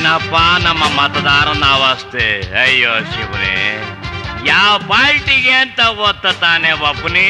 ಏನಪ್ಪ ನಮ್ಮ ಮತದಾರನ ಅವಸ್ಥೆ. ಅಯ್ಯೋ ಶಿವನೇ, ಯಾವ ಪಾರ್ಟಿಗೆ ಅಂತ ಒತ್ತಾನೆ ಒಬ್ಬನೇ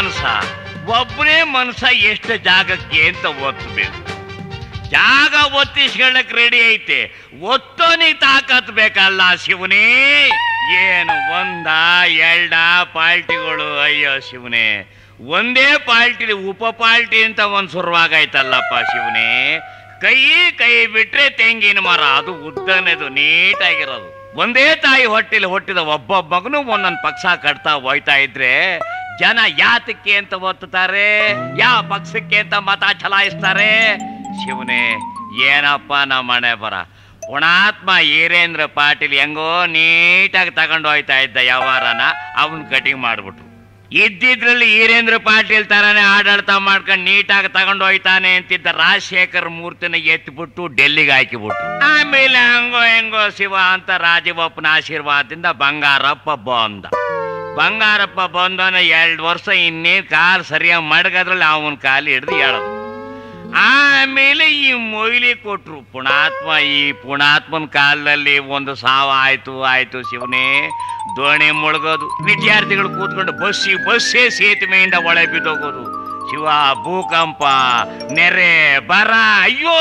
ಮನಸ ಎಷ್ಟು ಜಾಗಕ್ಕೆ ಅಂತ ಒತ್ತಬೇಕು. ಜಾಗ ಒತ್ತಿಸ್ಕೊಳ್ಳಕ್ ರೆಡಿ ಐತೆ, ಒತ್ತೋನಿ ತಾಕತ್ ಬೇಕಲ್ಲ ಶಿವನೇ. ಏನು ಒಂದ ಎರಡ ಪಾರ್ಟಿಗಳು? ಅಯ್ಯೋ ಶಿವನೇ, ಒಂದೇ ಪಾರ್ಟಿ ಉಪ ಪಾರ್ಟಿ ಅಂತ ಒಂದು ಶುರುವಾಗೈತಲ್ಲಪ್ಪ ಶಿವನೇ. ಕೈ ಬಿಟ್ರೆ ತೆಂಗಿನ ಮರ, ಅದು ಉದ್ದನೆದು ನೀಟಾಗಿರೋದು. ಒಂದೇ ತಾಯಿ ಹೊಟ್ಟಿಲಿ ಹುಟ್ಟಿದ ಒಬ್ಬೊಬ್ಬ ಮಗನು ಒಂದೊಂದು ಪಕ್ಷ ಕಟ್ತಾ ಹೋಯ್ತಾ ಇದ್ರೆ ಜನ ಯಾತಕ್ಕೆ ಅಂತ ಒತ್ತುತ್ತಾರೆ, ಯಾವ ಪಕ್ಷಕ್ಕೆ ಅಂತ ಮತ ಚಲಾಯಿಸ್ತಾರೆ. ಶಿವನೇ, ಏನಪ್ಪ ನಮ್ಮ ಮನೆ ಬರ. ಪುಣಾತ್ಮ ವೀರೇಂದ್ರ ಪಾಟೀಲ್ ಹೆಂಗೋ ನೀಟಾಗಿ ತಗೊಂಡು ಹೋಯ್ತಾ ಇದ್ದ ವ್ಯವಹಾರನ ಅವನ್ ಕಟಿಂಗ್ ಮಾಡ್ಬಿಟ್ರು. ಇದ್ದಿದ್ರಲ್ಲಿ ವೀರೇಂದ್ರ ಪಾಟೀಲ್ ತರಾನೇ ಆಡಳಿತ ಮಾಡ್ಕೊಂಡು ನೀಟಾಗಿ ತಗೊಂಡು ಹೋಯ್ತಾನೆ ಅಂತಿದ್ದ ರಾಜಶೇಖರ್ ಮೂರ್ತಿನ ಎತ್ಬಿಟ್ಟು ಡೆಲ್ಲಿಗೆ ಹಾಕಿಬಿಟ್ರು. ಆಮೇಲೆ ಹೆಂಗೋ ಶಿವ ಅಂತ ರಾಜೀವಪ್ಪನ ಆಶೀರ್ವಾದದಿಂದ ಬಂಗಾರಪ್ಪ ಬಂದನ 2 ವರ್ಷ ಇನ್ನೇನು ಕಾಲು ಸರಿಯಾಗಿ ಮಡಗದ್ರಲ್ಲಿ ಅವನ ಕಾಲು ಹಿಡ್ದು ಹೇಳೋದು. ಆಮೇಲೆ ಈ ಮೊಯ್ಲಿ ಕೊಟ್ರು ಪುಣಾತ್ಮನ ಕಾಲದಲ್ಲಿ ಒಂದು ಸಾವು ಆಯ್ತು ಶಿವನೇ. ದೋಣಿ ಮುಳುಗೋದು, ವಿದ್ಯಾರ್ಥಿಗಳು ಕೂತ್ಕೊಂಡು ಬಸ್ಸೇ ಸೇತುವೆಯಿಂದ ಒಳ ಬಿದ್ದೋಗೋದು. ಶಿವ, ಭೂಕಂಪ, ನೆರೆ, ಬರ, ಅಯ್ಯೋ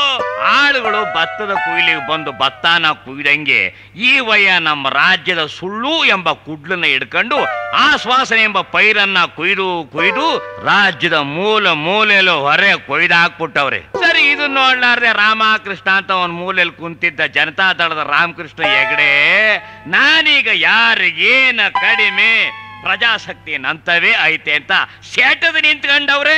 ಆಳುಗಳು ಭತ್ತದ ಕುಯ್ಲಿಗೆ ಬಂದು ಭತ್ತನ ಕುಯ್ದಂಗೆ ಈ ವಯ ನಮ್ಮ ರಾಜ್ಯದ ಸುಳ್ಳು ಎಂಬ ಕುಡ್ಲನ್ನ ಹಿಡ್ಕೊಂಡು ಆಶ್ವಾಸನೆ ಎಂಬ ಪೈರನ್ನ ಕುಯ್ದು ರಾಜ್ಯದ ಮೂಲೆಯಲ್ಲೂ ಹೊರೆ ಕೊಯ್ದಾಕ್ಬಿಟ್ಟವ್ರೆ. ಸರಿ, ಇದು ನೋಡ್ಲಾರ್ದೆ ರಾಮಕೃಷ್ಣ ಅಂತ ಒಂದು ಮೂಲೆಯಲ್ಲಿ ಕುಂತಿದ್ದ ಜನತಾ ದಳದ ರಾಮಕೃಷ್ಣ ಹೆಗಡೆ, ನಾನೀಗ ಯಾರಿಗೇನ ಕಡಿಮೆ ಪ್ರಜಾಶಕ್ತಿ ನಂತವೇ ಐತೆ ಅಂತ ಸೆಟದ ನಿಂತ್ಕೊಂಡವ್ರೆ.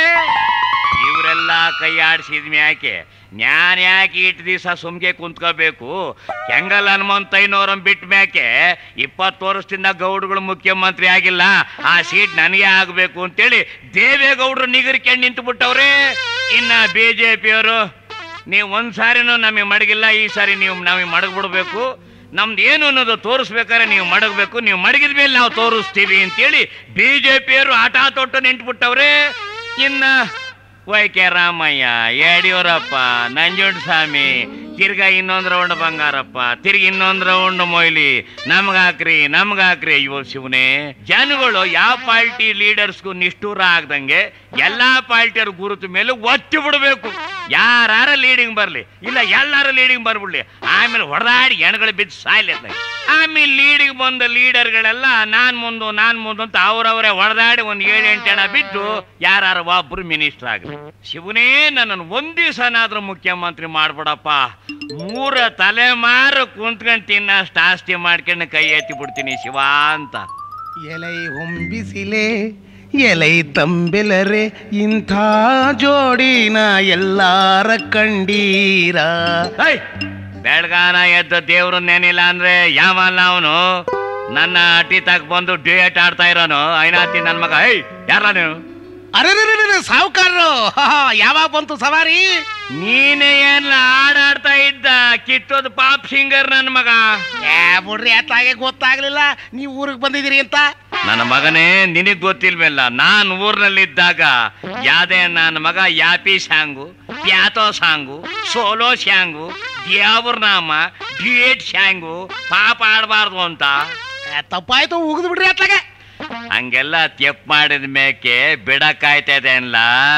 ಇವರೆಲ್ಲ ಕೈ ಆಡಿಸಿದ್ಮ್ಯಾಕೆ ನ್ಯಾನ್ ಯಾಕೆ ಇಟ್ಟು ದಿವಸ ಸುಮ್ಗೆ ಕುಂತ್ಕೋಬೇಕು? ಕೆಂಗಲ್ ಹನುಮಂತಯ್ಯನವ್ರನ್ನ ಬಿಟ್ಟ ಮ್ಯಾಕೆ 20 ವರ್ಷದಿಂದ ಗೌಡ್ಗಳು ಮುಖ್ಯಮಂತ್ರಿ ಆಗಿಲ್ಲ, ಆ ಸೀಟ್ ನನಗೆ ಆಗ್ಬೇಕು ಅಂತೇಳಿ ದೇವೇಗೌಡರು ನಿಗರ್ಕೊಂಡು ನಿಂತು ಬಿಟ್ಟವ್ರೆ. ಇನ್ನ ಬಿಜೆಪಿಯವರು, ನೀವು ಒಂದ್ಸಾರಿನೂ ನಮಗೆ ಮಡಗಿಲ್ಲ, ಈ ಸಾರಿ ನೀವು ನಮಗೆ ಮಡಗ್ಬಿಡ್ಬೇಕು, ನಮ್ದು ಏನು ಅನ್ನೋದು ತೋರಿಸ್ಬೇಕಾದ್ರೆ ನೀವು ಮಡಗಬೇಕು, ನೀವು ಮಡಗಿದ ಮೇಲೆ ನಾವು ತೋರಿಸ್ತೀವಿ ಅಂತೇಳಿ ಬಿಜೆಪಿಯವರು ಆಟ ತೊಟ್ಟು ನಿಂಟ್ಬಿಟ್ಟವ್ರೆ. ಇನ್ನ ವೈ.ಕೆ. ರಾಮಯ್ಯ, ಯಡಿಯೂರಪ್ಪ, ನಂಜುಂಡಸ್ವಾಮಿ, ತಿರ್ಗಾ ಇನ್ನೊಂದು ರೌಂಡ್ ಬಂಗಾರಪ್ಪ, ತಿರ್ಗಿ ಇನ್ನೊಂದು ರೌಂಡ್ ಮೊಯ್ಲಿ, ನಮ್ಗಾಕ್ರಿ. ಅಯ್ಯೋ ಶಿವನೇ, ಜನಗಳು ಯಾವ ಪಾರ್ಟಿ ಲೀಡರ್ಸ್ಗೂ ನಿಷ್ಠೂರ ಆಗ್ದಂಗೆ ಎಲ್ಲಾ ಪಾರ್ಟಿಯವ್ರ ಗುರುತು ಮೇಲೆ ಒತ್ತಿ ಬಿಡ್ಬೇಕು. ಯಾರ ಲೀಡಿಂಗ್ ಬರ್ಲಿ, ಇಲ್ಲ ಎಲ್ಲಾರು ಲೀಡಿಂಗ್ ಬರ್ಬಿಡ್ಲಿ, ಆಮೇಲೆ ಹೊಡೆದಾಡಿ ಹೆಣ್ಗಳು ಬಿದ್ದು ಸಾಯ್ಲಿ. ಆಮೇಲೆ ಲೀಡಿಂಗ್ ಬಂದ ಲೀಡರ್ಗಳೆಲ್ಲ ನಾನ್ ಮುಂದು ಅಂತ ಅವ್ರವರೇ ಹೊಡೆದಾಡಿ ಒಂದು 7-8 ಜನ ಬಿದ್ದು ಯಾರು ಒಬ್ರು ಮಿನಿಸ್ಟರ್ ಆಗ್ಲಿ. ಶಿವನೇ, ನನ್ನನ್ನು ಒಂದ್ ದಿವಸನಾದ್ರೂ ಮುಖ್ಯಮಂತ್ರಿ ಮಾಡ್ಬಿಡಪ್ಪ. 3 ತಲೆಮಾರು ಕುಂತ್ಕೊಂಡು ತಿನ್ನಷ್ಟು ಆಸ್ತಿ ಮಾಡ್ಕೊಂಡು ಕೈ ಎತ್ತಿ ಬಿಡ್ತೀನಿ ಶಿವ ಅಂತ. ಎಲೈ ಹೊಂಬಿಸಿಲೆ ಎಲೈ ತಂಬೆಲರೆ, ಇಂಥ ಜೋಡಿನ ಎಲ್ಲಾರ ಕಂಡೀರ. ಬೆಳಗಾನ ಎದ್ದ ದೇವ್ರು ನೆನಿಲ್ಲ ಅಂದ್ರೆ ಯಾವಲ್ಲ ಅವನು. ನನ್ನ ಅಟಿ ತಕ್ ಬಂದು ಡ್ಯೂಯೇಟ್ ಆಡ್ತಾ ಇರೋನು ಐನಾತಿ ನನ್ ಮಗ. ಯಾರ ನೀವು? ಅರೆ ಸಾವುಕಾರರು, ಯಾವಾಗ ಬಂತು ಸವಾರಿ? ನೀನೇ ಏನ್ಲ ಆಡಾಡ್ತಾ ಇದ್ದ ಕಿತ್ತೋದು ಪಾಪ್ ಸಿಂಗರ್ ನನ್ನ ಮಗ. ಬಿಡ್ರಿ, ಅತ್ತಾಗೆ ಗೊತ್ತಾಗ್ಲಿಲ್ಲ ನೀವು ಊರಿಗೆ ಬಂದಿದ್ದೀರಿ ಅಂತ. ನನ್ನ ಮಗನೇ, ನಿನಗ್ ಗೊತ್ತಿಲ್ವಲ್ಲ, ನಾನ್ ಊರ್ನಲ್ಲಿದ್ದಾಗ ಯಾವ್ದೇ ನನ್ನ ಮಗ happy song, pathos song, solo song, ದೇವ್ರ ನಾಮ, ಡ್ಯೂಯೇಟ್ ಶಾಂಗು ಪಾಪ ಆಡಬಾರ್ದು ಅಂತ. ತಪ್ಪಾಯ್ತು, ಉಗಿದು ಬಿಡ್ರಿ ಅತ್ತಾಗೆ. ಹಂಗೆಲ್ಲ ತೆಪ್ ಮಾಡಿದ ಮೇಕೆ ಬಿಡಕ್ಕಾಯ್ತದೆ ಅನ್ಲ.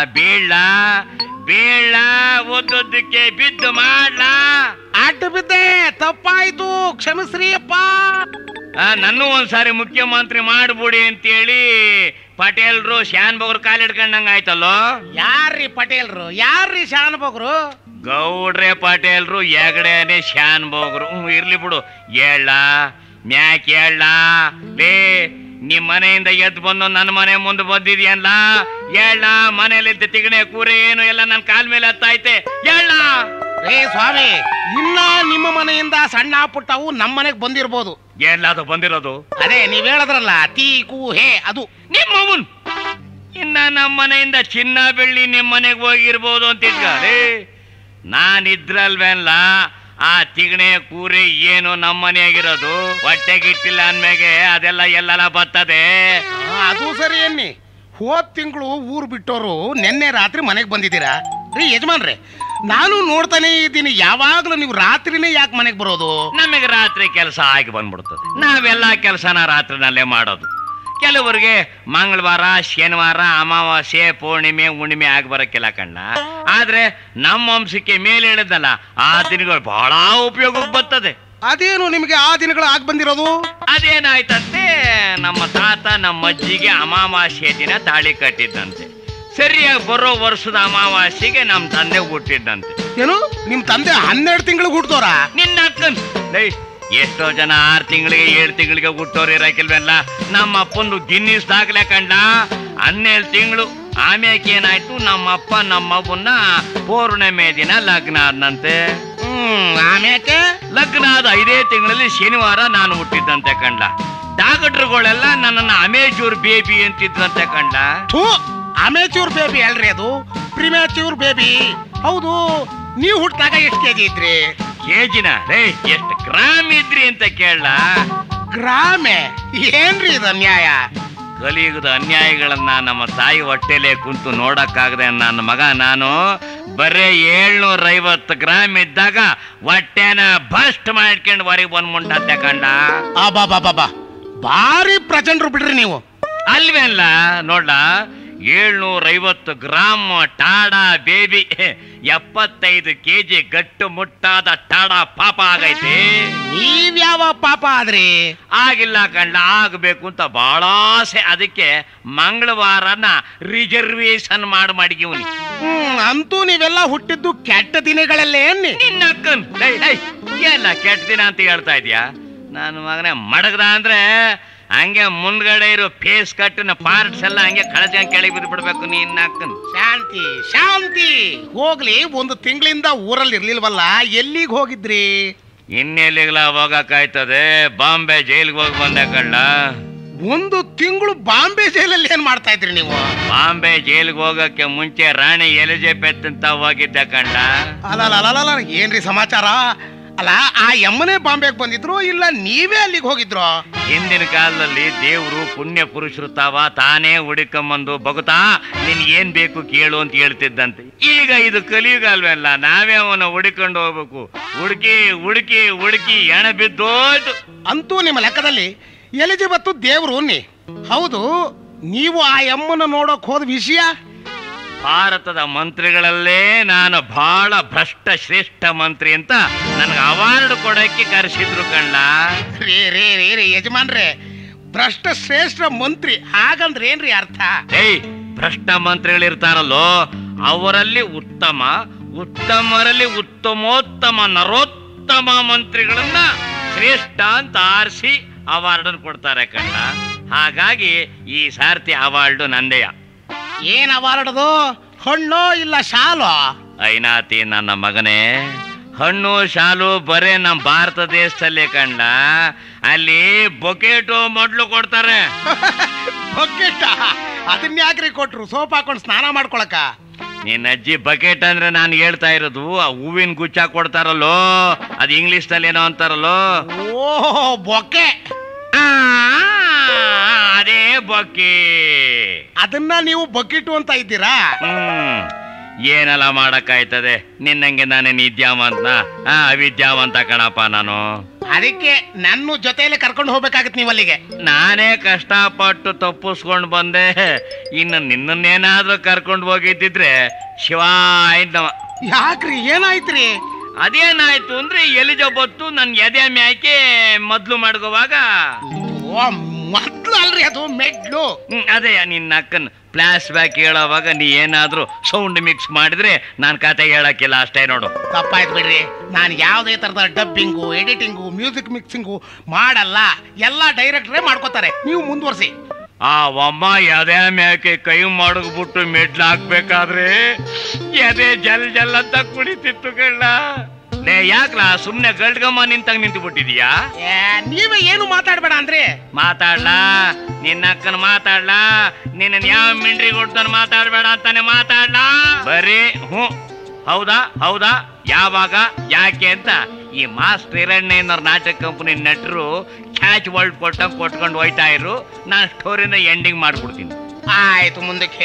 ಬೀಳ ಓದೋದಕ್ಕೆ ಬಿದ್ದು ಮಾಡ್ಲಾ. ಅಡ್ಡು ಬಿದ್ದೆ, ತಪ್ಪಾಯ್ತು, ಕ್ಷಮಿಸ್ರಿ ಅಪ್ಪ. ನನ್ನೂ ಒಂದ್ಸಾರಿ ಮುಖ್ಯಮಂತ್ರಿ ಮಾಡ್ಬಿಡಿ ಅಂತೇಳಿ ಪಟೇಲ್ರು ಶಾನ್ ಬಗ್ರು ಕಾಲಿಡ್ಕೊಂಡಂಗ ಆಯ್ತಲ್ಲೋ. ಯಾರ್ರಿ ಪಟೇಲ್ರು? ಯಾರ್ರಿ ಶಾನ್ ಬಗ್ರು? ಗೌಡ್ರೆ ಪಟೇಲ್ರು, ಹೆಗಡೆನೆ ಶಾನ್ ಬಗ್ರು. ಇರ್ಲಿ ಬಿಡು, ಮ್ಯಾಕ್ ಲೇ, ನಿಮ್ ಮನೆಯಿಂದ ಎದ್ದು ಬಂದು ನನ್ನ ಮನೆ ಮುಂದೆ ಬಂದಿದ್ಯಲ್ಲ, ಮನೇಲಿದ್ದ ತಿಗಣೆ ಕೂರೆ ಏನು ಎಲ್ಲ ನನ್ನ ಕಾಲ್ ಮೇಲೆ ಹತ್ತೈತೆ. ರೇ ಸ್ವಾಮಿ, ಇನ್ನ ನಿಮ್ಮ ಮನೆಯಿಂದ ಸಣ್ಣ ಪುಟ್ಟವು ನಮ್ಮ ಮನೆಗೆ ಬಂದಿರ್ಬೋದು. ಅದು ಬಂದಿರೋದು ಅದೇ ನೀವ್ ಹೇಳದ್ರಲ್ಲ, ತೀ ಕೂ ಹೇ, ಅದು ನಿಮ್ಮವನ್. ಇನ್ನ ನಮ್ಮ ಮನೆಯಿಂದ ಚಿನ್ನ ಬೆಳ್ಳಿ ನಿಮ್ ಮನೆಗೆ ಹೋಗಿರ್ಬೋದು ಅಂತ ಇಟ್ಕಾರೆ. ನಾನಿದ್ರಲ್ವೇನ್ಲ ಆ ತಿಗಣೆ ಕೂರೆ ಏನು ನಮ್ಮ ಮನೆಯಾಗಿರೋದು. ಹೊಟ್ಟೆಗಿಟ್ಟಿಲ್ಲ ಅಂದ್ಮೇಗೆ ಅದೆಲ್ಲ ಎಲ್ಲೆಲ್ಲ ಬರ್ತದೆ. ಅದು ಸರಿ ಅನ್ನಿ. ಹೋದ್ ತಿಂಗಳು ಊರು ಬಿಟ್ಟೋರು ನೆನ್ನೆ ರಾತ್ರಿ ಮನೆಗೆ ಬಂದಿದ್ದೀರಾ ರೀ ಯಜಮಾನ್ರೆ. ನಾನು ನೋಡ್ತಾನೆ ಇದ್ದೀನಿ, ಯಾವಾಗ್ಲೂ ನೀವು ರಾತ್ರಿನೇ ಯಾಕೆ ಮನೆಗೆ ಬರೋದು? ನಮಗೆ ರಾತ್ರಿ ಕೆಲಸ ಆಗಿ ಬಂದ್ಬಿಡ್ತದೆ. ನಾವೆಲ್ಲ ಕೆಲಸನ ರಾತ್ರಿನಲ್ಲೇ ಮಾಡೋದು. ಕೆಲವರಿಗೆ ಮಂಗಳವಾರ, ಶನಿವಾರ, ಅಮಾವಾಸ್ಯೆ, ಪೂರ್ಣಿಮೆ, ಹುಣ್ಣಿಮೆ ಆಗಿ ಬರಕ್ಕಿಲ್ಲ ಕಣ್ಣ. ಆದ್ರೆ ನಮ್ಮ ವಂಶಕ್ಕೆ ಮೇಲೆ ಹೇಳಿದ್ನಲ್ಲ, ಆ ದಿನಗಳು ಬಹಳ ಉಪಯೋಗಕ್ಕೆ ಬರ್ತದೆ. ಅದೇನು ನಿಮಗೆ ಆ ದಿನಗಳು ಆಗಿ ಬಂದಿರೋದು? ಅದೇನಾಯ್ತಂತೆ, ನಮ್ಮ ತಾತ ನಮ್ಮ ಅಜ್ಜಿಗೆ ಅಮಾವಾಸ್ಯೆ ದಿನ ತಾಳಿ ಕಟ್ಟಿದ್ದಂತೆ. ಸರಿಯಾಗಿ ಬರೋ ವರ್ಷದ ಅಮಾವಾಸ್ಯೆಗೆ ನಮ್ಮ ತಂದೆ ಹುಟ್ಟಿದ್ದಂತೆ. ಏನು, ನಿಮ್ ತಂದೆ 12 ತಿಂಗಳಿಗೆ ಹುಟ್ಟೋರ? ನಿನ್ನ ಅಕ್ಕನ್ ಎಷ್ಟೋ ಜನ 6 ತಿಂಗಳಿಗೆ 7 ತಿಂಗಳಿಗೆ ಹುಟ್ಟೋರು ಇರಕಿಲ್ವಲ್ಲ. ನಮ್ಮ ಅಪ್ಪಂದು ಗಿನ್ನಿಸ್ ದಾಖಲೆ ಕಂಡ 12 ತಿಂಗಳು. ಆಮ್ಯಾಕೆ ಏನಾಯ್ತು, ನಮ್ಮಪ್ಪ ನಮ್ಮವ್ವನ್ನ ಪೌರ್ಣಿಮೆ ದಿನ ಲಗ್ನ ಆದ್ನಂತೆ. ಆಮ್ಯಾಕೆ ಲಗ್ನ ಆದ 5 ತಿಂಗಳಲ್ಲಿ ಶನಿವಾರ ನಾನು ಹುಟ್ಟಿದ್ದಂತೆ ಕಂಡ. ಡಾಕ್ಟರ್ಗಳೆಲ್ಲ ನನ್ನನ್ನ ಅಮೇಚೂರ್ ಬೇಬಿ ಅಂತಿದ್ರಂತೆ ಕಂಡ. ಅಮೇಚೂರ್ ಬೇಬಿ ಅಲ್ರಿ, ಅದು ಪ್ರಿಮ್ಯಾಚೂರ್ ಬೇಬಿ. ಹೌದು, ನೀವು ಹುಟ್ಟಿದಾಗ ಎಷ್ಟು ಕೆಜಿ ಇದ್ರಿ? ಕೆಜಿನ ಎಷ್ಟು ಗ್ರಾಮ್ ಇದ್ರಿ ಅಂತ ಕೇಳ. ಗ್ರಾಮೆ ಏನ್ರಿ ಇದು ಅನ್ಯಾಯ? ಕಲಿಯುಗದ ಅನ್ಯಾಯಗಳನ್ನ ನಮ್ಮ ತಾಯಿ ಹೊಟ್ಟೆಲೆ ಕುಂತು ನೋಡಕ್ಕಾಗದೆ ನನ್ನ ಮಗ ನಾನು ಬರೇ 750 ಗ್ರಾಮ್ ಇದ್ದಾಗ ಹೊಟ್ಟೆನ ಬಸ್ಟ್ ಮಾಡ್ಕೊಂಡು ಹೊರಗೆ ಬಂದ್ಮುಂಟಂತೆ ಕಂಡ. ಬಾಬಾ ಭಾರಿ ಪ್ರಚಂಡ್ರು ಬಿಡ್ರಿ ನೀವು. ಅಲ್ವೇಲ್ಲ ನೋಡ್ಲ, 750 ಗ್ರಾಮ್ ಟಾಡಾ ಬೇಬಿ, 75 ಕೆಜಿ ಗಟ್ಟು ಮುಟ್ಟಾದ ಟಾಡಾ ಪಾಪ ಆಗೈತಿ. ನೀವ್ಯಾವ ಪಾಪ ಆದ್ರಿ? ಆಗಿಲ್ಲ ಕಂಡ, ಆಗಬೇಕು ಅಂತ ಬಹಳ ಆಸೆ. ಅದಕ್ಕೆ ಮಂಗಳವಾರನ ರಿಸರ್ವೇಶನ್ ಮಾಡಿಗಿವ್ನಿ. ಅಂತೂ ನೀವೆಲ್ಲ ಹುಟ್ಟಿದ್ದು ಕೆಟ್ಟ ದಿನಗಳಲ್ಲೇ. ನಿನ್ನ ಅಕ್ಕನ್ ಎಲ್ಲ ಕೆಟ್ಟ ದಿನ ಅಂತ ಹೇಳ್ತಾ ಇದೀಯಾ? ನನ್ನ ಮಗನೇ ಮಡಗದ ಅಂದ್ರೆ ಹಂಗೆ ಮುಂದ್ಗಡೆ ಇರೋ ಫೇಸ್ ಕಟ್ಟಿನ ಪಾರ್ಟ್ಸ್ ಎಲ್ಲ ಹಂಗೆ ಕಳಚ ಕೆಳಗೆ ಬಿದ್ದು ಬಿಡ್ಬೇಕು. ನಿನ್ನ ಅಕ್ಕನ್ ಶಾಂತಿ ಶಾಂತಿ ಹೋಗ್ಲಿ. 1 ತಿಂಗಳಿಂದ ಊರಲ್ಲಿ ಇರ್ಲಿಲ್ವಲ್ಲ, ಎಲ್ಲಿಗೆ ಹೋಗಿದ್ರಿ? ಇನ್ನೆಲ್ಲಿಗ್ಲ ಹೋಗಕ್ಕಾಯ್ತದೆ, ಬಾಂಬೆ ಜೈಲ್ಗೆ ಹೋಗಿ ಬಂದೆ ಕಳ್ಳ. 1 ತಿಂಗಳು ಬಾಂಬೆ ಜೈಲಲ್ಲಿ ಏನ್ ಮಾಡ್ತಾ ಇದ್ರಿ ನೀವು? ಬಾಂಬೆ ಜೈಲ್ಗೆ ಹೋಗಕ್ಕೆ ಮುಂಚೆ ರಾಣಿ ಎಲಿಜಬೆತ್ ಅಂತ ಹೋಗಿದ್ದೆ ಕಂಡ. ಅಲ್ಲ ಏನ್ರಿ ಸಮಾಚಾರ? ಅಲ್ಲ, ಆ ಯಮ್ಮನೆ ಬಾಂಬೆಗೆ ಬಂದಿದ್ರು, ಇಲ್ಲ ನೀವೇ ಅಲ್ಲಿಗೆ ಹೋಗಿದ್ರು? ಹಿಂದಿನ ಕಾಲದಲ್ಲಿ ದೇವ್ರು ಪುಣ್ಯ ಪುರುಷರು ತಾನೇ ಹುಡುಕೊಂಬಂದು ಭಗತಾ ನಿನ್ ಏನ್ ಬೇಕು ಕೇಳು ಅಂತ ಹೇಳ್ತಿದ್ದಂತೆ. ಈಗ ಇದು ಕಲಿಯುಗ ಅಲ್ವಲ್ಲ, ನಾವೇ ಅವನ ಹುಡುಕೊಂಡು ಹೋಗ್ಬೇಕು. ಹುಡುಕಿ ಹುಡುಕಿ ಹುಡುಕಿ ಎಣ ಬಿದ್ದೋಯ್ತು. ಅಂತೂ ನಿಮ್ಮ ಲೆಕ್ಕದಲ್ಲಿ ಎಲಿಜಬೆತ್ತು ದೇವ್ರು ನೀ. ಹೌದು, ನೀವು ಆ ಯಮ್ಮನ ನೋಡಕ್ ಹೋದ ವಿಷಯ? ಭಾರತದ ಮಂತ್ರಿಗಳಲ್ಲೇ ನಾನು ಬಹಳ ಭ್ರಷ್ಟ ಶ್ರೇಷ್ಠ ಮಂತ್ರಿ ಅಂತ ನನಗೆ ಅವಾರ್ಡ್ ಕೊಡಕ್ಕೆ ಕರೆಸಿದ್ರು ಕಣ್ಣ. ರೇ ಯಜಮಾನ್ರೆ, ಭ್ರಷ್ಟ ಶ್ರೇಷ್ಠ ಮಂತ್ರಿ ಹಾಗಂದ್ರೆ ಏನ್ರಿ ಅರ್ಥ? ಭ್ರಷ್ಟ ಮಂತ್ರಿಗಳಿರ್ತಾರಲ್ಲೋ, ಅವರಲ್ಲಿ ಉತ್ತಮ, ಉತ್ತಮರಲ್ಲಿ ಉತ್ತಮೋತ್ತಮ ನರೋತ್ತಮ ಮಂತ್ರಿಗಳನ್ನ ಶ್ರೇಷ್ಠ ಅಂತ ಆರಿಸಿ ಅವಾರ್ಡ್ ಕೊಡ್ತಾರೆ ಕಣ್ಣ. ಹಾಗಾಗಿ ಈ ಸಾರ್ತಿ ಅವಾರ್ಡ್ ನಂದೆಯ. ಏನ್ ಅವಾರ್ಡದು? ಹಣ್ಣು ಇಲ್ಲ ಶಾಲು? ಐನಾತಿ ನನ್ನ ಮಗನೇ, ಹಣ್ಣು ಶಾಲು ಬರೇ ನಮ್ಮ ಭಾರತ ದೇಶದಲ್ಲಿ ಕಂಡ. ಅಲ್ಲಿ ಬೊಕೆಟು ಮೊಡ್ಲು ಕೊಡ್ತಾರೆ. ಬೊಕೆಟ್ ಅದನ್ನ ಯಾಕ್ರಿ ಕೊಟ್ರು? ಸೋಪ್ ಹಾಕೊಂಡು ಸ್ನಾನ ಮಾಡ್ಕೊಳಕ? ನಿನ್ನ ಅಜ್ಜಿ ಬಕೆಟ್ ಅಂದ್ರೆ ನಾನು ಹೇಳ್ತಾ ಇರೋದು ಆ ಹೂವಿನ ಗುಚ್ಚ ಕೊಡ್ತಾರಲ್ಲೋ, ಅದು ಇಂಗ್ಲಿಷ್ ನಲ್ಲಿ ಏನೋ ಅಂತಾರಲ್ಲೋ. ಓಹೋ, ಬೊಕೆ. ಅದೇ ಬೊಕ್ಕೆ. ಅದನ್ನ ನೀವು ಬಕೆಟು ಅಂತ ಇದ್ದೀರಾ? ಏನೆಲ್ಲ ಮಾಡಕ್ಕಾಯ್ತದೆ? ನಿನ್ನಂಗೆ ನಾನೇನು ವಿದ್ಯಾವಂತ ಅವಿದ್ಯಾವಂತ ಕಣಪ್ಪ ನಾನು. ಅದಕ್ಕೆ ನನ್ನ ಜೊತೆಯಲ್ಲಿ ಕರ್ಕೊಂಡು ಹೋಗ್ಬೇಕಾಗತ್ತೆ ನೀವು ಅಲ್ಲಿಗೆ. ನಾನೇ ಕಷ್ಟಪಟ್ಟು ತಪ್ಪಿಸ್ಕೊಂಡು ಬಂದೆ, ಇನ್ನು ನಿನ್ನನ್ನೇನಾದ್ರೂ ಕರ್ಕೊಂಡು ಹೋಗಿದ್ದಿದ್ರೆ ಶಿವಾಯ್ದವ. ಯಾಕ್ರಿ, ಏನಾಯ್ತ್ರಿ? ಅದೇನಾಯ್ತು ಅಂದ್ರೆ ಎಲಿಜಬೆತ್ತು ನನ್ ಎದೆ ಮ್ಯಾಕೆ ಮೊದ್ಲು ಮಾಡ್ಕೋವಾಗ. ಮೊದ್ಲು ಅಲ್ರಿ, ಅದು ಮೆಡ್ಲು. ಅದೇ ನಿನ್ನ ಅಕ್ಕನ್ ಫ್ಲಾಶ್ ಬ್ಯಾಕ್ ಹೇಳೋವಾಗ ನೀ ಏನಾದ್ರೂ ಸೌಂಡ್ ಮಿಕ್ಸ್ ಮಾಡಿದ್ರೆ ನಾನ್ ಕತೆ ಹೇಳಕ್ಕಿಲ್ಲ ಅಷ್ಟೇ ನೋಡು. ತಪ್ಪಾಯ್ತು ಬಿಡ್ರಿ, ನಾನು ಯಾವುದೇ ತರದ ಡಬ್ಬಿಂಗು, ಎಡಿಟಿಂಗು, ಮ್ಯೂಸಿಕ್ ಮಿಕ್ಸಿಂಗು ಮಾಡಲ್ಲ. ಎಲ್ಲ ಡೈರೆಕ್ಟ್ರೇ ಮಾಡ್ಕೋತಾರೆ, ನೀವು ಮುಂದುವರ್ಸಿ. ಆ ಅಮ್ಮ ಎದೆ ಮ್ಯಾಕೆ ಕೈ ಮಾಡಗ್ಬಿಟ್ಟು ಮೆಡ್ಲ್ ಹಾಕ್ಬೇಕಾದ್ರೆ ಎದೆ ಜಲ್ ಜಲ್ ಅಂತ ಕುಡಿತಿತ್ತು ಕಳ್ಳ. ಯಾಕ್ಲಾ ಸುಮ್ನೆ ಗಲ್ಡ್ಗಮ್ಮ ನಿಂತಾಗ ನಿಂತು ಬಿಟ್ಟಿದೀಯಾ? ನೀವೇ ಏನು ಮಾತಾಡ್ಬೇಡ ಅಂದ್ರೆ? ಮಾತಾಡ್ಲಾ? ನಿನ್ನ ಅಕ್ಕನ ಮಾತಾಡ್ಲಾ? ನಿನ್ನ ಯಾವ ಮಿಂಡ್ರಿ ಕೊಡ್ತಾನ ಮಾತಾಡ್ಬೇಡ ಅಂತಾನೆ ಮಾತಾಡ್ಲಾ? ಬರೀ ಹೌದಾ ಹೌದಾ ಯಾವಾಗ ಯಾಕೆ ಅಂತ ಈ ಮಾಸ್ಟರ್ ಹಿರಣ್ಯನವ್ರ ನಾಟಕ ಕಂಪನಿ ನಟರು ಕ್ಯಾಚ್ ವರ್ಲ್ಡ್ ಕೊಟ್ಟಂಗ್ ಕೊಟ್ಕೊಂಡು ಹೋಯ್ತಾ ಇರು. ನಾನು ಸ್ಟೋರಿನ ಎಂಡಿಂಗ್ ಮಾಡ್ಬಿಡ್ತೀನಿ. ಆಯ್ತು, ಮುಂದಕ್ಕೆ ಹೇಳಿ.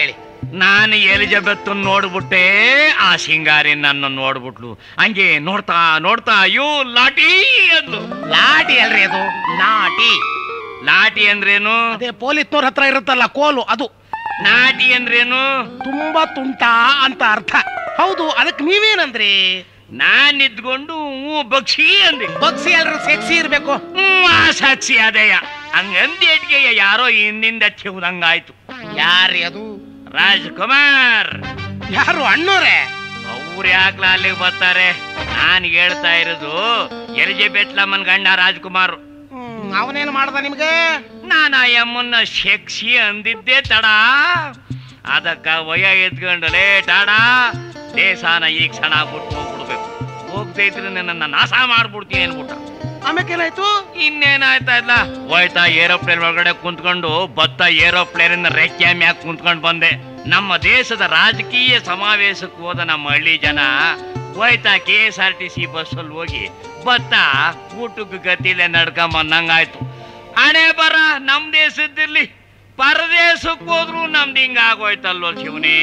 ನಾನು ಎಲಿಜಬೆತ್ ನೋಡ್ಬಿಟ್ಟೆ, ಆ ಸಿಂಗಾರಿ ನನ್ನ ನೋಡ್ಬಿಟ್ಲು. ಹಂಗೆ ನೋಡ್ತಾ ನೋಡ್ತಾ ಅಯ್ಯೋ ಲಾಟಿ ಅಂದ್ಲು. ಲಾಟಿ ಅಲ್ರಿ ಅದು, ನಾಟಿ. ಲಾಟಿ ಅಂದ್ರೇನು? ಅದೇ ಪೊಲೀಸ್ನವ್ರ ಹತ್ರ ಇರುತ್ತಲ್ಲ ಕೋಲು, ಅದು. ನಾಟಿ ಅಂದ್ರೇನು? ತುಂಬಾ ತುಂಟ ಅಂತ ಅರ್ಥ. ಹೌದು, ಅದಕ್ಕೆ ನೀವೇನಂದ್ರಿ? ನಾನ್ ಇದ್ಕೊಂಡು ಬಗ್ಸಿ ಅಂದೆ. ಬಗ್ಸಿ ಅಲ್ರಿ, ಸೆಕ್ಸಿ ಇರ್ಬೇಕು. ಸಚ್ಚಿ ಅದೇಯ ಹಂಗಂದೇಟ್ಗೆ ಯಾರೋ ಹಿಂದಿಂದ ಚೆವ್ದಂಗಾಯ್ತು. ಯಾರಿ ಅದು? ರಾಜ್ಕುಮಾರ್. ಯಾರು ಅಣ್ಣೋರೇ? ಅವ್ರು ಯಾಕ್ಲ ಅಲ್ಲಿಗೆ ಬರ್ತಾರೆ? ನಾನ್ ಹೇಳ್ತಾ ಇರೋದು ಎಲಿಜಬೆತ್ಲಮ್ಮನ್ ಗಂಡ ರಾಜ್ಕುಮಾರ್. ಅವನೇನು ಮಾಡ್ದ ನಿಮ್ಗೆ? ನಾನು ಅಮ್ಮನ್ನ ಸೆಕ್ಸಿ ಅಂದಿದ್ದೆ ತಡ, ಅದಕ್ಕ ವಯ ಎತ್ಕೊಂಡಲೇ ಟಾಡ ದೇಶಾನ ಈಗ ಸಣ ಬಿಟ್ಟು ಹೋಗ್ಬಿಡ್ಬೇಕು, ಹೋಗ್ತೈತ್ರಿ ನನ್ನ ನಾಶ ಮಾಡ್ಬಿಡ್ತೀನಿ ಅನ್ಬಿಟ್ಟ. ಆಮೇಲೆ ಏನಾಯ್ತು? ಇನ್ನೇನಾಯ್ತಾ ಇಲ್ಲ, ಹೋಯ್ತಾ ಏರೋಪ್ಲೇನ್ ಒಳಗಡೆ ಕುಂತ್ಕೊಂಡು ಬತ್ತ ಏರೋಪ್ಲೇನ್ ರೆಕ್ಕೆ ಮ್ಯಾಕ್ ಕುಂತ್ಕೊಂಡು ಬಂದೆ. ನಮ್ಮ ದೇಶದ ರಾಜಕೀಯ ಸಮಾವೇಶಕ್ಕೆ ಹೋದ ನಮ್ಮ ಹಳ್ಳಿ ಜನ ಹೋಯ್ತಾ KSRTC ಬಸ್ಸಲ್ಲಿ ಹೋಗಿ ಬತ್ತ ಊಟಕ್ಕೆ ಗತಿಲೆ ನಡ್ಕೊಂಬಂದಂಗಾಯ್ತು. ಹಣೆ ಬರ ನಮ್ ದೇಶದಿರ್ಲಿ, ಪರದೇಶಕ್ಕೆ ಹೋದ್ರು ನಮ್ದು ಹಿಂಗ ಆಗೋಯ್ತಲ್ಲೋ ಶಿವನೇ.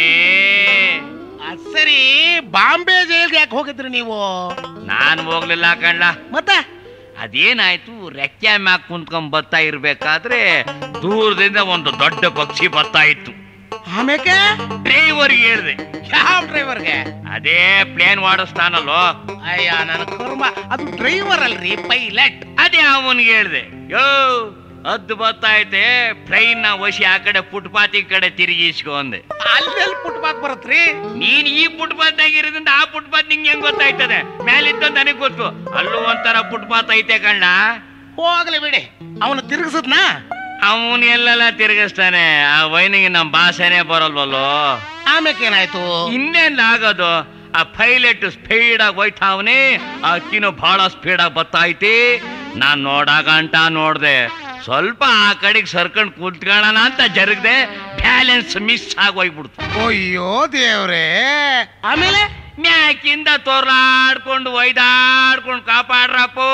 ಸರಿ, ಬಾಂಬೆ ಜೈಲ್ಗೆ ಯಾಕೆ ಹೋಗಿದ್ರಿ ನೀವು? ನಾನು ಹೋಗ್ಲಿಲ್ಲ ಕಣ್ಣ. ಮತ್ತೆ ಅದೇನಾಯ್ತು, ರೆಕ್ಕೆ ಮ್ಯಾಕ್ ಕುಂತ್ಕೊಂಡ್ ಬರ್ತಾ ಇರ್ಬೇಕಾದ್ರೆ ದೂರದಿಂದ ಒಂದು ದೊಡ್ಡ ಪಕ್ಷಿ ಬರ್ತಾ ಇತ್ತು. ಆಮೇಲೆ ಡ್ರೈವರ್ಗೆ ಹೇಳ್ದೆ. ಯಾವ ಡ್ರೈವರ್ಗೆ? ಅದೇ ಪ್ಲೇನ್ ಓಡಿಸ್ತಾನಲ್ಲೋ. ಅಯ್ಯ ನನ್ನ ಕರ್ಮ, ಅದು ಡ್ರೈವರ್ ಅಲ್ರಿ, ಪೈಲಟ್. ಅದೇ ಅವನ್ಗೆ ಹೇಳ್ದೆ, ಯೋ ಅದ್ದು ಬರ್ತಾಯ್ತೆ, ಟ್ರೈನ್ ನ ವಶಿ ಆ ಕಡೆ ಫುಟ್ಪಾತ್ ಈ ಕಡೆ ತಿರುಗಿಸ್ಕೊ ಅಂದೆ. ಅಲ್ಲೆಲ್ಲಿ ಫುಟ್ಪಾತ್ ಬರತ್ರಿ? ನೀನ್ ಈ ಫುಟ್ಪಾತ್ ಆಗಿರೋದ್ರಿಂದ ಆ ಫುಟ್ಪಾತ್ ನಿಂಗೆ ಹೆಂಗ್ ಗೊತ್ತಾಯ್ತದೆ? ಮೇಲಿದ್ದ ನನಗ್ ಗೊತ್ತು, ಅಲ್ಲೂ ಒಂಥರ ಫುಟ್ಪಾತ್ ಐತೆ ಕಣ್ಣ. ಹೋಗ್ಲಿ ಬಿಡಿ, ಅವನು ತಿರುಗಿಸದ್ನಾ? ಅವನ್ ಎಲ್ಲೆಲ್ಲ ತಿರುಗಿಸ್ತಾನೆ, ಆ ವೈನಿಗೆ ನಮ್ ಭಾಷೆನೇ ಬರಲ್ವಲ್ಲೋ. ಆಮೇಲೆ ಏನಾಯ್ತು? ಇನ್ನೇನ್ ಆಗೋದು, ಆ ಪೈಲಟ್ ಸ್ಪೀಡ್ ಆಗಿ ಹೋಯ್ತಾವನೆ, ಆ ಅಕ್ಕಿನೂ ಬಹಳ ಸ್ಪೀಡ್ ಆಗಿ ಬತ್ತೈತಿ. ನಾನ್ ನೋಡಾಗಂಟ ನೋಡ್ದೆ, ಸ್ವಲ್ಪ ಆ ಕಡೆಗೆ ಸರ್ಕೊಂಡ್ ಕೂತ್ಕೊಳ್ಳೋಣ ಅಂತ ಜರುಗ್ದೆ, ಬ್ಯಾಲೆನ್ಸ್ ಮಿಸ್ ಆಗಿ ಹೋಗ್ಬಿಡ್ತು. ಅಯ್ಯೋ ದೇವ್ರೇ. ಆಮೇಲೆ ಮ್ಯಾಕಿಂದ ತೋರ್ಲಾಡ್ಕೊಂಡು ಒಯ್ದಾಡ್ಕೊಂಡು ಕಾಪಾಡ್ರಪ್ಪೋ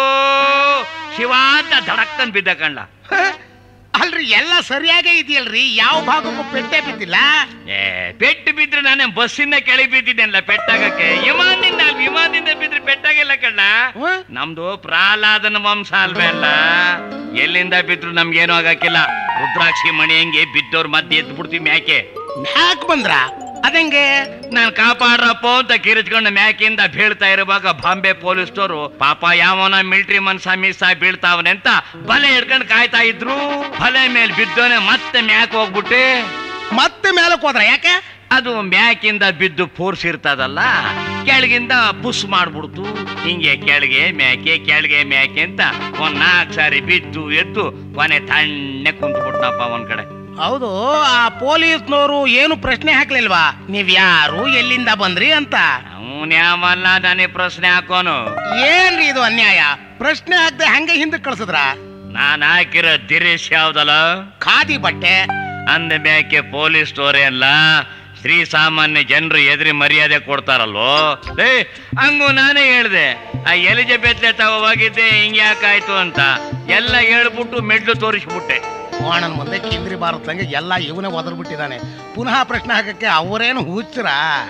ಶಿವ ಅಂತ ಧಡಕ್ಕನ್ ಬಿದ್ದ ಕಂಡ. ಅಲ್ರಿ, ಎಲ್ಲ ಸರಿಯಾಗೇ ಇದೆಯಲ್ರಿ, ಯಾವ ಭಾಗಕ್ಕೂ ಪೆಟ್ಟೆ ಬಿದ್ದಿಲ್ಲ. ಪೆಟ್ಟು ಬಿದ್ರೆ ನಾನೇ ಬಸ್ಸಿಂದ ಕೆಳಗೆ ಬಿದ್ದಿದ್ದೇನಲ್ಲ ಪೆಟ್ಟಾಗಕ್ಕೆ. ವಿಮಾನದಿಂದ ಬಿದ್ರೆ ಪೆಟ್ಟಾಗಿಲ್ಲ ಕಣ್ಣ. ನಮ್ದು ಪ್ರಹ್ಲಾದನ ವಂಶ ಅಲ್ವೇ ಅಲ್ಲ, ಎಲ್ಲಿಂದ ಬಿದ್ರು ನಮ್ಗೇನು ಆಗಕ್ಕಿಲ್ಲ. ರುದ್ರಾಕ್ಷಿ ಮಣಿ ಹೆಂಗೆ ಬಿದ್ದವ್ರ ಮಧ್ಯೆ ಎದ್ದು ಬಿಡ್ತೀವಿ ಮ್ಯಾಕೆ. ಮ್ಯಾಕ್ ಬಂದ್ರ ಅದಂಗೆ? ನಾನ್ ಕಾಪಾಡ್ರಪ್ಪ ಅಂತ ಕಿರಿಚ್ಕೊಂಡು ಮ್ಯಾಕಿಂದ ಬೀಳ್ತಾ ಇರುವಾಗ ಬಾಂಬೆ ಪೊಲೀಸ್ನವರು ಪಾಪ ಯಾವನ ಮಿಲಿಟರಿ ಮನ್ಸ ಮಿಸ್ ಆಗಿ ಬೀಳ್ತಾವನೆ ಅಂತ ಬಲೆ ಹಿಡ್ಕೊಂಡು ಕಾಯ್ತಾ ಇದ್ರು. ಬಲೆ ಮೇಲೆ ಬಿದ್ದೋನೆ ಮತ್ತೆ ಮ್ಯಾಕ್ ಹೋಗ್ಬಿಟ್ಟೆ. ಮತ್ತೆ ಮೇಲಕ್ಕೆ ಹೋದ್ರ? ಯಾಕೆ? ಅದು ಮ್ಯಾಕಿಂದ ಬಿದ್ದು ಫೋರ್ಸ್ ಇರ್ತದಲ್ಲ, ಕೆಳಗಿಂದ ಪುಷ್ ಮಾಡ್ಬಿಡ್ತು. ಹಿಂಗೆ ಕೆಳಗೆ ಮ್ಯಾಕೆ ಕೆಳಗೆ ಮ್ಯಾಕೆ ಅಂತ ಒಂದ್ 4 ಸಾರಿ ಬಿದ್ದು ಎದ್ದು ಕೊನೆ ತಣ್ಣೆ ಕುಂತು ಬಿಟ್ನಪ್ಪ ಒಂದ್ ಕಡೆ. ಹೌದು, ಆ ಪೊಲೀಸ್ನವರು ಏನು ಪ್ರಶ್ನೆ ಹಾಕ್ಲಿಲ್ವಾ, ನೀವ್ ಯಾರು ಎಲ್ಲಿಂದ ಬಂದ್ರಿ ಅಂತ? ಅವನ್ಯಾವಲ್ಲ ನನಗೆ ಪ್ರಶ್ನೆ ಹಾಕೋನು. ಏನ್ರಿ ಇದು ಅನ್ಯಾಯ? ಪ್ರಶ್ನೆ ಹಾಕ್ದೆ ಹಂಗೆ ಹಿಂದಕ್ಕೆ ಕಳ್ಸಿದ್ರ? ನಾನ್ ಹಾಕಿರೋ ದಿರೇಶ್ ಯಾವ್ದಲ್ಲ, ಖಾದಿ ಬಟ್ಟೆ ಅಂದ ಮ್ಯಾಕೆ ಪೊಲೀಸ್ ಸ್ಟೋರಿ ಅಲ್ಲ, ಶ್ರೀ ಸಾಮಾನ್ಯ ಜನರು ಎದುರಿ ಮರ್ಯಾದೆ ಕೊಡ್ತಾರಲ್ವೋ. ಹಂಗು ನಾನೇ ಹೇಳ್ದೆ, ಆ ಎಲಿಜಬೆತ್ ಹೋಗಿದ್ದೆ ಹಿಂಗೆ ಯಾಕಾಯ್ತು ಅಂತ ಎಲ್ಲ ಹೇಳ್ಬಿಟ್ಟು ಮೆಡ್ಲು ತೋರಿಸ್ಬಿಟ್ಟೆ. ಕೋಣನ್ ಮುಂದೆ ಕೇಂದ್ರಿ ಭಾರತಂಗೆ ಎಲ್ಲ ಇವನೇ ಒದರ್ಬಿಟ್ಟಿದ್ದಾನೆ. ಪುನಃ ಪ್ರಶ್ನೆ ಹಾಕಕ್ಕೆ ಅವರೇನು ಹುಚ್ಚರ?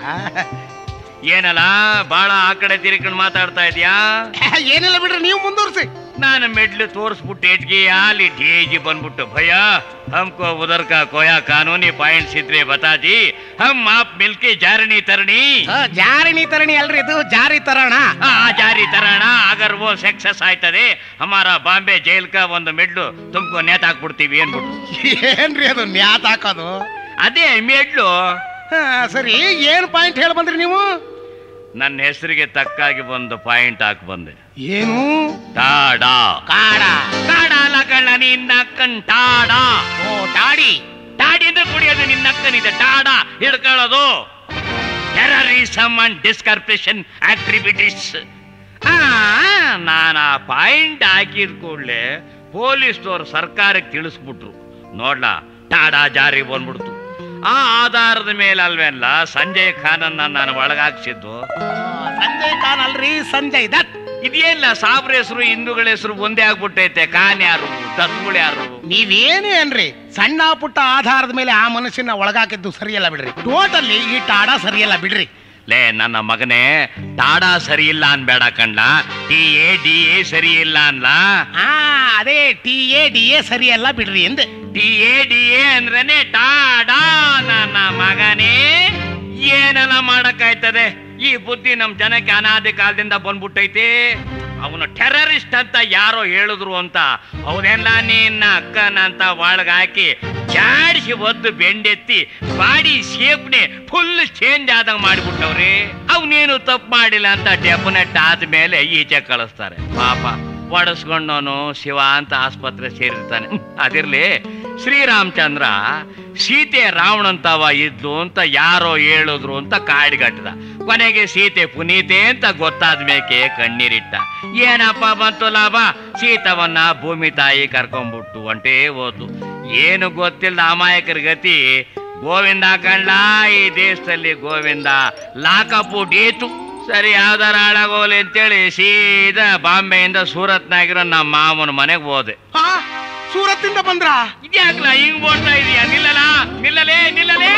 ಏನಲ್ಲ ಬಾಳ ಆ ಕಡೆ ತಿರ್ಕೊಂಡು ಮಾತಾಡ್ತಾ ಇದೀಯಾ? ಏನಿಲ್ಲ ಬಿಡ್ರಿ, ನೀವು ಮುಂದುವರ್ಸಿ. ನಾನು ಮೆಡ್ಲು ತೋರಿಸ್ಬಿಟ್ಟು ಎಟ್ಗೆ ಅಲ್ಲಿ ಢೇಜಿ ಬಂದ್ಬಿಟ್ಟು, ಭಯ हमको उधर का कोया कानूनी पॉइंट्स इतने बता दी, हम आप मिलके जारनी तरणी. ಜಾರಿನಿ ತರಣಿ ಅಲ್ರಿ, ಇದು ಜಾರಿ ತರಣ. ಜಾರಿ ತರಣ. ಅಗರ್ वो सक्सेस ಆಯ್ತದೆ, हमारा ಬಾಂಬೆ ಜೈಲ್ का ಒಂದು ಮೆಡ್ಲು ತುಮको ನೇತಾಕ್ಬಿಡ್ತೀವಿ ಅನ್ಬಿಟ್ಟು. ಏನ್ರಿ ಅದು ನ್ಯಾತ್ ಹಾಕೋದು? ಅದೇ ಮೆಡ್ಲು. ಸರಿ, ಏನ್ ಪಾಯಿಂಟ್ ಹೇಳಿ ಬಂದ್ರಿ ನೀವು? ನನ್ನ ಹೆಸರಿಗೆ ತಕ್ಕಾಗಿ ಒಂದು ಪಾಯಿಂಟ್ ಹಾಕಿ ಬಂದೆ. ಏನು? ಟಾಡಾ. ಕಾಡ ಟಾಡಾ ಅಲ್ಲ ಕಳ್ಳ, ನಿನ್ನಕ್ಕನ್ ಟಾಡಾ. ಓ ಟಾಡಿ. ಟಾಡಿ ಅಂದ್ರೆ ಕುಡಿಯೋದು, ನಿನ್ನಕ್ಕನಿದೆ ಟಾಡಾ ಹಿಡ್ಕೊಳ್ಳೋದು. Terrorism and disruption activities. ನಾನು ಆ ಪಾಯಿಂಟ್ ಹಾಕಿದ ಕೂಡಲೇ ಪೊಲೀಸ್ನವ್ರು ಸರ್ಕಾರಕ್ಕೆ ತಿಳಿಸ್ಬಿಟ್ರು. ನೋಡ್ಲಾ, ಟಾಡಾ ಜಾರಿ ಬಂದ್ಬಿಡ್ತು. ಆ ಆಧಾರದ ಮೇಲೆ ಅಲ್ವೇನಲ್ಲ ಸಂಜಯ್ ಖಾನ್ ಅನ್ನ ನಾನು ಒಳಗಾಕ್ಸಿದ್ದು. ಸಂಜಯ್ ಖಾನ್ ಅಲ್ರಿ, ಸಂಜಯ್ ದತ್. ಇದೇನಿಲ್ಲ ಸಾಬ್ರ ಹೆಸರು ಹಿಂದೂಗಳ ಹೆಸರು ಒಂದೇ ಆಗ್ಬಿಟ್ಟೈತೆ. ಕಾನ್ ಯಾರು, ದತ್ತುಗಳು ಯಾರು? ನೀವೇನೇ ಅನ್ರಿ, ಸಣ್ಣ ಪುಟ್ಟ ಆಧಾರದ ಮೇಲೆ ಆ ಮನಸ್ಸಿನ ಒಳಗಾಕಿದ್ದು ಸರಿಯಲ್ಲ ಬಿಡ್ರಿ. ಟೋಟಲಿ ಈ ಟಾಡಾ ಸರಿಯಲ್ಲ ಬಿಡ್ರಿ. ಲೇ ನನ್ನ ಮಗನೇ, ಟಾಡಾ ಸರಿ ಇಲ್ಲ ಅನ್ಬೇಡ ಕಂಡ, TADA ಸರಿ ಇಲ್ಲ ಅನ್ಲ. ಅದೇ TADA ಸರಿಯಲ್ಲ ಬಿಡ್ರಿ ಎಂದೆ. TADA ಅಂದ್ರೇನೆ ಟಾಡಾ. ನನ್ನ ಮಗನೇ, ಏನೆಲ್ಲ ಮಾಡಕ್ಕಾಯ್ತದೆ? ಈ ಬುದ್ಧಿ ನಮ್ ಜನಕ್ಕೆ ಅನಾದಿ ಕಾಲದಿಂದ ಬಂದ್ಬಿಟ್ಟೈತಿ. ಅವನು ಟೆರರಿಸ್ಟ್ ಅಂತ ಯಾರೋ ಹೇಳಿದ್ರು ಅಂತ ಅವನೆಲ್ಲ ನಿನ್ನ ಅಕ್ಕನಂತ ಒಳಗಾಕಿ ಜಾಡಿಸಿ ಒದ್ದು ಬೆಂಡೆತ್ತಿ ಬಾಡಿ ಶೇಪ್ನೆ ಫುಲ್ ಚೇಂಜ್ ಆದಂಗ ಮಾಡಿಬಿಟ್ಟವ್ರಿ. ಅವನೇನು ತಪ್ಪು ಮಾಡಿಲ್ಲ ಅಂತ ಡೆಫಿನೆಟ್ ಆದ್ಮೇಲೆ ಈಚೆ ಕಳಿಸ್ತಾರೆ. ಪಾಪ ಒಡಿಸ್ಕೊಂಡವನು ಶಿವ ಅಂತ ಆಸ್ಪತ್ರೆ ಸೇರಿರ್ತಾನೆ. ಅದಿರ್ಲಿ, ಶ್ರೀರಾಮಚಂದ್ರ ಸೀತೆ ರಾವಣಂತವ ಇದ್ಲು ಅಂತ ಯಾರೋ ಹೇಳಿದ್ರು ಅಂತ ಕಾಡಿಗಟ್ಟದ. ಕೊನೆಗೆ ಸೀತೆ ಪುನೀತೆ ಅಂತ ಗೊತ್ತಾದ ಮೇಕೆ ಕಣ್ಣೀರಿಟ್ಟ. ಏನಪ್ಪ ಬಂತು ಲಾಭ? ಸೀತವನ್ನ ಭೂಮಿ ತಾಯಿ ಕರ್ಕೊಂಡ್ಬಿಟ್ಟು ಒಂಟೇ ಹೋದ್ಲು. ಏನು ಗೊತ್ತಿಲ್ಲ ಅಮಾಯಕರ ಗತಿ. ಗೋವಿಂದ ಕಂಡ್ಲ, ಈ ದೇಶದಲ್ಲಿ ಗೋವಿಂದ ಲಾಕಪ್ಪು ಡೇತು. ಸರಿ, ಯಾವ್ದಾರ ಹಾಳಾಗೋಲಿ ಅಂತೇಳಿ ಸೀದಾ ಬಾಂಬೆಯಿಂದ ಸೂರತ್ನಾಗಿರೋ ನಮ್ಮ ಮಾವನ ಮನೆಗೆ ಹೋದೆ. ಸೂರತ್ತಿಂದ ಬಂದ್ರ? ಇದ್ಯಾಕ್ಲ ಹಿಂಗ್ ಓಡ್ತಾ ಇದೀಯ? ನಿಲ್ಲಲೇ ನಿಲ್ಲಲೇ.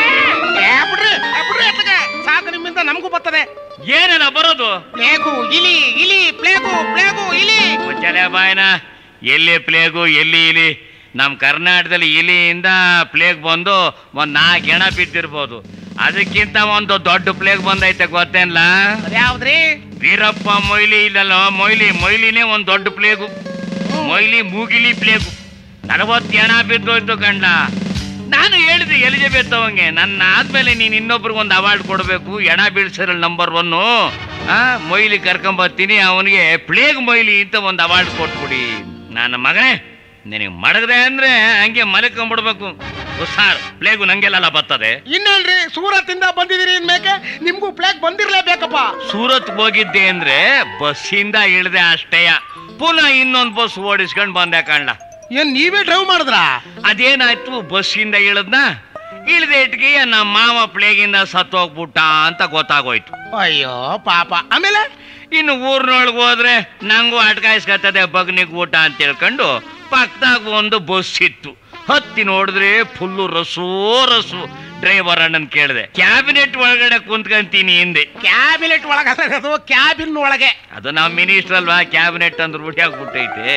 ಸಾಕು, ನಿಮ್ಮಿಂದ ನಮಗೂ ಬರ್ತದೆ. ಏನೆಲ್ಲ ಬರೋದು? ಪ್ಲೇಗು, ಇಲಿ, ಇಲಿ, ಪ್ಲೇಗು, ಪ್ಲೇಗು, ಇಲಿ. ಮುಚ್ಚಲೆ ಬಾಯ್ನ. ಎಲ್ಲಿ ಪ್ಲೇಗು, ಎಲ್ಲಿ ಇಲಿ? ನಮ್ ಕರ್ನಾಟಕದಲ್ಲಿ ಇಲಿಯಿಂದ ಪ್ಲೇಗ್ ಬಂದು ಒಂದ್ 4 ಹೆಣ ಬಿದ್ದಿರ್ಬೋದು. ಅದಕ್ಕಿಂತ ಒಂದು ದೊಡ್ಡ ಪ್ಲೇಗ್ ಬಂದೈತೆ ಗೊತ್ತೇನ್ಲ? ಯಾವ್ದ್ರಿ? ವೀರಪ್ಪ ಮೊಯ್ಲಿ ಇಲ್ಲಲ್ಲ, ಮೊಯ್ಲಿನೇ ಒಂದ್ ದೊಡ್ಡ ಪ್ಲೇಗು. ಮೊಯ್ಲಿ ಮೂಗಿಲಿ ಪ್ಲೇಗು. 40 ಹೆಣ ಬಿದ್ದೋಯ್ತು ಕಂಡ. ನಾನು ಹೇಳಿದೆ ಎಲಿಜಬೆತ್ ಅವಂಗೆ, ನನ್ನ ಆದ್ಮೇಲೆ ನೀನ್ ಇನ್ನೊಬ್ರಿಗೆ ಒಂದು ಅವಾರ್ಡ್ ಕೊಡ್ಬೇಕು, ಹೆಣ ಬೀಳ್ಸಿರಲ್ ನಂಬರ್ 1 ಮೊಯ್ಲಿ ಕರ್ಕೊಂಬರ್ತೀನಿ, ಅವನಿಗೆ ಪ್ಲೇಗ್ ಮೊಯ್ಲಿ ಅಂತ ಒಂದು ಅವಾರ್ಡ್ ಕೊಟ್ಬಿಡಿ. ನನ್ನ ಮಗನೇ, ನಿನಗೆ ಮಡಗದೆ ಅಂದ್ರೆ ಹಂಗೆ ಮಲ್ಕೊಂಡ್ಬಿಡ್ಬೇಕು. ಹುಷಾರ್, ಪ್ಲೇಗು ನಂಗೆಲ್ಲ ಬರ್ತದೆ. ಇನ್ನೇನ್ರಿ, ಸೂರತ್ತಿಂದ ಬಂದಿದ್ದೀರಿ ಇನ್ಮೇಕೆ ನಿಮ್ಗೂ ಪ್ಲೇಗ್ ಬಂದಿರ್ಲೇಬೇಕಪ್ಪ. ಸೂರತ್ ಹೋಗಿದ್ದೆ ಅಂದ್ರೆ ಬಸ್ಸಿಂದ ಇಳ್ದೆ ಅಷ್ಟೇಯ. ಪುನಃ ಇನ್ನೊಂದು ಬಸ್ ಓಡಿಸ್ಕೊಂಡ್ ಬಂದೆ ಕಾಣ್ಲ. ಏನ್ ನೀವೇ ಡ್ರೈವ್ ಮಾಡಿದ್ರ? ಅದೇನಾಯ್ತು, ಬಸ್ಸಿಂದ ಇಳದ್ನ. ಇಳ್ದೆ ಇಟ್ಗೆ ನಮ್ಮ ಮಾವ ಪ್ಲೇಗಿಂದ ಸತ್ತು ಹೋಗ್ಬಿಟ್ಟ ಅಂತ ಗೊತ್ತಾಗೋಯ್ತು. ಅಯ್ಯೋ ಪಾಪ. ಆಮೇಲೆ ಇನ್ನು ಊರ್ನೊಳಗೆ ಹೋದ್ರೆ ನಂಗೂ ಅಟ್ಕಾಯಿಸ್ಕತ್ತದೆ ಬಗ್ನಿಗ್ ಊಟ ಅಂತ ಹೇಳ್ಕೊಂಡು ಪಕ್ಕದಾಗ ಒಂದು ಬಸ್ ಇತ್ತು. ಹತ್ತಿ ನೋಡಿದ್ರೆ ಫುಲ್ಲು ರಸೋ ರಸು. ಡ್ರೈವರ್ ಅಣ್ಣನ್ ಕೇಳಿದೆ, ಕ್ಯಾಬಿನೆಟ್ ಒಳಗಡೆ ಕುಂತ್ಕಂತೀನಿ ಹಿಂದೆ. ಕ್ಯಾಬಿನೆಟ್ ಒಳಗಡೆ? ಅದು ಕ್ಯಾಬಿನ್ ಒಳಗೆ. ಅದು ನಮ್ಮ ಮಿನಿಸ್ಟರ್ ಅಲ್ವಾ, ಕ್ಯಾಬಿನೆಟ್ ಅಂದ್ರೆ ರೂಢಿ ಆಗ್ಬಿಟ್ಟೈತೆ.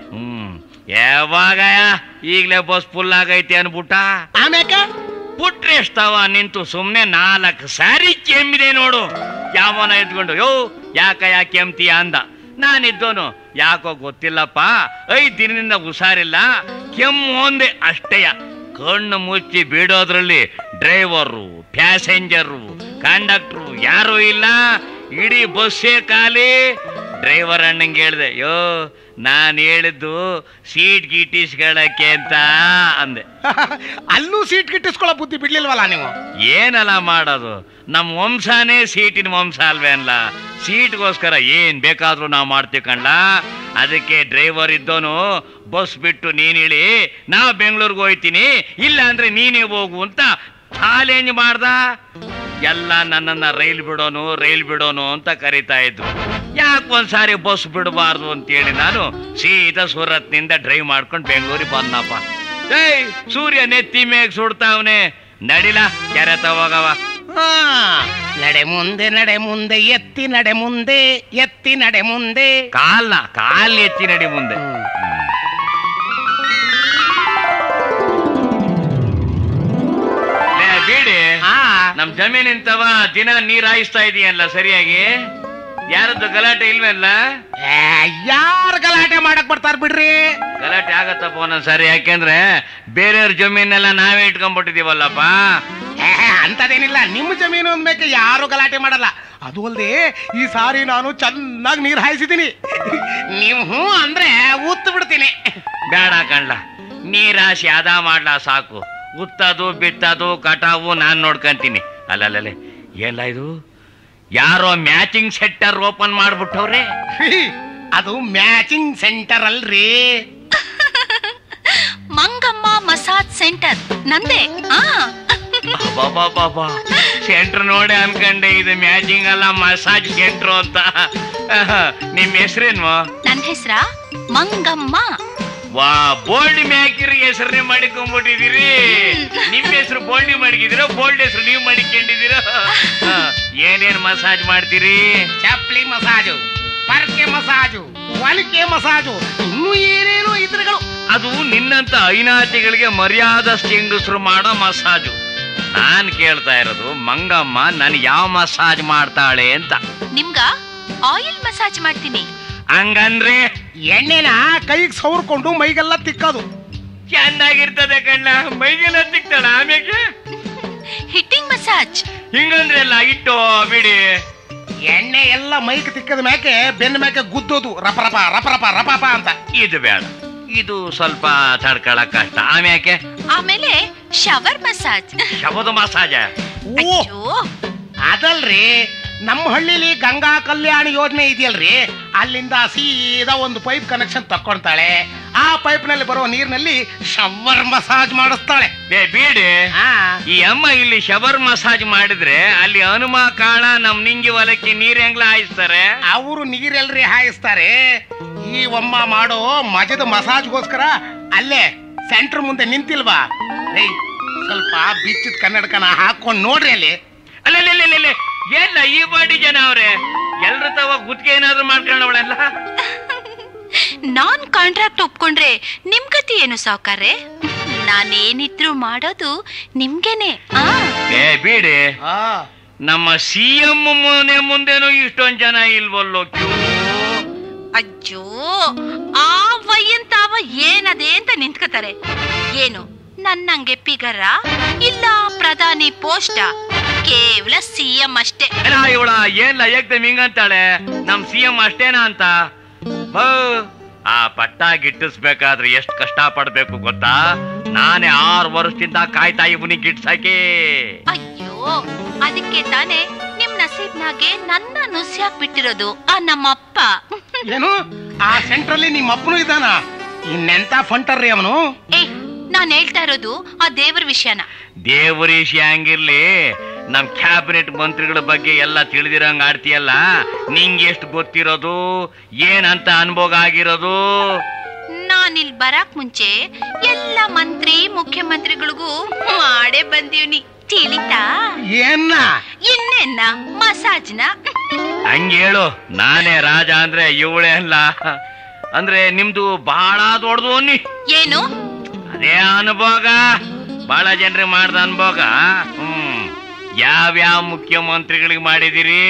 ಯಾವಾಗ ಈಗ್ಲೇ ಬಸ್ ಫುಲ್ ಆಗೈತೆ ಅನ್ಬಿಟ್ಟ. ಆಮೇಲೆ ಪುಟ್ರೆ ಎಷ್ಟವ ನಿಂತು ಸುಮ್ನೆ 4 ಸಾರಿ ಕೆಮ್ಮಿದೆ ನೋಡು. ಯಾವನ ಎದ್ಕೊಂಡು, ಯೋ ಯಾಕ ಕೆಮ್ತೀಯ ಅಂದ. ನಾನಿದ್ದೋನು, ಯಾಕೋ ಗೊತ್ತಿಲ್ಲಪ್ಪ, 5 ದಿನದಿಂದ ಹುಷಾರಿಲ್ಲ, ಕೆಮ್ಮು ಒಂದೆ ಅಷ್ಟೇಯ. ಕಣ್ಣು ಮುಚ್ಚಿ ಬಿಡೋದ್ರಲ್ಲಿ ಡ್ರೈವರು, ಪ್ಯಾಸೆಂಜರು, ಕಂಡಕ್ಟ್ರು ಯಾರೂ ಇಲ್ಲ. ಇಡೀ ಬಸ್ಸೇ ಖಾಲಿ. ಡ್ರೈವರ್ ಅಣ್ಣಂಗೆ ಹೇಳ್ದೆ, ಯೋ ನಾನು ಹೇಳಿದ್ದು ಸೀಟ್ ಗಿಟ್ಟಿಸ್ಕೊಳಕ್ಕೆ ಅಂತ ಅಂದೆ. ಅಲ್ಲೂ ಸೀಟ್ ಗಿಟ್ಟಿಸ್ಕೊಳ್ಳೋ ಬುದ್ಧಿ ಬಿಡ್ಲಿಲ್ವಲ್ಲ ನೀವು? ಏನಲ್ಲ ಮಾಡೋದು, ನಮ್ಮ ವಂಶನೇ ಸೀಟಿನ ವಂಶ ಅಲ್ವೇ ಅಲ್ಲ. ಸೀಟ್ಗೋಸ್ಕರ ಏನ್ ಬೇಕಾದ್ರೂ ನಾವು ಮಾಡ್ತೀವಿ ಕಣ್ಲ. ಅದಕ್ಕೆ ಡ್ರೈವರ್ ಇದ್ದೋನು, ಬಸ್ ಬಿಟ್ಟು ನೀನ್ ಇಳಿ, ನಾ ಬೆಂಗಳೂರಿಗೆ ಹೋಯ್ತೀನಿ, ಇಲ್ಲ ಅಂದ್ರೆ ನೀನೇ ಹೋಗು ಅಂತ ಚಾಲೆಂಜ್ ಮಾಡ್ದ. ಎಲ್ಲ ನನ್ನನ್ನ ರೈಲ್ ಬಿಡೋನು ಅಂತ ಕರೀತಾ ಇದ್ರು. ಯಾಕೊಂದ್ಸಾರಿ ಬಸ್ ಬಿಡಬಾರ್ದು ಅಂತೇಳಿ ನಾನು ಸೀದಾ ಸೂರತ್ನಿಂದ ಡ್ರೈವ್ ಮಾಡ್ಕೊಂಡು ಬೆಂಗಳೂರಿಗೆ ಬಂದಪ್ಪ. ಸೂರ್ಯ ನೆತ್ತಿ ಮೇಘ ಸುಡ್ತಾವನೆ, ನಡಿಲ ಕೆರೆ ತಗೋಗವ. ನಡೆ ಮುಂದೆ ಎತ್ತಿ ನಡೆ ಮುಂದೆ ಕಾಲ್ ಎತ್ತಿ ನಡಿ ಮುಂದೆ. ಬೇಡಿ, ನಮ್ ಜಮೀನಿಂತವ ದಿನ ನೀರ್ ಹಾಯಿಸ್ತಾ ಇದೀಯಲ್ಲ ಸರಿಯಾಗಿ? ಯಾರದ್ದು ಗಲಾಟೆ ಇಲ್ವಲ್ಲ? ಯಾರು ಗಲಾಟೆ ಮಾಡಕ್ ಬರ್ತಾರ ಬಿಡ್ರಿ. ಗಲಾಟೆ ಆಗತ್ತಪ್ಪ ಒಂದೊಂದ್ಸರಿ, ಯಾಕೆಂದ್ರೆ ಬೇರೆಯವ್ರ ಜಮೀನೆಲ್ಲ ನಾವೇ ಇಟ್ಕೊಂಡ್ಬಿಟ್ಟಿದೀವಲ್ಲಪ್ಪ. ಅಂತದೇನಿಲ್ಲ, ನಿಮ್ಮ ಜಮೀನು ಅಂದ್ಮೇಲೆ ಯಾರು ಗಲಾಟೆ ಮಾಡಲ್ಲ. ಅದು ಅಲ್ಲದೆ ಈ ಸಾರಿ ನಾನು ಚೆನ್ನಾಗಿ ನೀರು ಹಾಯಿಸಿದ್ದೀನಿ. ನೀವು ಹ್ಞೂ ಅಂದ್ರೆ ಉತ್ತು ಬಿಡ್ತೀನಿ. ಬೇಡ ಕಣ್ಲ, ನೀರಾಶಿ ಅದ ಮಾಡ್ಲಾ ಸಾಕು. ಉತ್ತದು ಬಿತ್ತದು ಕಟಾವು ನಾನ್ ನೋಡ್ಕಂತೀನಿ. ಅಲ್ಲಲ್ಲೇ ಎಲ್ಲ ಇದು ಯಾರೋ ಮ್ಯಾಚಿಂಗ್ ಸೆಂಟರ್ ಓಪನ್ ಮಾಡ್ಬಿಟ್ಟವ್ರೆ. ಅದು ಮ್ಯಾಚಿಂಗ್ ಸೆಂಟರ್ ಅಲ್ರಿ, ಮಂಗಮ್ಮ ಮಸಾಜ್ ಸೆಂಟರ್ ನಂದೇ. ಬಾಬಾ ಸೆಂಟ್ರ್ ನೋಡಿ ಅನ್ಕಂಡೆ ಇದು ಮ್ಯಾಚಿಂಗ್ ಅಲ್ಲ ಮಸಾಜ್ ಸೆಂಟ್ರ್ ಅಂತ. ನಿಮ್ ಹೆಸರೇನು? ನನ್ನ ಹೆಸರ ಮಂಗಮ್ಮ. ವಾ, ಬೋಲ್ಡ್ ಮ್ಯಾಕಿರ್ ಹೆಸರನ್ನೇ ಮಾಡಿಕೊಂಡ್ಬಿಟ್ಟಿದ್ದೀರಿ. ನಿಮ್ ಹೆಸರು ಬೋಲ್ಡಿ ಮಡಗಿದಿರ, ಬೋಲ್ಡ್ ಹೆಸರು ನೀವು ಮಡಿಕೊಂಡಿದ್ದೀರ. ಏನೇನ್ ಮಸಾಜ್ ಮಾಡ್ತೀರಿ? ಚಪ್ಲಿ ಮಸಾಜು, ಪರ್ಕೆ ಮಸಾಜು, ಒಲಿಕೆ ಮಸಾಜು, ಇನ್ನೂ ಏನೇನು ಇದ್ರಗಳು. ಅದು ನಿನ್ನಂತ ಐನಾತಿಗಳಿಗೆ ಮರ್ಯಾದಷ್ಟು ಹೆಂಗಸರು ಮಾಡೋ ಮಸಾಜು. ನಾನ್ ಕೇಳ್ತಾ ಇರೋದು ಮಂಗಮ್ಮ ನನ್ ಯಾವ ಮಸಾಜ್ ಮಾಡ್ತಾಳೆ ಅಂತ. ನಿಮ್ಗ ಆಯಿಲ್ ಮಸಾಜ್ ಮಾಡ್ತೀನಿ. ಹಂಗಂದ್ರೆ ಎಣ್ಣೆನ ಕೈಗೆ ಸವರ್ಕೊಂಡು ಮೈಗೆಲ್ಲ ತಿಕ್ಕೋದು. ಚೆನ್ನಾಗಿರ್ತದೆ ಕಣ್ಣ, ಮೈಗೆಲ್ಲ ತಿಕ್ತಾಳ. ಆಮೇಲೆ ಹಿಟ್ಟಿಂಗ್ ಮಸಾಜ್. ಹಿಂಗಂದ್ರೆ ಎಲ್ಲ ಇಟ್ಟು ಬಿಡಿ. ಎಣ್ಣೆ ಎಲ್ಲ ಮೈಗೆ ತಿಕ್ಕದ ಮ್ಯಾಕೆ ಬೆನ್ನ ಮ್ಯಾಕೆ ಗುದ್ದೋದು, ರಪ ರಪ ರಪ ರಪ ರಪ ಅಂತ. ಇದು ಬೇಡ, ಇದು ಸ್ವಲ್ಪ ತಡ್ಕೊಳಕ್ ಕಷ್ಟ. ಆಮೇಲೆ ಶವರ್ ಮಸಾಜ್. ಶವದ ಮಸಾಜ? ಅದಲ್ರಿ, ನಮ್ಮ ಹಳ್ಳಿಲಿ ಗಂಗಾ ಕಲ್ಯಾಣ ಯೋಜನೆ ಇದೆಯಲ್ರಿ, ಅಲ್ಲಿಂದ ಸೀದಾ ಒಂದು ಪೈಪ್ ಕನೆಕ್ಷನ್ ತಕ್ಕೊಂತಾಳೆ. ಆ ಪೈಪ್ ನಲ್ಲಿ ಬರೋ ನೀರಿನಲ್ಲಿ ಶವರ್ ಮಸಾಜ್ ಮಾಡಿಸ್ತಾಳೆ. ಬೀಡಿ, ಈ ಅಮ್ಮ ಇಲ್ಲಿ ಶವರ್ ಮಸಾಜ್ ಮಾಡಿದ್ರೆ ಅಲ್ಲಿ ಹನುಮ ಕಾಳ ನಮ್ ನಿಂಗಿ ಹೊಲಕ್ಕೆ ನೀರ್ ಹೆಂಗ್ಲ ಹಾಯಿಸ್ತಾರೆ? ಅವರು ನೀರೆಲ್ರಿ ಹಾಯಿಸ್ತಾರೆ. ಈ ಅಮ್ಮ ಮಾಡೋ ಮಜದ ಮಸಾಜ್ಗೋಸ್ಕರ ಅಲ್ಲೇ ಸೆಂಟರ್ ಮುಂದೆ ನಿಂತಿಲ್ವಾ, ಸ್ವಲ್ಪ ಬಿಚ್ಚಿದ ಕನ್ನಡಕನ ಹಾಕೊಂಡ್ ನೋಡ್ರಿ ಅಲ್ಲಿ. ಅಲ್ಲ ಎಲ್ಲ ಈ ಬಾಡಿ ಜನ ಅವ್ರೆ, ಎಲ್ರ ತವ ಗುತ್ತಿಗೆ ಏನಾದ್ರು ಮಾಡ್ಕೊಂಡವಳೆಲ್ಲ. ನಾನ್ ಕಾಂಟ್ರಾಕ್ಟ್ ಒಪ್ಕೊಂಡ್ರೆ ನಿಮ್ ಗತಿ ಏನು ಸಾವ್ಕಾರ್ರೆ? ನಾನೇನಿದ್ರು ಮಾಡೋದು ನಿಮ್ಗೆನೆ. ಬೀಡಿ, ನಮ್ಮ ಸಿಎಂ ಮನೆ ಮುಂದೆನೂ ಇಷ್ಟೊಂದ್ ಜನ ಇಲ್ವಲ್ಲೋ ಕ್ಯೂ. ಅಜ್ಜೋ, ಆ ವಯ್ಯಂತಾವ ಏನದೇ ಅಂತ ನಿಂತ್ಕೋತಾರೆ. ಏನು ನನ್ನಂಗೆ ಪಿಗರ ಇಲ್ಲ ಪ್ರಧಾನಿ ಪೋಸ್ಟ? ಕೇವಲ ಸಿಎಂ ಅಷ್ಟೇ. ಇವಳ ಏನ್ಲ ಏಕ್ದಮ್ ಹಿಂಗಂತಾಳೆ, ನಮ್ ಸಿಎಂ ಅಷ್ಟೇನಾ ಅಂತ. ಆ ಪಟ್ಟ ಗಿಟ್ಟಿಸ್ಬೇಕಾದ್ರೆ ಎಷ್ಟು ಕಷ್ಟ ಪಡ್ಬೇಕು ಗೊತ್ತಾ? ನಾನೇ 6 ವರ್ಷದಿಂದ ಕಾಯ್ತಾ ಇವನಿ ಗಿಟ್ಸಾಕಿ. ಅಯ್ಯೋ, ಅದಕ್ಕೆ ತಾನೇ ನಿಮ್ ನಸೀಬ್ನಾಗೆ ನನ್ನ ನುಸ್ಯಾಕ್ ಬಿಟ್ಟಿರೋದು ಆ ನಮ್ಮಪ್ಪ. ಏನು, ಆ ಸೆಂಟ್ರಲ್ಲಿ ನಿಮ್ಮ ಅಪ್ಪನು ಇದ್ದಾನ? ಇನ್ನೆಂತ ಫಂಟರ್ರಿ ಅವನು. ನಾನ್ ಹೇಳ್ತಾ ಇರೋದು ಆ ದೇವರ ವಿಷಯನ. ದೇವರ ವಿಷಯ ಹಂಗಿರ್ಲಿ, ನಮ್ ಕ್ಯಾಬಿನೆಟ್ ಮಂತ್ರಿಗಳ ಬಗ್ಗೆ ಎಲ್ಲ ತಿಳಿದಿರಂಗ ಆಡ್ತೀಯಲ್ಲ, ನಿಂಗೆ ಎಷ್ಟು ಗೊತ್ತಿರೋದು, ಏನಂತ ಅನುಭವ ಆಗಿರೋದು? ನಾನಿಲ್ ಬರಾಕ್ ಮುಂಚೆ ಎಲ್ಲ ಮಂತ್ರಿ ಮುಖ್ಯಮಂತ್ರಿಗಳಿಗೂ ಮಾಡೇ ಬಂದೀವ್ನಿ. ತಿಳಿತಾ? ಏನ್ನ? ಇನ್ನೇನ ಮಸಾಜ್ನ. ಹಂಗೇಳು, ನಾನೇ ರಾಜ ಅಂದ್ರೆ ಇವಳೇ ಅಲ್ಲ. ಅಂದ್ರೆ ನಿಮ್ದು ಬಹಳ ದೊಡ್ಡದು ಅನ್ನಿ. ಏನು? ಅದೇ ಅನುಭೋಗ, ಬಹಳ ಜನರಿಗೆ ಮಾಡ್ದ ಅನುಭೋಗ. ಯಾವ್ಯಾವ ಮುಖ್ಯಮಂತ್ರಿಗಳಿಗೆ ಮಾಡಿದಿರಿ?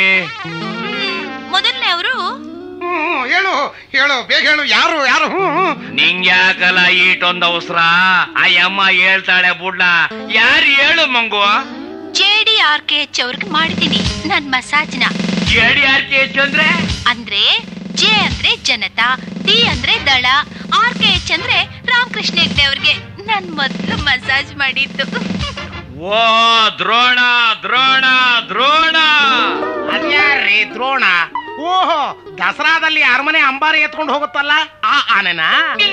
ಮೊದಲನೇ ಅವರು. ಹೇಳು ಹೇಳು, ಬೇಗ ಹೇಳು. ಯಾರು ಯಾರು? ನಿಂಗ್ಯಾಕಲ್ಲ ಈಟೊಂದು ಅವಸರ? ಆ ಅಮ್ಮ ಹೇಳ್ತಾಳೆ ಬುಡ್ಲ. ಯಾರು ಹೇಳು ಮಂಗು? JDRKH ಅವ್ರಿಗೆ ಮಾಡಿದೀನಿ ನನ್ ಮಸಾಜ್ನ. JDRKH ಅಂದ್ರೆ ಜೆ ಅಂದ್ರೆ ಜನತಾ, ಡಿ ಅಂದ್ರೆ ದಳ, RKH ಅಂದ್ರೆ ರಾಮಕೃಷ್ಣ ಹೆಗ್ಡೆ ಅವ್ರಿಗೆ ನನ್ ಮೊದ್ಲು ಮಸಾಜ್ ಮಾಡಿದ್ದು. ಓ ದ್ರೋಣ ದ್ರೋಣ ದ್ರೋಣ. ಅದ್ಯಾರ್ರಿ ದ್ರೋಣ? ಓಹೋ, ದಸರಾದಲ್ಲಿ ಅರಮನೆ ಅಂಬಾರಿ ಎತ್ಕೊಂಡು ಹೋಗುತ್ತಲ್ಲ ಆ ಆನೆನಾ?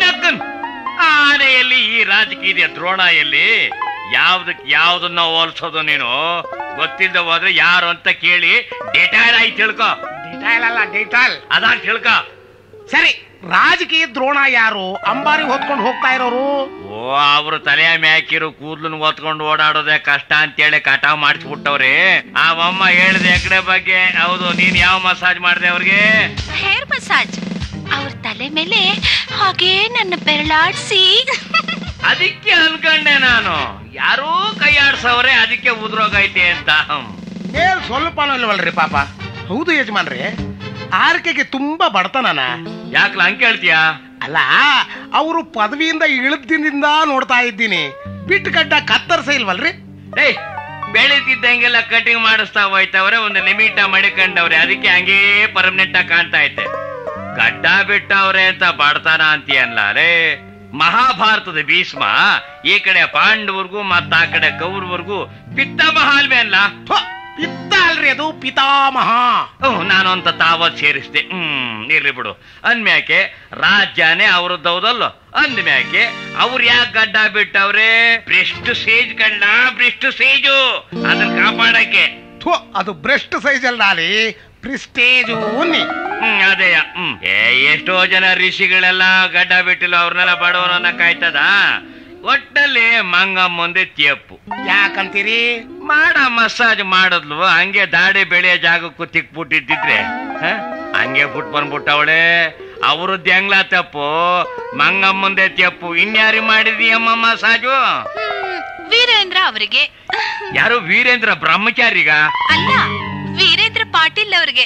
ಆನೆಯಲ್ಲಿ ಈ ರಾಜಕೀಯ ದ್ರೋಣ ಎಲ್ಲಿ? ಯಾವ್ದನ್ನ ಹೋಲ್ಸೋದು ನೀನು? ಗೊತ್ತಿಲ್ಲದೆ ಹೋದ್ರೆ ಯಾರು ಅಂತ ಕೇಳಿ ಡಿಟೈಲ್ ಆಗಿ ತಿಳ್ಕೊ. ಡಿಟೈಲ್ ಅಲ್ಲ, ಡಿಟೈಲ್ ಅದಾಗ ತಿಳ್ಕೊ. ಸರಿ, ರಾಜಕೀಯ ದ್ರೋಣ ಯಾರು? ಅಂಬಾರಿ ಹೊತ್ಕೊಂಡು ಹೋಗ್ತಾ ಇರೋರು? ಓ, ಅವ್ರು ತಲೆ ಮ್ಯಾಕಿರು ಕೂದ್ಲನ್ ಹೊತ್ಕೊಂಡು ಓಡಾಡೋದೇ ಕಷ್ಟ ಅಂತೇಳಿ ಕಟಾವ್ ಮಾಡಿಸ್ಬಿಟ್ಟವ್ರಿ. ಆ ಅಮ್ಮ ಹೇಳಿದೆ ಹೆಗ್ಡೆ ಬಗ್ಗೆ. ಹೌದು, ನೀನ್ ಯಾವ ಮಸಾಜ್ ಮಾಡಿದೆ ಅವ್ರಿಗೆ? Hair massage. ಅವ್ರ ತಲೆ ಮೇಲೆ ಹಾಗೆ ನನ್ನ ಬೆರಳಾಡ್ಸಿ. ಅದಕ್ಕೆ ಅನ್ಕೊಂಡೆ ನಾನು, ಯಾರೂ ಕೈ ಆಡ್ಸವ್ರೆ, ಅದಕ್ಕೆ ಉದ್ರೋಗೈತೆ ಅಂತ. ಮೇಲ್ ಸ್ವಲ್ಪನೂ ಇಲ್ವಲ್ರಿ ಪಾಪ. ಹೌದು ಯಜಮಾನ್ರಿ, ಆರ್ಕೆಗೆ ತುಂಬಾ ಬಡತನನ. ಯಾಕಲ ಹಂಗೆ ಕೇಳ್ತೀಯಾ? ಅಲ್ಲ, ಅವರು ಪದವಿಯಿಂದ ಇಳಿದಿಂದ ನೋಡ್ತಾ ಇದ್ದೀನಿ. ಬಿಟ್ಟು ಗಡ್ಡ ಕತ್ತರ್ಸ ಇಲ್ವಲ್ರಿ? ಬೆಳೀತಿದ್ದಂಗೆಲ್ಲ ಕಟಿಂಗ್ ಮಾಡಿಸ್ತಾ ಹೋಯ್ತವ್ರೆ, ಒಂದು ಲಿಮಿಟ್ ಮಾಡಿಕೊಂಡವ್ರೆ, ಅದಕ್ಕೆ ಹಂಗೇ ಪರ್ಮನೆಂಟ್ ಆಗಿ ಕಾಣ್ತಾ ಐತೆ. ಗಡ್ಡ ಬಿಟ್ಟವ್ರೆ ಅಂತ ಬಡತನ ಅಂತೀಯಲ್ಲ ರೇ. ಮಹಾಭಾರತದ ಭೀಷ್ಮ ಈ ಕಡೆ ಪಾಂಡವರ್ಗೂ ಮತ್ತ ಆ ಕಡೆ ಕೌರವರ್ಗೂ ಪಿತಾಮಹ ಅಲ್ವೇ ಅಲ್ಲ? ಪಿತ್ತ ಅಲ್ರಿ, ಅದು ಪಿತಾಮಹ. ನಾನೊಂತ ತಾವತ್ ಸೇರಿಸ್ದೆ. ಇರ್ಲಿ ಬಿಡು. ಅಂದ್ಮ್ಯಾಕೆ ರಾಜ್ಯನೇ ಅವ್ರದ್ದೌದಲ್ಲ. ಅಂದ್ಮ್ಯಾಕೆ ಅವ್ರು ಯಾಕೆ ಗಡ್ಡ ಬಿಟ್ಟವ್ರೆ? ಬ್ರೆಸ್ಟ್ ಸೇಜ್ ಕಣ್ಣ, ಬ್ರೆಸ್ಟ್ ಸೇಜು, ಅದನ್ನ ಕಾಪಾಡಕ್ಕೆ. ಅದು ಬ್ರೆಸ್ಟ್ ಸೈಜ್ ಅಲ್ಲ, ಪ್ರಿಸ್ಟೇಜು. ಅದೇ ಎಷ್ಟೋ ಜನ ಋಷಿಗಳೆಲ್ಲ ಗಡ್ಡ ಬಿಟ್ಟಿಲ್ಲ, ಅವ್ರನ್ನೆಲ್ಲ ಬಡವರನ್ನ ಕಾಯ್ತದ. ಒಟ್ಟಲ್ಲಿ ಮಂಗ ಮುಂದೆ ತೀಯಪ್ಪು ಯಾಕಂತೀರಿ? ಮಾಡ ಮಸಾಜ್ ಮಾಡದ್ಲು, ಹಂಗೆ ದಾಡಿ ಬೆಳೆಯ ಜಾಗಕ್ಕೂ ತಿಕ್ಬಿಟ್ಟಿದ್ದಿದ್ರೆ ಹಂಗೆ ಬಿಟ್ಟು ಬಂದ್ಬಿಟ್ಟವಳೆ. ಅವ್ರದ್ದು ಹೆಂಗ್ಲ ತಪ್ಪು, ಮಂಗ ಮುಂದೆ ತಪ್ಪು. ಇನ್ಯಾರಿ ಮಾಡಿದೀಯಮ್ಮ ಮಸಾಜು? ವೀರೇಂದ್ರ ಅವರಿಗೆ. ಯಾರು ವೀರೇಂದ್ರ ಬ್ರಹ್ಮಚಾರಿಗ? ಅಲ್ಲ, ವೀರೇಂದ್ರ ಪಾಟೀಲ್ ಅವ್ರಿಗೆ.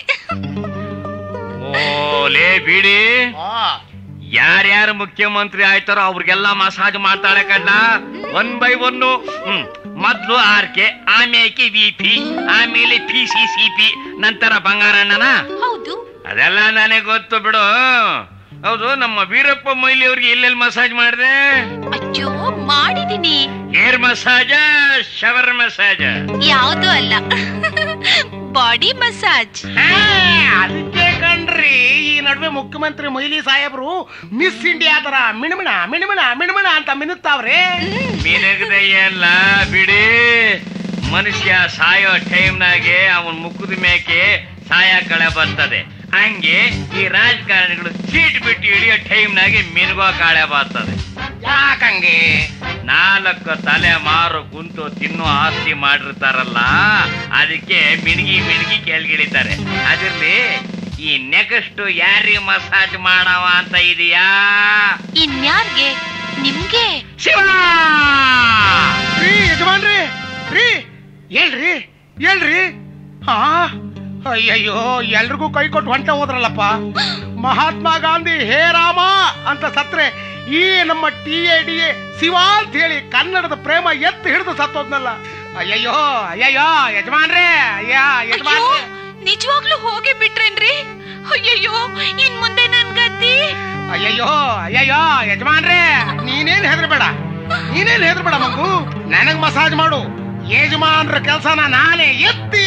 ಓಲೇ ಬಿಡಿ, ಯಾರ್ಯಾರು ಮುಖ್ಯಮಂತ್ರಿ ಆಯ್ತಾರೋ ಅವ್ರಿಗೆಲ್ಲ ಮಸಾಜ್ ಮಾಡ್ತಾಳೆ ಕಣ್ಣ, 1 by 1. ಮೊದ್ಲು ಆರ್ಕೆ, ಆಮೇಲೆ ವಿಪಿ, ಆಮೇಲೆ PCCP, ನಂತರ ಬಂಗಾರಣ್ಣನ. ಹೌದು, ಅದೆಲ್ಲ ನನಗೆ ಗೊತ್ತು ಬಿಡು. ಹೌದು, ನಮ್ಮ ವೀರಪ್ಪ ಮೊಯ್ಲಿ ಅವ್ರಿಗೆ ಎಲ್ಲೆಲ್ಲಿ ಮಸಾಜ್ ಮಾಡಿದೆ? ಅಯ್ಯೋ ಮಾಡಿದೀನಿ. ಹೇರ್ ಮಸಾಜ, ಶವರ್ ಮಸಾಜ? ಯಾವುದು ಅಲ್ಲ, ಬಾಡಿ ಮಸಾಜ್. ಅದಕ್ಕೆ ಕಣ್ರಿ, ಈ ನಡುವೆ ಮುಖ್ಯಮಂತ್ರಿ ಮೊಯ್ಲಿ ಸಾಹೇಬ್ರು ಮಿಸ್ ಇಂಡಿಯಾ ತರ ಮಿಣಮಿಣ ಮಿಣಮಿಣ ಮಿಣಮಿಣ ಅಂತ ಮಿನುತ್ತಾವ್ರೆ. ಮಿನಗದೆ ಎಲ್ಲ ಬಿಡಿ, ಮನುಷ್ಯ ಸಾಯೋ ಟೈಮ್ನಾಗೆ ಅವನ್ ಮುಖದ ಮೇಕೆ ಸಾಯ ಕಳೆ ಬರ್ತದೆ. ಹಂಗೆ ಈ ರಾಜಕಾರಣಿಗಳು ಸೀಟ್ ಬಿಟ್ಟು ಇಳಿಯೋ ಟೈಮ್ನಾಗೆ ಮಿನುಗೋ ಕಾಳೆ ಬರ್ತದೆ. ಯಾಕಂಗೆ? 4 ತಲೆಮಾರು ಕುಂತು ತಿನ್ನೋ ಆಸ್ತಿ ಮಾಡಿರ್ತಾರಲ್ಲ, ಅದಕ್ಕೆ ಮಿಣಗಿ ಮಿಣಗಿ ಕೆಳಗಿಳಿತಾರೆ. ಅದಿರ್ಲಿ, ಈ ನೆಕ್ಸ್ಟ್ ಯಾರಿಗೆ ಮಸಾಜ್ ಮಾಡವ ಅಂತ ಇದೆಯಾ? ಇನ್ಯಾರ್ಗೆ? ನಿಮ್ಗೆ. ಶಿವ ಯಜಮಾನ್ರಿ, ಹೇಳ್ರಿ ಹೇಳ್ರಿ. ಹಾ, ಅಯ್ಯಯ್ಯೋ, ಎಲ್ರಿಗೂ ಕೈ ಕೊಟ್ಟು ಹೊಂಟ ಹೋದ್ರಲ್ಲಪ್ಪ. ಮಹಾತ್ಮ ಗಾಂಧಿ ಹೇ ರಾಮ ಅಂತ ಸತ್ರೆ ಈ ನಮ್ಮ TADA ಶಿವ ಅಂತ ಹೇಳಿ ಕನ್ನಡದ ಪ್ರೇಮ ಎತ್ತು ಹಿಡಿದು ಸತ್ತೋದ್ನಲ್ಲ. ಅಯ್ಯಯ್ಯೋ ಅಯ್ಯಯ್ಯೋ ಯಜಮಾನ್ರೇ, ಯಜಮಾನ್ರೆ, ನಿಜವಾಗ್ಲೂ ಹೋಗಿ ಬಿಟ್ರೇನ್ರಿ? ಅಯ್ಯಯ್ಯೋ, ಇನ್ ಮುಂದೆ ನನ್ ಗತಿ. ಅಯ್ಯಯ್ಯೋ ಅಯ್ಯಯ್ಯೋ ಯಜಮಾನ್ರೇ, ನೀನೇನ್ ಹೆದರ್ಬೇಡ ಮಗು. ನನಗ್ ಮಸಾಜ್ ಮಾಡು. ಯಜಮಾನ್ರ ಕೆಲ್ಸನ ನಾನೇ ಎತ್ತಿ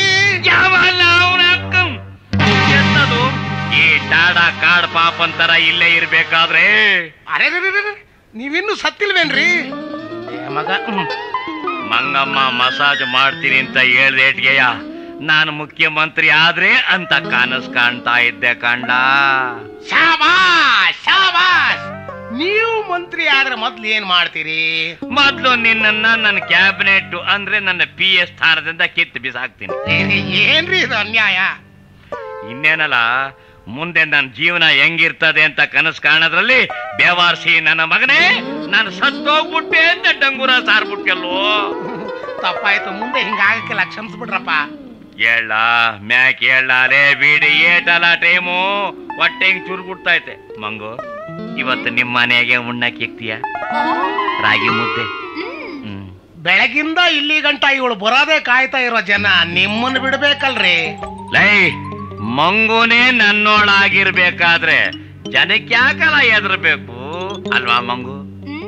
ಎನ್ನದು ಈ ಟಾಡಾ ಕಾಡ್ ಪಾಪಂತರ ಇಲ್ಲೇ ಇರ್ಬೇಕಾದ್ರೆ. ಅರೆ, ನೀವಿನ್ನು ಸತ್ತಿಲ್ವೇನ್ರಿ ಮಗ? ಮಂಗಮ್ಮ ಮಸಾಜ್ ಮಾಡ್ತೀನಿ ಅಂತ ಹೇಳ್ದೇಟ್ಗೆಯ ನಾನು ಮುಖ್ಯಮಂತ್ರಿ ಆದ್ರೆ ಅಂತ ಕನಸು ಕಾಣ್ತಾ ಇದ್ದೆ ಕಂಡ. ಶಾಬಾಷ್ ಶಾಬಾಷ್. ನೀವು ಮಂತ್ರಿ ಆದ್ರೆ ಮೊದ್ಲು ಏನ್ ಮಾಡ್ತೀರಿ? ಮೊದ್ಲು ನಿನ್ನನ್ನ ನನ್ನ ಕ್ಯಾಬಿನೆಟ್ ಅಂದ್ರೆ ನನ್ನ PS ಸ್ಥಾನದಿಂದ ಕಿತ್ತು ಬಿಸಾಕ್ತೀನಿ. ಏನ್ರಿ ಇದು ಅನ್ಯಾಯ? ಇನ್ನೇನಲ್ಲ, ಮುಂದೆ ನನ್ನ ಜೀವನ ಹೆಂಗಿರ್ತದೆ ಅಂತ ಕನಸು ಕಾಣೋದ್ರಲ್ಲಿ ಬೇವಾರ್ಸಿ ನನ್ನ ಮಗನೇ ನಾನು ಸತ್ತೋಗ್ಬಿಟ್ಟೆ ಅಂತ ಡಂಗೂರ ಸಾರ್ಬಿಟ್ಟೆಲ್ಲೋ. ತಪ್ಪಾಯ್ತು, ಮುಂದೆ ಹಿಂಗಾಗಕ್ಕೆಲ್ಲ ಕ್ಷಮಿಸ್ಬಿಟ್ರಪ್ಪ. ಹೇಳ ಮ್ಯಾಕ್ ಹೇಳಲೇ ಬಿಡಿ, ಏಟಲ್ಲ ಟೈಮು, ಹೊಟ್ಟೆ ಹಿಂಗ್ ಚುರ್ಬಿಡ್ತೈತೆ. ಮಂಗು, ಇವತ್ತು ನಿಮ್ಮ ಮನೆಗೆ ಉಣ್ಣಕ್ಕೆ ಇಕ್ತೀಯ ರಾಗಿ ಮುದ್ದೆ? ಬೆಳಗಿಂದ ಇಲ್ಲಿ ಗಂಟ ಇವಳು ಬರೋದೇ ಕಾಯ್ತಾ ಇರೋ ಜನ ನಿಮ್ಮನ್ನು ಬಿಡ್ಬೇಕಲ್ರಿ. ಲೈ, ಮಂಗುನೇ ನನ್ನೋಳಾಗಿರ್ಬೇಕಾದ್ರೆ ಜನಕ್ಕೆ ಯಾಕಲ್ಲ ಎದರ್ಬೇಕು ಅಲ್ವಾ ಮಂಗು?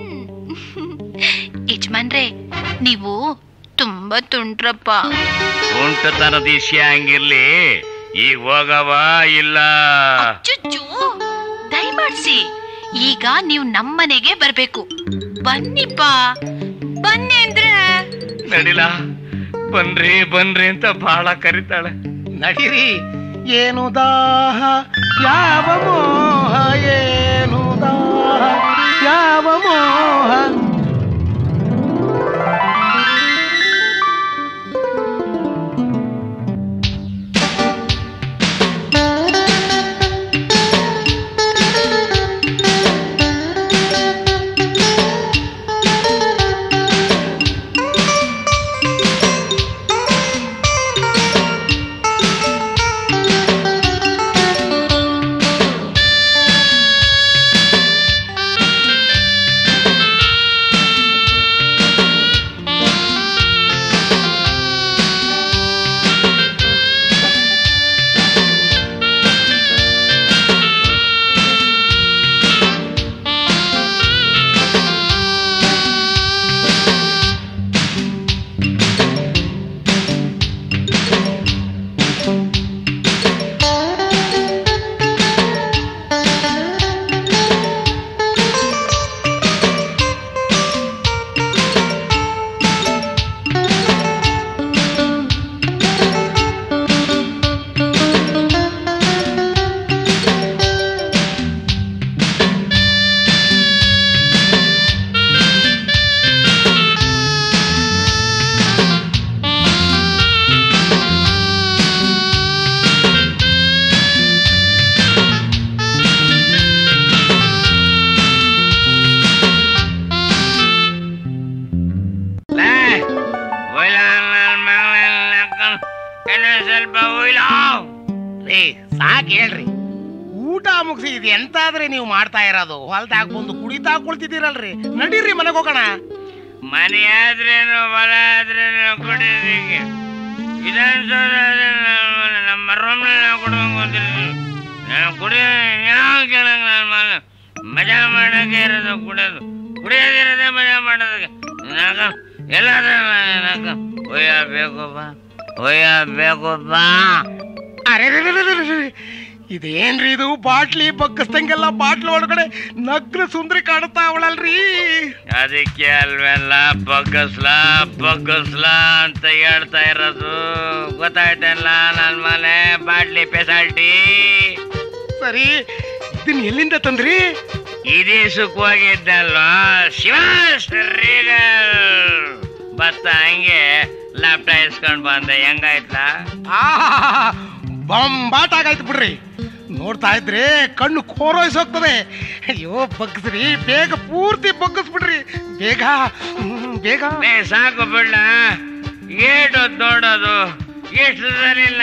ಯಜಮಾನ್ರೆ, ನೀವು ತುಂಬಾ ತುಂಟ್ರಪ್ಪ. ತುಂಟತನದ ವಿಷಯ ಹಂಗಿರ್ಲಿ, ಈಗ ಹೋಗವ ಇಲ್ಲ? ದಯಮಾಡ್ಸಿ, ಈಗ ನೀವು ನಮ್ಮನೆಗೆ ಬರ್ಬೇಕು. ಬನ್ನಿಪ್ಪ, ಬನ್ನಿ ಅಂದ್ರೆ. ನಡಿಲ, ಬನ್ರಿ ಬನ್ರಿ ಅಂತ ಬಹಳ ಕರಿತಾಳೆ. ನಡೀರಿ. ಏನು ದಾಹ ಯಾವ ಮೋಹ, ಏನು ದಾಹ ಯಾವ ಮೋಹ. ಸಾಕ್ ಹೇಳ್ರಿ, ಊಟ ಮುಗಿಸಿ ಇದು ಎಂತಾದ್ರೆ ನೀವು ಮಾಡ್ತಾ ಇರೋದು? ಹೊಲ್ದಾಗ ಬಂದು ಕುಡಿತಾ ಕುಳ್ತಿದ್ದೀರಲ್ರಿ, ನಡೀರಿ ಮನೆಗೆ ಹೋಗೋಣ. ಮನೆ ಆದ್ರೇನು ಹೊಲ ಆದ್ರೇನು ಕುಡಿಯೋದಿಕ್ಕೆ ವಿಧಾನಸೌಧ ನಮ್ಮ ರೂಮ್ನಲ್ಲಿ ನಾವು ಕುಡ್ಕೊಂಡು ಕೂತಿರ್ತೀವಿ. ನಾನು ಕುಡಿಯೋ ಯಾವ ಕೇಳಂಗ ನಾನು ಮಜಾ ಮಾಡೋಕೆ ಇರೋದು, ಕುಡಿಯೋದಿರೋದೇ ಮಜಾ ಮಾಡೋದಕ್ಕೆ. ನಾಕ ಎಲ್ಲಾದ್ರೂ ನಾಕ ಒಯ್ಯಬೇಕು ಬಾ. ಅರೆ ಇದೇನ್ರಿ ಇದು? ಬಾಟ್ಲಿ ಬಗ್ಗಸ್ದಂಗೆಲ್ಲ ಬಾಟ್ಲು ಒಳಗಡೆ ನಗ್ನ ಸುಂದರಿ ಕಾಣುತ್ತಾ ಅವಳಲ್ರಿ. ಅದಕ್ಕೆ ಅಲ್ವೆಲ್ಲ ಬಗ್ಗಸ್ಲಾ ಅಂತ ಹೇಳ್ತಾ ಇರೋದು. ಗೊತ್ತಾಯ್ತಲ್ಲ ನನ್ನ ಮನೆ ಬಾಟ್ಲಿ ಸ್ಪೆಷಾಲಿಟಿ. ಸರಿ, ಇದನ್ನ ಎಲ್ಲಿಂದ ತಂದ್ರಿ? ಇದೇ ಸುಖವಾಗಿದ್ದಲ್ವಾ ಶಿವ ಶ್ರೀಗಲ್ ಬತ್ತ ಹಂಗೆ ಲ್ಯಾಪ್ಟ ಇಸ್ಕೊಂಡ್ ಬಂದೆ. ಹೆಂಗಾಯ್ತಾ? ಬಂಬಾಟ್ ಆಗಾಯ್ತು ಬಿಡ್ರಿ. ನೋಡ್ತಾ ಇದ್ರೆ ಕಣ್ಣು ಕೋರೋಯ್ಸೋಗ್ತದೆ. ಅಯ್ಯೋ ಬಗ್ಸ್ರಿ, ಬೇಗ ಪೂರ್ತಿ ಬಗ್ಗಿಸ್ಬಿಡ್ರಿ, ಬೇಗ ಬೇಗ. ಸಾಕು ಬಿಡ್ಲ, ಏಟು ನೋಡೋದು ಎಷ್ಟು ಸರಿಲ್ಲ.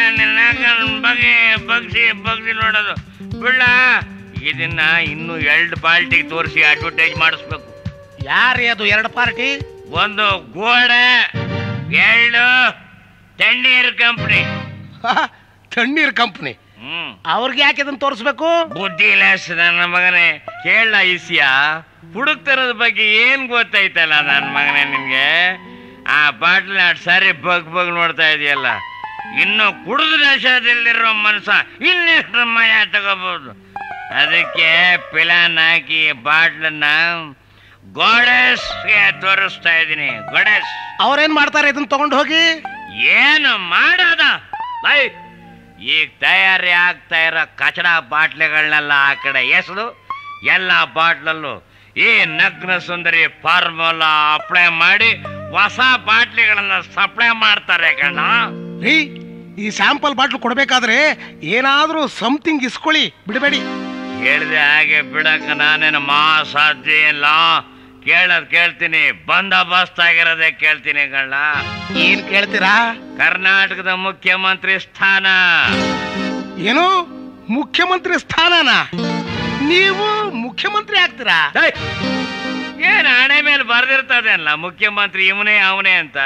ಬಗ್ಸಿ ನೋಡೋದು ಬಿಡ್ಲ. ಇದನ್ನ ಇನ್ನು 2 ಪಾರ್ಟಿಗೆ ತೋರಿಸಿ ಅಡ್ವರ್ಟೈಸ್ ಮಾಡಿಸ್ಬೇಕು. ಯಾರೇ ಅದು 2 ಪಾರ್ಟಿ? ಒಂದು ಗೋಡೆ, 2 ತಣ್ಣೀರ್ ಕಂಪ್ನಿ. ತಣ್ಣೀರ್ ಕಂಪ್ನಿ? ಅವ್ರಿಗೆ ಯಾಕೆ ಇದನ್ನ ತೋರಿಸ್ಬೇಕು? ಬುದ್ಧಿ ಇಲ್ಲ ನನ್ನ ಮಗನೇ. ಕೇಳ ಇಸ್ಯಾ ಹುಡುಕ್ತಿರೋದ್ ಬಗ್ಗೆ ಏನ್ ಗೊತ್ತೈತಲ್ಲ ನನ್ನ ಮಗನೇ ನಿಮ್ಗೆ? ಆ ಬಾಟ್ಲಿ 2 ಸಾರಿ ಬಗ್ ನೋಡ್ತಾ ಇದೆಯಲ್ಲ, ಇನ್ನು ಕುಡಿದು ನಶದಲ್ಲಿರೋ ಮನ್ಸ ಇನ್ನೆಷ್ಟು ಮಜಾ ತಗೋಬಹುದು. ಅದಕ್ಕೆ ಪಿಲಾನ್ ಹಾಕಿ ಬಾಟ್ಲನ್ನ ಗೋಡೆಸ್ಗೆ ತೋರಿಸ್ತಾ ಇದೀನಿ. ಗೋಡೆಸ್ ಅವ್ರೇನ್ ಮಾಡ್ತಾರೆ ಇದನ್ನ ತಗೊಂಡು ಹೋಗಿ? ಏನು ಮಾಡೋದ? ಈಗ ತಯಾರಿ ಆಗ್ತಾ ಇರೋ ಕಚಡ ಬಾಟ್ಲಿಗಳನ್ನೆಲ್ಲ ಆ ಕಡೆ ಎಸೆದು ಎಲ್ಲ ಬಾಟ್ಲಲ್ಲೂ ಈ ನಗ್ನ ಸುಂದರಿ ಫಾರ್ಮುಲಾ ಅಪ್ಲೈ ಮಾಡಿ ಹೊಸ ಬಾಟ್ಲಿಗಳನ್ನ ಸಪ್ಲೈ ಮಾಡ್ತಾರೆ ಕಣ್ಣ. ರೀ, ಈ ಸ್ಯಾಂಪಲ್ ಬಾಟ್ಲು ಕೊಡ್ಬೇಕಾದ್ರೆ ಏನಾದ್ರೂ ಸಮಥಿಂಗ್ ಇಸ್ಕೊಳ್ಳಿ, ಬಿಡಬೇಡಿ. ಹೇಳಿದೆ ಹಾಗೆ ಬಿಡಕ್ಕ ನಾನೇನು ಸಾಧ್ಯ ಇಲ್ಲ. ಕೇಳ್ತೀನಿ, ಬಂದೋಬಸ್ತ್ ಆಗಿರೋದೇ ಕೇಳ್ತೀನಿ ಕಣ್ಣ. ಏನ್ ಕೇಳ್ತೀರಾ? ಕರ್ನಾಟಕದ ಮುಖ್ಯಮಂತ್ರಿ ಸ್ಥಾನ. ಏನು ಮುಖ್ಯಮಂತ್ರಿ ಸ್ಥಾನನ? ನೀವು ಮುಖ್ಯಮಂತ್ರಿ ಆಗ್ತೀರಾ? ಏನ್ ಹಣೆ ಮೇಲೆ ಬರ್ದಿರ್ತದೆ ಅಲ್ಲ ಮುಖ್ಯಮಂತ್ರಿ ಇವನೇ ಅವನೇ ಅಂತ.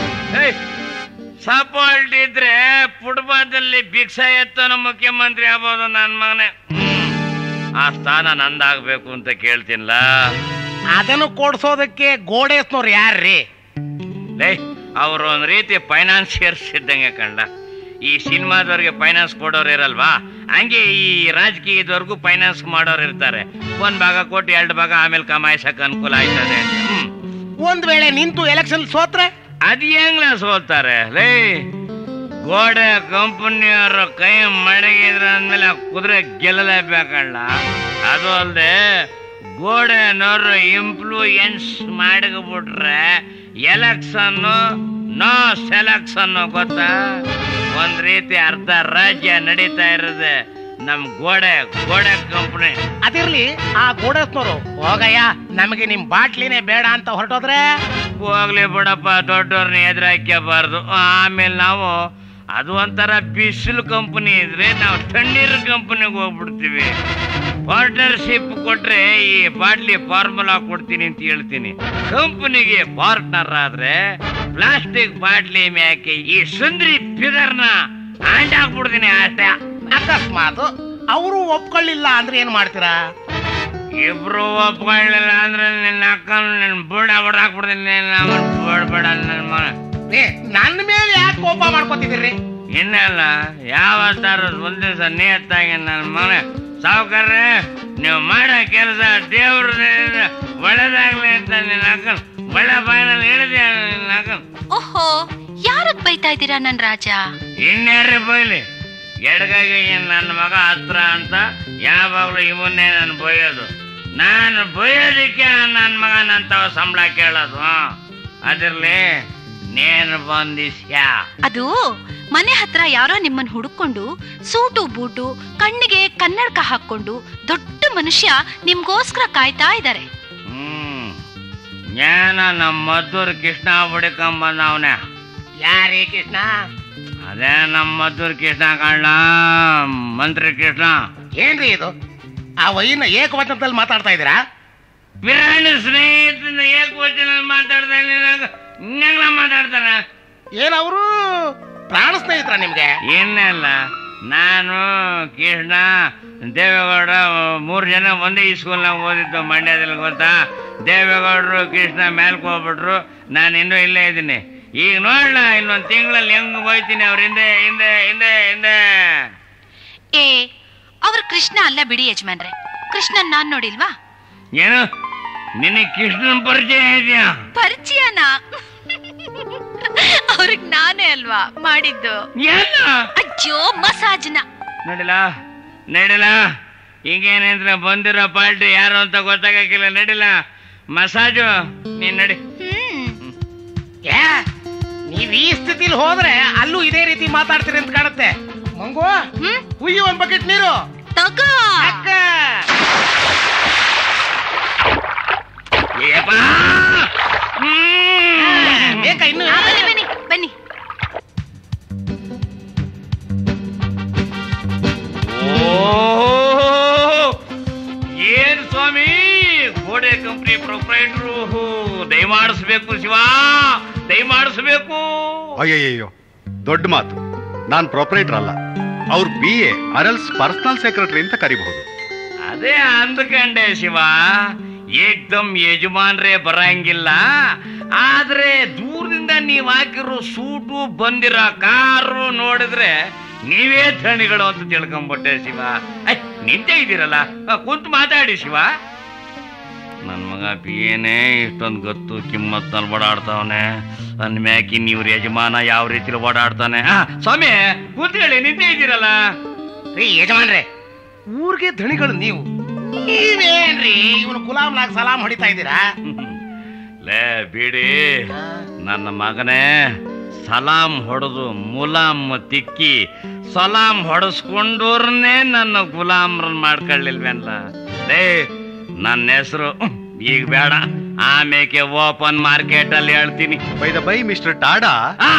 ಸಪೋರ್ಟ್ ಇದ್ರೆ ಫುಟ್ಬಾಲ್ದಲ್ಲಿ ಭಿಕ್ಷಾ ಎತ್ತೋನ ಮುಖ್ಯಮಂತ್ರಿ ಆಗ್ಬೋದು ನನ್ನ ಮಗನೇ. ಆ ಸ್ಥಾನ ನಂದಾಗ್ಬೇಕು ಅಂತ ಕೇಳ್ತೀನಿಲ್ಲ. ಅದನ್ನು ಕೊಡ್ಸೋದಕ್ಕೆ ಗೋಡೆಸ್ನವ್ರು ಯಾರ್ರೀ? ಅವರು ಒಂದ್ ರೀತಿ ಫೈನಾನ್ಸಿಯರ್ಸ್ ಇದ್ದಂಗೆ ಕಂಡ. ಈ ಸಿನಿಮಾದವ್ರಿಗೆ ಫೈನಾನ್ಸ್ ಕೊಡೋರು ಇರಲ್ವಾ, ಹಂಗೆ ಈ ರಾಜಕೀಯದವ್ರಿಗೂ ಫೈನಾನ್ಸ್ ಮಾಡೋರು ಇರ್ತಾರೆ. 1 ಭಾಗ ಕೊಟ್ಟು 2 ಭಾಗ ಆಮೇಲೆ ಕಮಾಯಿಸಕ್ ಅನುಕೂಲ ಆಯ್ತದೆ. ಒಂದ್ ವೇಳೆ ನಿಂತು ಎಲೆಕ್ಷನ್ ಸೋತ್ರೆ ಅದ್ ಹೆಂಗ್ಲ ಸೋಲ್ತಾರೆ? ಗೋಡೆ ಕಂಪನಿಯವರು ಕೈ ಮಡಗಿದ್ರ ಅಂದ್ಮೇಲೆ ಕುದುರೆ ಗೆಲ್ಲಲೇಬೇಕಲ್ಲ. ಅದು ಅಲ್ದೆ ಗೋಡೆನವರು ಇನ್ಫ್ಲೂಯೆನ್ಸ್ ಮಾಡಿಬಿಟ್ರೆ ಎಲೆಕ್ಷನ್ ನೋ ಸೆಲೆಕ್ಷನ್. ಗೊತ್ತಾ? ಒಂದ್ ರೀತಿ ಅರ್ಧ ರಾಜ್ಯ ನಡೀತಾ ಇರೋದೆ ನಮ್ ಗೋಡೆ ಕಂಪನಿ. ಅದಿರ್ಲಿ, ಆ ಗೋಡೆಸ್ನವರು ಹೋಗಯ್ಯ ನಮಗೆ ನಿಮ್ ಬಾಟ್ಲಿನೇ ಬೇಡ ಅಂತ ಹೊರಟೋದ್ರೆ? ಹೋಗ್ಲಿ ಬಿಡಪ್ಪ, ದೊಡ್ಡವ್ರನ್ನ ಎದುರಾಕ್ಯಬಾರ್ದು. ಆಮೇಲೆ ನಾವು ಅದು ಒಂಥರ ಬಿಸಿಲು ಕಂಪನಿ ಇದ್ರೆ ನಾವು ತಣ್ಣೀರ್ ಕಂಪನಿಗೆ ಹೋಗ್ಬಿಡ್ತೀವಿ. ಪಾರ್ಟ್ನರ್ಶಿಪ್ ಕೊಟ್ರೆ ಈ ಬಾಟ್ಲಿ ಫಾರ್ಮುಲಾ ಕೊಡ್ತೀನಿ ಅಂತ ಹೇಳ್ತೀನಿ. ಕಂಪನಿಗೆ ಪಾರ್ಟ್ನರ್ ಆದ್ರೆ ಪ್ಲಾಸ್ಟಿಕ್ ಬಾಟ್ಲಿ ಮ್ಯಾಕೆ ಈ ಸುಂದರಿ ಫಿಗರ್ನ ಹ್ಯಾಂಡ್ ಹಾಕ್ಬಿಡ್ತೀನಿ ಅಷ್ಟೇ. ಅಕಸ್ಮಾತ್ ಅವರು ಒಪ್ಕೊಳ್ಳಿಲ್ಲ ಅಂದ್ರೆ ಏನ್ ಮಾಡ್ತೀರಾ? ಇಬ್ರು ಒಪ್ಕೊಳ್ಳಿಲ್ಲ ಅಂದ್ರೆ ನಿನ್ನ ಅಕ್ಕನ ನಿನ್ ಬುಡ ಹೊಡ್ದಾಕ್ಬಿಡ್ತೀನಿ. ಬೇಡ ನನ್ನ ಮನ. ನನ್ನ ಮೇಲೆ ಯಾಕೆ ಕೋಪ ಮಾಡ್ಕೊತಿದ್ದೀರಿ? ಇನ್ನೆಲ್ಲ ಯಾವತ್ತಾರ ಒಂದ್ ದಿವಸ ನಿಯತ್ತಾಗಿ ನನ್ನ ಮನ ಸಾವುಕಾರ್ರೆ ನೀವು ಮಾಡೋ ಕೆಲಸ ದೇವ್ರ ಒಳ್ಳೇದಾಗ್ಲಿ ಅಂತ ನಿನ್ನ ಅಕ್ಕನ್ ಒಳ್ಳೆ ಬಾಯಿನಲ್ಲಿ ಹೇಳಿದೆ. ನಿನ್ನ ಅಕ್ಕನ್ ಓಹೋ, ಯಾರಕ್ ಬೈತಾ ಇದ್ದೀರಾ ನನ್ ರಾಜ? ಇನ್ಯಾರೇ ಬೈಲಿ, ಎಡಗಾಗಿ ನನ್ನ ಮಗ ಹತ್ರ ಅಂತ ಯಾವಾಗ್ಲೂ ಇವನ್ನೇ ನಾನು ಬೈಯೋದು. ನಾನು ಬೈಯೋದಿಕ್ಕೆ ನನ್ನ ಮಗನಂತವ ಸಂಬಳ ಕೇಳೋದು. ಅದಿರ್ಲಿ, ನೇನು ಬಂದಿಸ್ಯಾ? ಅದು ಮನೆ ಹತ್ರ ಯಾರೋ ನಿಮ್ಮನ್ನ ಹುಡುಕೊಂಡು ಸೂಟು ಬೂಟು ಕಣ್ಣಿಗೆ ಕನ್ನಡಕ ಹಾಕೊಂಡು ದೊಡ್ಡ ಮನುಷ್ಯ ನಿಮ್ಗೋಸ್ಕರ ಕಾಯ್ತಾ ಇದ್ದಾರೆ. ಏನ ನಮ್ಮ ಮದ್ದೂರು ಕೃಷ್ಣ ಹುಡುಕೊಂಬಂದ ಅವನ. ಯಾರೇ ಕೃಷ್ಣ? ಅದೇ ನಮ್ಮ ಮದ್ದೂರ್ ಕೃಷ್ಣ ಕಾಣ್ಣ, ಮಂತ್ರಿ ಕೃಷ್ಣ. ಏನ್ರಿ ಇದು? ಆ ವೈನ ಏಕವಚನದಲ್ಲಿ ಮಾತಾಡ್ತಾ ಇದ್ದೀರಾ? ಪ್ರಾಣ ಸ್ನೇಹಿತನ ಏಕವಚನದಲ್ಲಿ ಮಾತಾಡ್ತಾ ಇನ್ನೆಲ್ಲ ಮಾತಾಡ್ತಾರ. ಏನವರು ಪ್ರಾಣ ಸ್ನೇಹಿತರ ನಿಮ್ಗೆ? ಇನ್ನೆಲ್ಲ ನಾನು ಕೃಷ್ಣ ದೇವೇಗೌಡ 3 ಜನ ಒಂದೇ ಈ ಸ್ಕೂಲ್ನಾಗ ಓದಿದ್ದು ಮಂಡ್ಯದಲ್ಲಿ, ಗೊತ್ತಾ? ದೇವೇಗೌಡರು ಕೃಷ್ಣ ಮೇಲ್ಕ್ ಹೋಗ್ಬಿಟ್ರು, ನಾನು ಇನ್ನೂ ಇಲ್ಲೇ ಇದ್ದೀನಿ. ಈಗ ನೋಡ್ಲ ಇನ್ನೊಂದು ತಿಂಗಳಲ್ಲಿ ಹೆಂಗ್ ಹೋಯ್ತೀನಿ ಅವ್ರ ಹಿಂದೆ ಹಿಂದೆ ಹಿಂದೆ ಹಿಂದೆ. ಏ ಅವ್ರ ಕೃಷ್ಣ ಅಲ್ಲ ಬಿಡಿ ಯಜಮಾನ್ರೆ, ಕೃಷ್ಣನ್ ನಾನ್ ನೋಡಿಲ್ವಾ? ಏನು ನಿನಗೆ ಕೃಷ್ಣನ್ ಪರಿಚಯ ಇದೆಯಾ? ಪರಿಚಯನಾ? ಅವ್ರಿಗೆ ನಾನೇ ಅಲ್ವಾ ಮಾಡಿದ್ದು. ಏನು? ಅಜ್ಜೋ ಮಸಾಜ್ನ. ನಡಿಲ ನಡಿಲ, ಈಗೇನೇಂದ್ರ ಬಂದಿರೋ ಪಾರ್ಟಿ ಯಾರು ಅಂತ ಗೊತ್ತಾಗಕ್ಕಿಲ್ಲ. ನಡಿಲ ಮಸಾಜು, ನೀನ್ ನಡಿ. ನೀವ್ ಈ ಸ್ಥಿತಿಲಿ ಹೋದ್ರೆ ಅಲ್ಲೂ ಇದೇ ರೀತಿ ಮಾತಾಡ್ತೀರಿ ಅಂತ ಕಾಣುತ್ತೆ. ಮಂಗು, ಹುಯ್ಯಿ 1 ಬಕೆಟ್ ನೀರು ತಗೋ. ಬೇಕಾ ಇನ್ನು? ಬನ್ನಿ ಬನ್ನಿ. ಏನ್ ಸ್ವಾಮಿ, ಗೋಡೆ ಕಂಪ್ನಿ ಪ್ರೊಪ್ರೈಟ್ರು ದಯಮಾಡಿಸ್ಬೇಕು ಶಿವ, ದಯಮಾಡಿಸ್ಬೇಕು. ಅಯ್ಯಯ್ಯೋ, ದೊಡ್ಡ ಮಾತು. ನಾನ್ ಪ್ರೊಪ್ರೈಟರ್ ಅಲ್ಲ, ಅವ್ರು BA ಅರಲ್ಸ್ ಪರ್ಸನಲ್ ಸೆಕ್ರೆಟರಿ ಅಂತ ಕರಿಬಹುದು. ಅದೇ ಅಂದ್ಕಂಡೆ ಶಿವ, ಏಕ್ದಮ್ ಯಜಮಾನ್ರೇ ಬರಂಗಿಲ್ಲ. ಆದ್ರೆ ದೂರದಿಂದ ನೀವ್ ಹಾಕಿರೋ ಸೂಟು ಬಂದಿರೋ ಕಾರು ನೋಡಿದ್ರೆ ನೀವೇ ಧಣಿಗಳು ಅಂತ ತಿಳ್ಕೊಂಡ್ಬಿಟ್ಟೆ ಶಿವ. ನಿಂತೇ ಇದ್ದೀರಲ್ಲ, ಕುಂತು ಮಾತಾಡಿ ಶಿವ. ನನ್ ಮಗ BAನೇ ಇಷ್ಟೊಂದು ಗೊತ್ತು ಕಿಮ್ಮತ್ನಲ್ಲಿ ಓಡಾಡ್ತಾವನೆ ಅಂದ್ಮ್ಯಾಕಿ ನೀವ್ರ ಯಜಮಾನ ಯಾವ ರೀತಿಲಿ ಓಡಾಡ್ತಾನೆ. ಸ್ವಾಮಿ ಕೂತ್ಕೊಳ್ಳಿ, ನಿಂತೇ ಇದ್ದೀರಲ್ಲ. ರೀ ಯಜಮಾನ್ರೆ, ಊರ್ಗೆ ಧಣಿಗಳು ನೀವು, ನೀವೇನ್ರಿ ಇವನು ಗುಲಾಮ್ನಾಗ ಸಲಾಂ ಹೊಡಿತಾ ಇದ್ದೀರಾ? ಲೇ ಬಿಡಿ ನನ್ನ ಮಗನೇ, ಸಲಾಂ ಹೊಡೆದು ಮುಲಾಮ್ ತಿಕ್ಕಿ ಸಲಾಂ ಹೊಡೆಸ್ಕೊಂಡವ್ರನ್ನೇ ನನ್ನ ಗುಲಾಮ್ರನ್ ಮಾಡ್ಕೊಳ್ಳಿಲ್ವೇನ್ಲ. ಲೇ ನನ್ನ ಹೆಸರು ಈಗ ಬೇಡ, ಆಮೇಲೆ ಓಪನ್ ಮಾರ್ಕೆಟ್ ಅಲ್ಲಿ ಹೇಳ್ತೀನಿ. ಬೈ ಮಿಸ್ಟರ್ ಟಾಡಾ,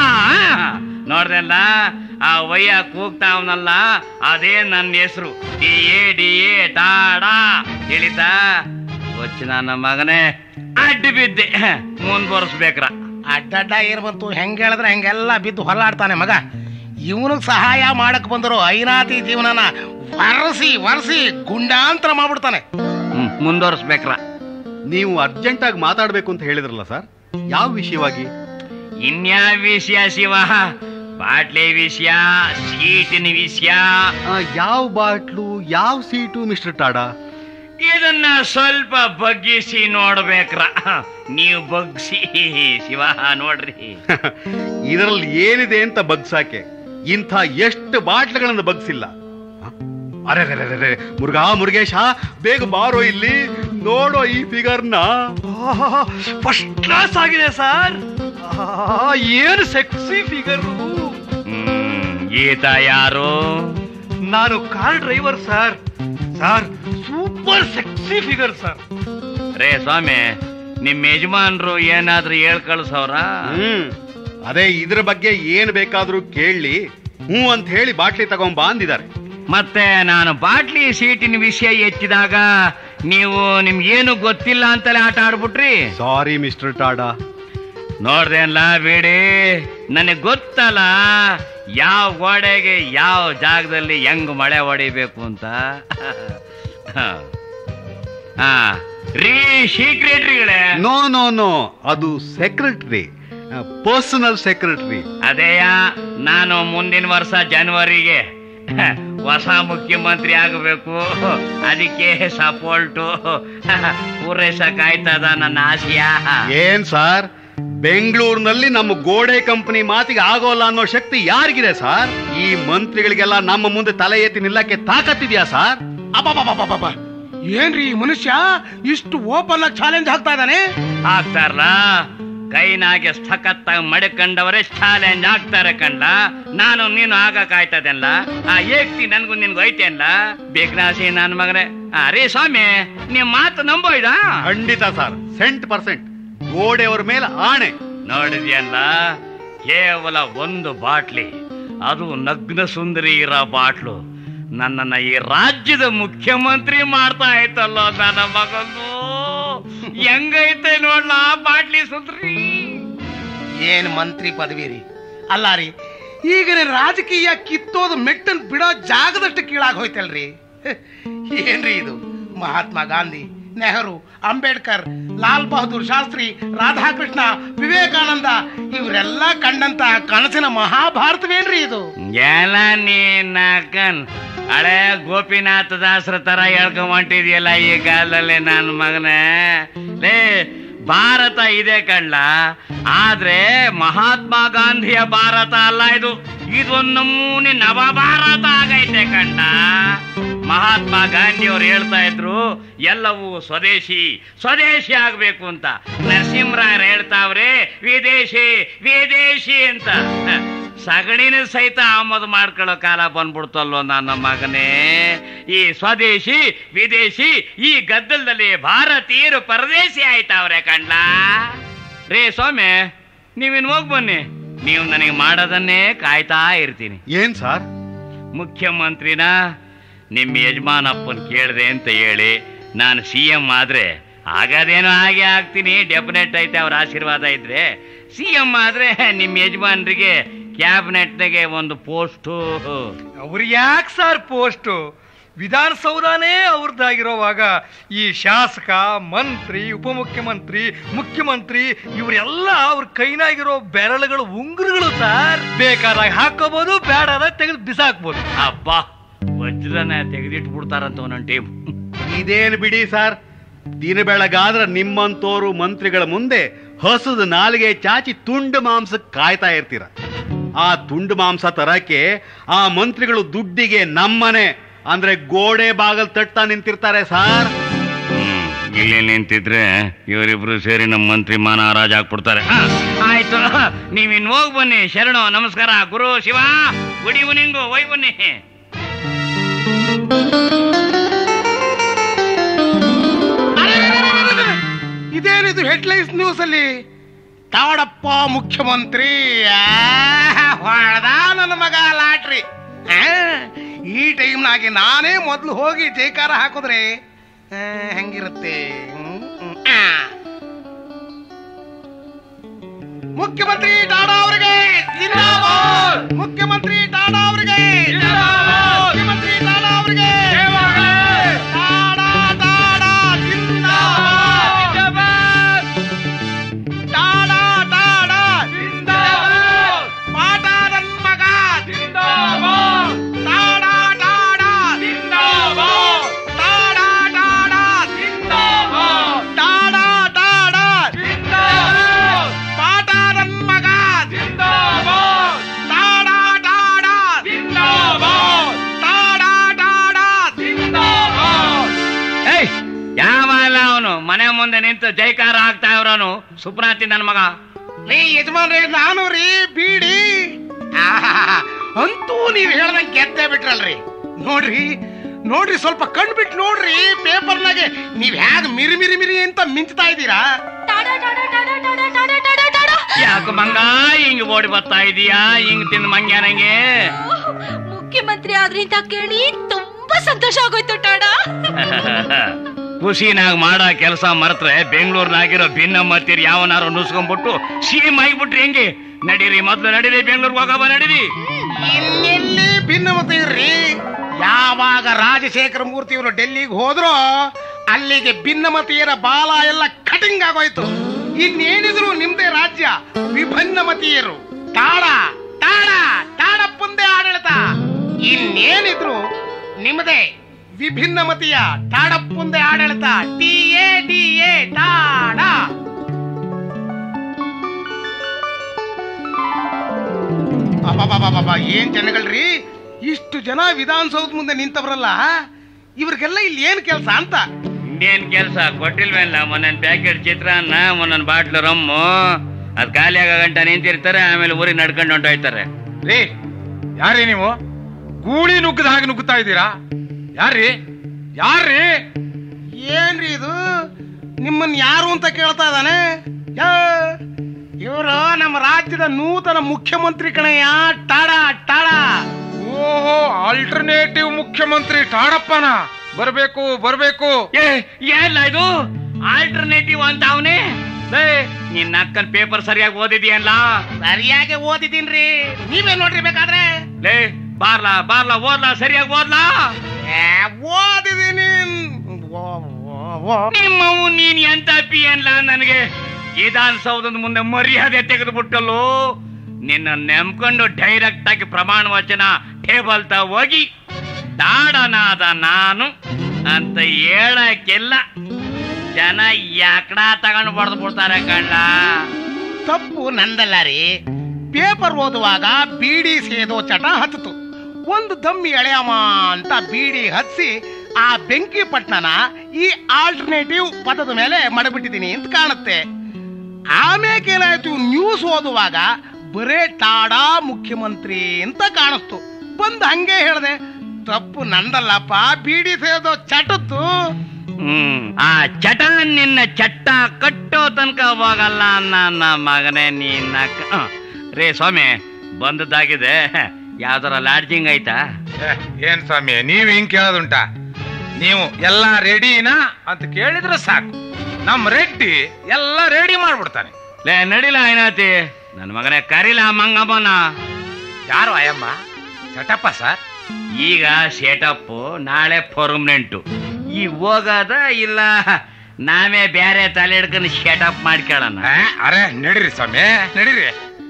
ನೋಡ್ದಲ್ಲ ಆ ವಯ್ಯ ಕೂಗ್ತಾವನಲ್ಲ, ಅದೇ ನನ್ನ ಹೆಸರು DA ಟಾಡಾ. ತಿಳಿತಾ? ಕೊಚ್ಚ ನನ್ನ ಮಗನೇ, ಅಡ್ಡಿ ಬಿದ್ದೆ ಮುಂದ್ವರ್ಸ್ಬೇಕ್ರ. ಅಡ್ಡಡ್ಡ ಏನ್ ಬಂತು? ಹೆಂಗ್ ಹೇಳಿದ್ರೆ ಹೆಂಗೆಲ್ಲ ಬಿದ್ದು ಹೊಲಾಡ್ತಾನೆ ಮಗ. ಇವನಿಗೆ ಸಹಾಯ ಮಾಡಕ್ ಬಂದರು ಐನಾತಿ ಜೀವನನ ವರ್ಸಿ ಗುಂಡಾಂತರ ಮಾಡ್ಬಿಡ್ತಾನೆ. ಮುಂದುವರ್ಸ್ಬೇಕ್ರ. ನೀವು ಅರ್ಜೆಂಟ್ ಆಗಿ ಮಾತಾಡ್ಬೇಕು ಅಂತ ಹೇಳಿದ್ರಲ್ಲ ಸರ್, ಯಾವ ವಿಷಯವಾಗಿ? ಇನ್ಯಾವ ವಿಷಯ ಶಿವ? ಬಾಟ್ಲಿ ವಿಷಯ, ಸೀಟಿನ ವಿಷಯ. ಯಾವ ಬಾಟ್ಲು, ಯಾವ ಸೀಟು ಮಿಸ್ಟರ್ ಟಾಡಾ? ಇದನ್ನ ಸ್ವಲ್ಪ ಬಗ್ಗಿಸಿ ನೋಡ್ಬೇಕ್ರ. ನೀವು ಬಗ್ಸಿ ಶಿವ ನೋಡ್ರಿ. ಇದರಲ್ಲಿ ಏನಿದೆ ಅಂತ ಬಗ್ಸಾಕೆ ಇಂಥ ಎಷ್ಟು ಬಾಟ್ಲುಗಳನ್ನು ಬಗ್ಸಿಲ್ಲ. ಅರೆ ಮುರುಗೇಶ, ಬೇಗ ಬಾರೋ ಇಲ್ಲಿ, ನೋಡೋ ಈ ಫಿಗರ್ನ. ಫಸ್ಟ್ ಕ್ಲಾಸ್ ಆಗಿದೆ ಸರ್. ಏನು ಸೆಕ್ಸಿ ಫಿಗರ್. ಈತ ಯಾರು? ನಾನು car driver sir. Super sexy figure sir. ರೇ ಸ್ವಾಮಿ, ನಿಮ್ ಯಜಮಾನ್ರು ಏನಾದ್ರೂ ಹೇಳ್ ಕಳ್ಸವ್ರ? ಅದೇ ಇದ್ರ ಬಗ್ಗೆ ಏನ್ ಬೇಕಾದ್ರೂ ಕೇಳಿ ಹ್ಞೂ ಅಂತ ಹೇಳಿ ಬಾಟ್ಲಿ ತಗೊಂಬ ಅಂದಿದ್ದಾರೆ. ಮತ್ತೆ ನಾನು ಬಾಟ್ಲಿ ಸೀಟಿನ ವಿಷಯ ಎತ್ತಿದಾಗ ನೀವು ನಿಮ್ಗೇನು ಗೊತ್ತಿಲ್ಲ ಅಂತಲೇ ಆಟ ಆಡ್ಬಿಟ್ರಿ. ಸಾರಿ ಮಿಸ್ಟರ್ ಟಾಡಾ. ನೋಡ್ದೇನ್ಲ ಬಿಡಿ, ನನಗೆ ಗೊತ್ತಲ್ಲ ಯಾವ ಗೋಡೆಗೆ ಯಾವ ಜಾಗದಲ್ಲಿ ಹೆಂಗ್ ಮಳೆ ಹೊಡಿಬೇಕು ಅಂತ. ರೀ ಸೀಕ್ರೆಟ್ರಿಗಳೇ? ನೋ, ಅದು ಸೆಕ್ರೆಟರಿ, ಪರ್ಸನಲ್ ಸೆಕ್ರೆಟರಿ. ಅದೇಯ, ನಾನು ಮುಂದಿನ ವರ್ಷ ಜನವರಿಗೆ ಹೊಸ ಮುಖ್ಯಮಂತ್ರಿ ಆಗಬೇಕು, ಅದಕ್ಕೆ ಸಪೋರ್ಟು ಪೂರೈಸಕ್ಕಾಯ್ತದ ನನ್ನ ಆಸೆಯ. ಏನ್ ಸಾರ್, ಬೆಂಗಳೂರಿನಲ್ಲಿ ನಮ್ಮ ಗೋಡೆ ಕಂಪನಿ ಮಾತಿಗೆ ಆಗೋಲ್ಲ ಅನ್ನೋ ಶಕ್ತಿ ಯಾರಿಗಿದೆ ಸಾರ್? ಈ ಮಂತ್ರಿಗಳಿಗೆಲ್ಲ ನಮ್ಮ ಮುಂದೆ ತಲೆ ಎತ್ತಿ ನಿಲ್ಲಕ್ಕೆ ತಾಕತ್ತಿದ್ಯಾ ಸಾರ್? ಅಬ್ಬಬ್ಬಬ್ಬಬ್ಬ, ಏನ್ರಿ ಈ ಮನುಷ್ಯ ಇಷ್ಟು ಓಪನ್ ಆಗಿ ಚಾಲೆಂಜ್ ಹಾಕ್ತಾ ಇದ್ದಾನೆ? ಆಗ್ತಾರಲ್ಲ, ಕೈನಾಗೆ ಸಖತ್ತಾಗಿ ಮಡ್ಕೊಂಡವರೇ ಚಾಲೆಂಜ್ ಆಗ್ತಾರೆ ಕಂಡ. ನಾನು ನೀನು ಆಗಕ್ಕಾಯ್ತದಲ್ಲ, ಏಕ್ತಿ ನನ್ಗೂ ನಿನ್ಗೂ ಐತೇನ್ಲ ಬೇಕನಾಸಿ ನನ್ನ ಮಗನೇ. ರೇ ಸ್ವಾಮಿ, ನಿಮ್ ಮಾತು ನಂಬೋಯ್ದ? ಖಂಡಿತ ಸರ್, 100%. ಗೋಡೆಯವ್ರ ಮೇಲೆ ಆಣೆ. ನೋಡಿದ್ಯಲ್ಲ, ಕೇವಲ ಒಂದು ಬಾಟ್ಲಿ ಅದು ನಗ್ನ ಸುಂದರಿ ಇರೋ ಬಾಟ್ಲು ನನ್ನನ್ನ ಈ ರಾಜ್ಯದ ಮುಖ್ಯಮಂತ್ರಿ ಮಾಡ್ತಾ ಆಯ್ತಲ್ಲ ನನ್ನ ಮಗಂದು. ಹೆಂಗೈತೆ ನೋಡ್ಲ ಬಾಟ್ಲಿ ಸುಂದರಿ. ಏನ್ ಮಂತ್ರಿ ಪದವಿ ರೀ? ಅಲ್ಲ ರೀ, ಈಗ ರಾಜಕೀಯ ಕಿತ್ತೋದು ಮೆಟ್ಟನ್ ಬಿಡೋ ಜಾಗದಷ್ಟು ಕೀಳಾಗಿ ಹೋಯ್ತಲ್ರಿ. ಏನ್ರಿ ಇದು? ಮಹಾತ್ಮ ಗಾಂಧಿ, ನೆಹರು, ಅಂಬೇಡ್ಕರ್, ಲಾಲ್ ಬಹದ್ದೂರ್ ಶಾಸ್ತ್ರಿ, ರಾಧಾಕೃಷ್ಣ, ವಿವೇಕಾನಂದ ಇವರೆಲ್ಲ ಕಂಡಂತ ಕನಸಿನ ಮಹಾಭಾರತವೇನ್ರಿ ಇದು? ಎಲ್ಲ ನೀನ್ ಹಳೆ ಗೋಪಿನಾಥ ದಾಸರ ತರ ಹೇಳ್ಕೊಂಬಿಟ್ಟಿದ್ಯಲ್ಲ ಈ ಕಾಲದಲ್ಲಿ ನನ್ನ ಮಗನೇ. ಲೇ, ಭಾರತ ಇದೆ ಕಣ್ಣ, ಆದ್ರೆ ಮಹಾತ್ಮ ಗಾಂಧಿಯ ಭಾರತ ಅಲ್ಲ ಇದು. ಇದೊಂದು ನಮೂನಿ ನವ ಭಾರತ ಆಗೈತೆ ಕಣ್ಣ. ಮಹಾತ್ಮ ಗಾಂಧಿ ಅವ್ರು ಹೇಳ್ತಾ ಇದ್ರು ಎಲ್ಲವೂ ಸ್ವದೇಶಿ ಸ್ವದೇಶಿ ಆಗ್ಬೇಕು ಅಂತ. ನರಸಿಂಹರಾಯರು ಹೇಳ್ತಾವ್ರೆ ವಿದೇಶಿ ವಿದೇಶಿ ಅಂತ. ಸಗಣಿನ ಸಹಿತ ಆಮದು ಮಾಡ್ಕೊಳ್ಳೋ ಕಾಲ ಬಂದ್ಬಿಡ್ತಲ್ಲೋ ನನ್ನ ಮಗನೇ. ಈ ಸ್ವದೇಶಿ ವಿದೇಶಿ ಈ ಗದ್ದಲದಲ್ಲಿ ಭಾರತೀಯರು ಪರದೇಶಿ ಆಯ್ತಾವ್ರೆ ಕಣ್ಣ. ರೇ ಸ್ವಾಮಿ, ನೀವಿನ್ ಹೋಗ್ ಬನ್ನಿ. ನೀವು ನನಗೆ ಮಾಡೋದನ್ನೇ ಕಾಯ್ತಾ ಇರ್ತೀನಿ. ಏನ್ ಸರ್? ಮುಖ್ಯಮಂತ್ರಿನ ನಿಮ್ಮ ಯಜಮಾನಪ್ಪನ್ ಕೇಳಿದೆ ಅಂತ ಹೇಳಿ ನಾನು CM ಆದ್ರೆ ಆಗದೇನೋ ಹಾಗೆ ಆಗ್ತೀನಿ. ಡೆಫಿನೆಟ್ ಐತೆ ಅವ್ರ ಆಶೀರ್ವಾದ ಇದ್ರೆ. CM ಆದ್ರೆ ನಿಮ್ಮ ಯಜಮಾನ್ರಿಗೆ ಕ್ಯಾಬಿನೆಟ್ನಾಗೆ ಒಂದು ಪೋಸ್ಟು. ಅವ್ರು ಯಾಕೆ ಸರ್ ಪೋಸ್ಟು? ವಿಧಾನಸೌಧನೇ ಅವ್ರದ್ದಾಗಿರೋವಾಗ ಈ ಶಾಸಕ, ಮಂತ್ರಿ, ಉಪಮುಖ್ಯಮಂತ್ರಿ, ಮುಖ್ಯಮಂತ್ರಿ ಇವರೆಲ್ಲ ಅವ್ರ ಕೈನಾಗಿರೋ ಬೆರಳುಗಳು ಉಂಗುರುಗಳು ಸರ್. ಬೇಕಾದಾಗ ಹಾಕೋಬಹುದು, ಬೇಡಾದಾಗ ತೆಗೆದು ಬಿಸಾಕ್ಬೋದು. ಅಬ್ಬಾ, ವಜ್ರನ ತೆಗೆದಿಟ್ಟು ಬಿಡ್ತಾರಂತ ಒಂದೊಂದು ಟೀಮ್. ಇದೇನು ಬಿಡಿ ಸರ್, ದಿನ ಬೆಳಗಾದ್ರೆ ನಿಮ್ಮಂತೋರು ಮಂತ್ರಿಗಳ ಮುಂದೆ ಹಸುದ ನಾಲಿಗೆ ಚಾಚಿ ತುಂಡು ಮಾಂಸಕ್ಕೆ ಕಾಯ್ತಾ ಇರ್ತೀರ. ಆ ತುಂಡು ಮಾಂಸ ತರಕ್ಕೆ ಆ ಮಂತ್ರಿಗಳು ದುಡ್ಡಿಗೆ ನಮ್ಮನೆ ಅಂದ್ರೆ ಗೋಡೆ ಬಾಗಲ್ ತಟ್ತಾ ನಿಂತಿರ್ತಾರೆ ಸಾರ್. ಇಲ್ಲಿ ನಿಂತಿದ್ರೆ ಇವರಿಬ್ರು ಸೇರಿ ನಮ್ಮ ಮಂತ್ರಿ ಮಾನ ಹರಾಜ್ ಹಾಕ್ಬಿಡ್ತಾರೆ. ಆಯ್ತು, ನೀವಿನ್ ಹೋಗ್ ಬನ್ನಿ. ಶರಣು ನಮಸ್ಕಾರ. ಗುರು ಶಿವ, ಗುಡ್ ಈವ್ನಿಂಗು, ಹೋಯ್ ಬನ್ನಿ. ಇದೇನಿದು ಹೆಡ್ಲೈನ್ಸ್ ನ್ಯೂಸ್ ಅಲ್ಲಿ? ತಾಡಪ್ಪ ಮುಖ್ಯಮಂತ್ರಿ ಹೊಡೆದ ನನ್ನ ಮಗ ಲಾಟ್ರಿ. ಈ ಟೈಮ್ನಾಗಿ ನಾನೇ ಮೊದ್ಲು ಹೋಗಿ ಜೈಕಾರ ಹಾಕಿದ್ರೆ ಹೆಂಗಿರುತ್ತೆ? ಮುಖ್ಯಮಂತ್ರಿ ಟಾಡಾ ಅವರಿಗೆ ಜಿಂದಾಬಾದ್! ಮುಖ್ಯಮಂತ್ರಿ ಟಾಡಾ ಅವರಿಗೆ ಜಿಂದಾಬಾದ್! ಮುಖ್ಯಮಂತ್ರಿ ಟಾಡಾ ಅವರಿಗೆ ಟಾಡಾ ಟಾಡಾ ಜಿಂದಾಬಾದ್! ಟಾಡಾ ಟಾಡಾ ಜಿಂದಾಬಾದ್! ಪಾಟ ನನ್ ಮಗ ಜಿಂದಾಬಾದ್! ಟಾಡಾ ಟಾಡಾ ಜಿಂದಾಬಾದ್! ಟಾಡಾ ಟಾಡಾ ಜಿಂದಾಬಾದ್! ಟಾಡಾ ಟಾಡಾ ಜಿಂದಾಬಾದ್! ಪಾಟ ನನ್ ಮಗ ಜಿಂದಾಬಾದ್! ಟಾಡಾ ಟಾಡಾ ಜಿಂದಾಬಾದ್! ಟಾಡಾ ಟಾಡಾ ಜಿಂದಾಬಾದ್! ಏಯ್, ಯಾವಲ್ಲ ಅವನು ಮನೆ ಮುಂದೆ ನಿಂತು ಜೈಕಾರ ಆಗ್ತಾ ಇವ್ರವನು ಸುಪ್ರಾತಿ ನನ್ನ ಮಗ. ರೀ ಯಜಮಾನ್ರಿ, ನಾನು ರೀ ಬೀಡಿ. ಅಂತೂ ನೀವ್ ಹೇಳ್ದಂಗೆ ಗೆದ್ದೇ ಬಿಟ್ರಲ್ರಿ. ನೋಡ್ರಿ ನೋಡ್ರಿ, ಸ್ವಲ್ಪ ಕಣ್ ಬಿಟ್ಟು ನೋಡ್ರಿ ಪೇಪರ್ನಾಗೆ ನೀವ್ ಹ್ಯಾಗ ಮಿರಿ ಮಿರಿ ಮಿರಿ ಅಂತ ಮಿಂಚ್ತಾ ಇದ್ದೀರಾ. ಯಾಕೆ ಮಂಗ ಹಿಂಗ್ ಓಡಿ ಬರ್ತಾ ಇದೀಯಾ? ಹಿಂಗ್ ತಿಂದು ಮಂಗ್ಯ ನಂಗೆ. ಮುಖ್ಯಮಂತ್ರಿ ಆದ್ರಿಂದ ಕೇಳಿ ತುಂಬಾ ಸಂತೋಷ ಆಗೋಯ್ತು ಟಾಡಾ. ಖುಷಿನಾಗ ಮಾಡೋ ಕೆಲಸ ಮರೆತ್ರೆ ಬೆಂಗಳೂರಿನಾಗಿರೋ ಭಿನ್ನಮತಿಯರು ಯಾವನಾರು ನುಸ್ಕೊಂಡ್ಬಿಟ್ಟು CM ಆಗಿಬಿಟ್ರಿ ಹೆಂಗೆ? ನಡೀರಿ, ಮೊದ್ಲು ನಡೀರಿ, ಬೆಂಗಳೂರಿಗೆ ಹೋಗಬ ನಡೀರಿ. ಇನ್ನೆಲ್ಲಿ ಭಿನ್ನಮತ ಇರ್ರಿ? ಯಾವಾಗ ರಾಜಶೇಖರ ಮೂರ್ತಿ ಇವರು ಡೆಲ್ಲಿಗೆ ಹೋದ್ರೋ ಅಲ್ಲಿಗೆ ಭಿನ್ನಮತೀಯರ ಬಾಲ ಎಲ್ಲ ಕಟಿಂಗ್ ಆಗೋಯ್ತು. ಇನ್ನೇನಿದ್ರು ನಿಮ್ದೇ ರಾಜ್ಯ ವಿಭಿನ್ನಮತೀಯರು. ತಾಡ ತಾಡ ತಾಡಪ್ಪಂದೇ ಆಡಳಿತ. ಇನ್ನೇನಿದ್ರು ನಿಮ್ಮದೇ ವಿಭಿನ್ನಮತೀಯ ತಾಡಪ್ಪಂದೇ ಆಡಳಿತ. TADA ತಾಡ. ಅಬ್ಬಬ್ಬಬ್ಬಬ್ಬ, ಏನ್ ಜನಗಳ್ರಿ! ಇಷ್ಟು ಜನ ವಿಧಾನಸೌಧ ಮುಂದೆ ನಿಂತವ್ರಲ್ಲ, ಇವ್ರಿಗೆಲ್ಲ ಇಲ್ಲಿ ಏನ್ ಕೆಲಸ ಅಂತ? ಇನ್ನೇನ್ ಕೆಲಸ ಕೊಟ್ಟಿಲ್ವೇಲ್ಲ? ಒಂದೊಂದು ಪ್ಯಾಕೆಟ್ ಚಿತ್ರಾನ್ನ, ಒಂದೊಂದು ಬಾಟ್ಲು ರಮ್ಮು, ಅದ್ ಖಾಲಿ ಆಗೋ ಗಂಟ ನಿಂತಿರ್ತಾರೆ. ಆಮೇಲೆ ಊರಿಗೆ ನಡ್ಕೊಂಡು ಹೊಂಟೋಯ್ತಾರೆ. ರೀ, ಯಾರೀ ನೀವು? ಗೂಳಿ ನುಗ್ಗದ ಹಾಗೆ ನುಗ್ಗುತ್ತಾ ಇದ್ದೀರಾ? ಯಾರ್ರೀ? ಯಾರ್ರೀ? ಏನ್ರಿ ಇದು? ನಿಮ್ಮನ್ ಯಾರು ಅಂತ ಕೇಳ್ತಾ ಇದ್ದಾನೆ. ಇವರು ನಮ್ಮ ರಾಜ್ಯದ ನೂತನ ಮುಖ್ಯಮಂತ್ರಿ ಕಣಯ್ಯ, ಟಾಡ ಟಾಡ. ಓಹೋ, ಆಲ್ಟರ್ನೇಟಿವ್ ಮುಖ್ಯಮಂತ್ರಿ ಟಾಡಪ್ಪನ ಬರ್ಬೇಕು ಬರ್ಬೇಕು. ಏನ ಇದು ಆಲ್ಟರ್ನೇಟಿವ್ ಅಂತ ಅವನೇ? ನಿನ್ನ ಅಕ್ಕನ್ ಪೇಪರ್ ಸರಿಯಾಗಿ ಓದಿದ್ಯಲ್ಲ? ಸರಿಯಾಗಿ ಓದಿದೀನ್ರಿ, ನೀವೇ ನೋಡ್ರಿ ಬೇಕಾದ್ರೆ. ಲೇ ಬಾರ್ಲಾ ಬಾರ್ಲಾ ಓದ್ಲಾ, ಸರಿಯಾಗಿ ಓದ್ಲಾ? ಓದಿದೀನಿ. ನಿಮ್ಮವು ನೀನ್ ಎಂತ ಪಿ ಅನ್ಲ ನನಗೆ ವಿಧಾನಸೌಧದ ಮುಂದೆ ಮರ್ಯಾದೆ ತೆಗೆದುಬಿಟ್ಟಲ್ಲೋ. ನಿನ್ನ ನೆಮ್ಕೊಂಡು ಡೈರೆಕ್ಟ್ ಆಗಿ ಪ್ರಮಾಣ ವಚನ ಟೇಬಲ್ ತ ಹೋಗಿ ದಾಡನಾದ ನಾನು ಅಂತ ಹೇಳಕ್ಕೆಲ್ಲ ಜನ ಯಾಕಡ ತಗೊಂಡು ಬಡ್ದು ಬಿಡ್ತಾರೆ ಕಣ್ಣ. ತಪ್ಪು ನಂದಲ್ಲ ರೀ. ಪೇಪರ್ ಓದುವಾಗ ಬೀಡಿ ಸೇದೋ ಚಟ ಹತ್ತಿತು. ಒಂದು ದಮ್ಮಿ ಎಳೆಯಮ್ಮ ಅಂತ ಬೀಡಿ ಹಚ್ಚಿ ಆ ಬೆಂಕಿ ಪಟ್ನನ ಈ ಆಲ್ಟರ್ನೇಟಿವ್ ಪದದ ಮೇಲೆ ಮಡಬಿಟ್ಟಿದ್ದೀನಿ ಅಂತ ಕಾಣುತ್ತೆ. ಆಮೇಲೆ ಏನಾಯ್ತು, ನ್ಯೂಸ್ ಓದುವಾಗ ಬರೇ ಟಾಡಾ ಮುಖ್ಯಮಂತ್ರಿ ಅಂತ ಕಾಣಿಸ್ತು. ಬಂದು ಹಂಗೆ ಹೇಳ್ದೆ. ತಪ್ಪು ನಂದಲ್ಲಪ್ಪ, ಬೀಡಿ ಸೇದೋ ಚಟದ್ದು. ಆ ಚಟ ನಿನ್ನ ಚಟ್ಟ ಕಟ್ಟೋ ತನಕ ಹೋಗಲ್ಲ ನನ್ನ ಮಗನೇ ನಿನ್ನ. ರೇ ಸ್ವಾಮಿ, ಬಂದದ್ದಾಗಿದೆ. ಯಾವ್ದಾರ ಲಾಡ್ಜಿಂಗ್ ಆಯ್ತಾ? ಏನ್ ಸ್ವಾಮಿ ನೀವ್ ಹಿಂಗ್ ಕೇಳೋದುಂಟಾ? ನೀವು ಎಲ್ಲ ರೆಡಿನಾ ಅಂತ ಕೇಳಿದ್ರೆ ಸಾಕು, ನಮ್ ರೆಡ್ಡಿ ಎಲ್ಲ ರೆಡಿ ಮಾಡ್ಬಿಡ್ತಾನೆ. ಲೇ ನಡಿಲ ಏನಾತಿ ನನ್ನ ಮಗನೇ, ಕರಿಲ ಮಂಗಮ್ಮನ. ಯಾರು ಅಯ್ಯಮ್ಮ? ಚಟಪ್ಪ ಸರ್. ಈಗ ಸೆಟಪ್, ನಾಳೆ ಪರ್ಮನೆಂಟು. ಈ ಹೋಗದ ಇಲ್ಲ ನಾವೇ ಬೇರೆ ತಲೆ ಹಿಡ್ಕೊಂಡು ಸೆಟಪ್ ಮಾಡ್ಕೊಳ್ಳೋಣ. ಅರೆ ನಡೀರಿ ಸ್ವಾಮಿ ನಡೀರಿ.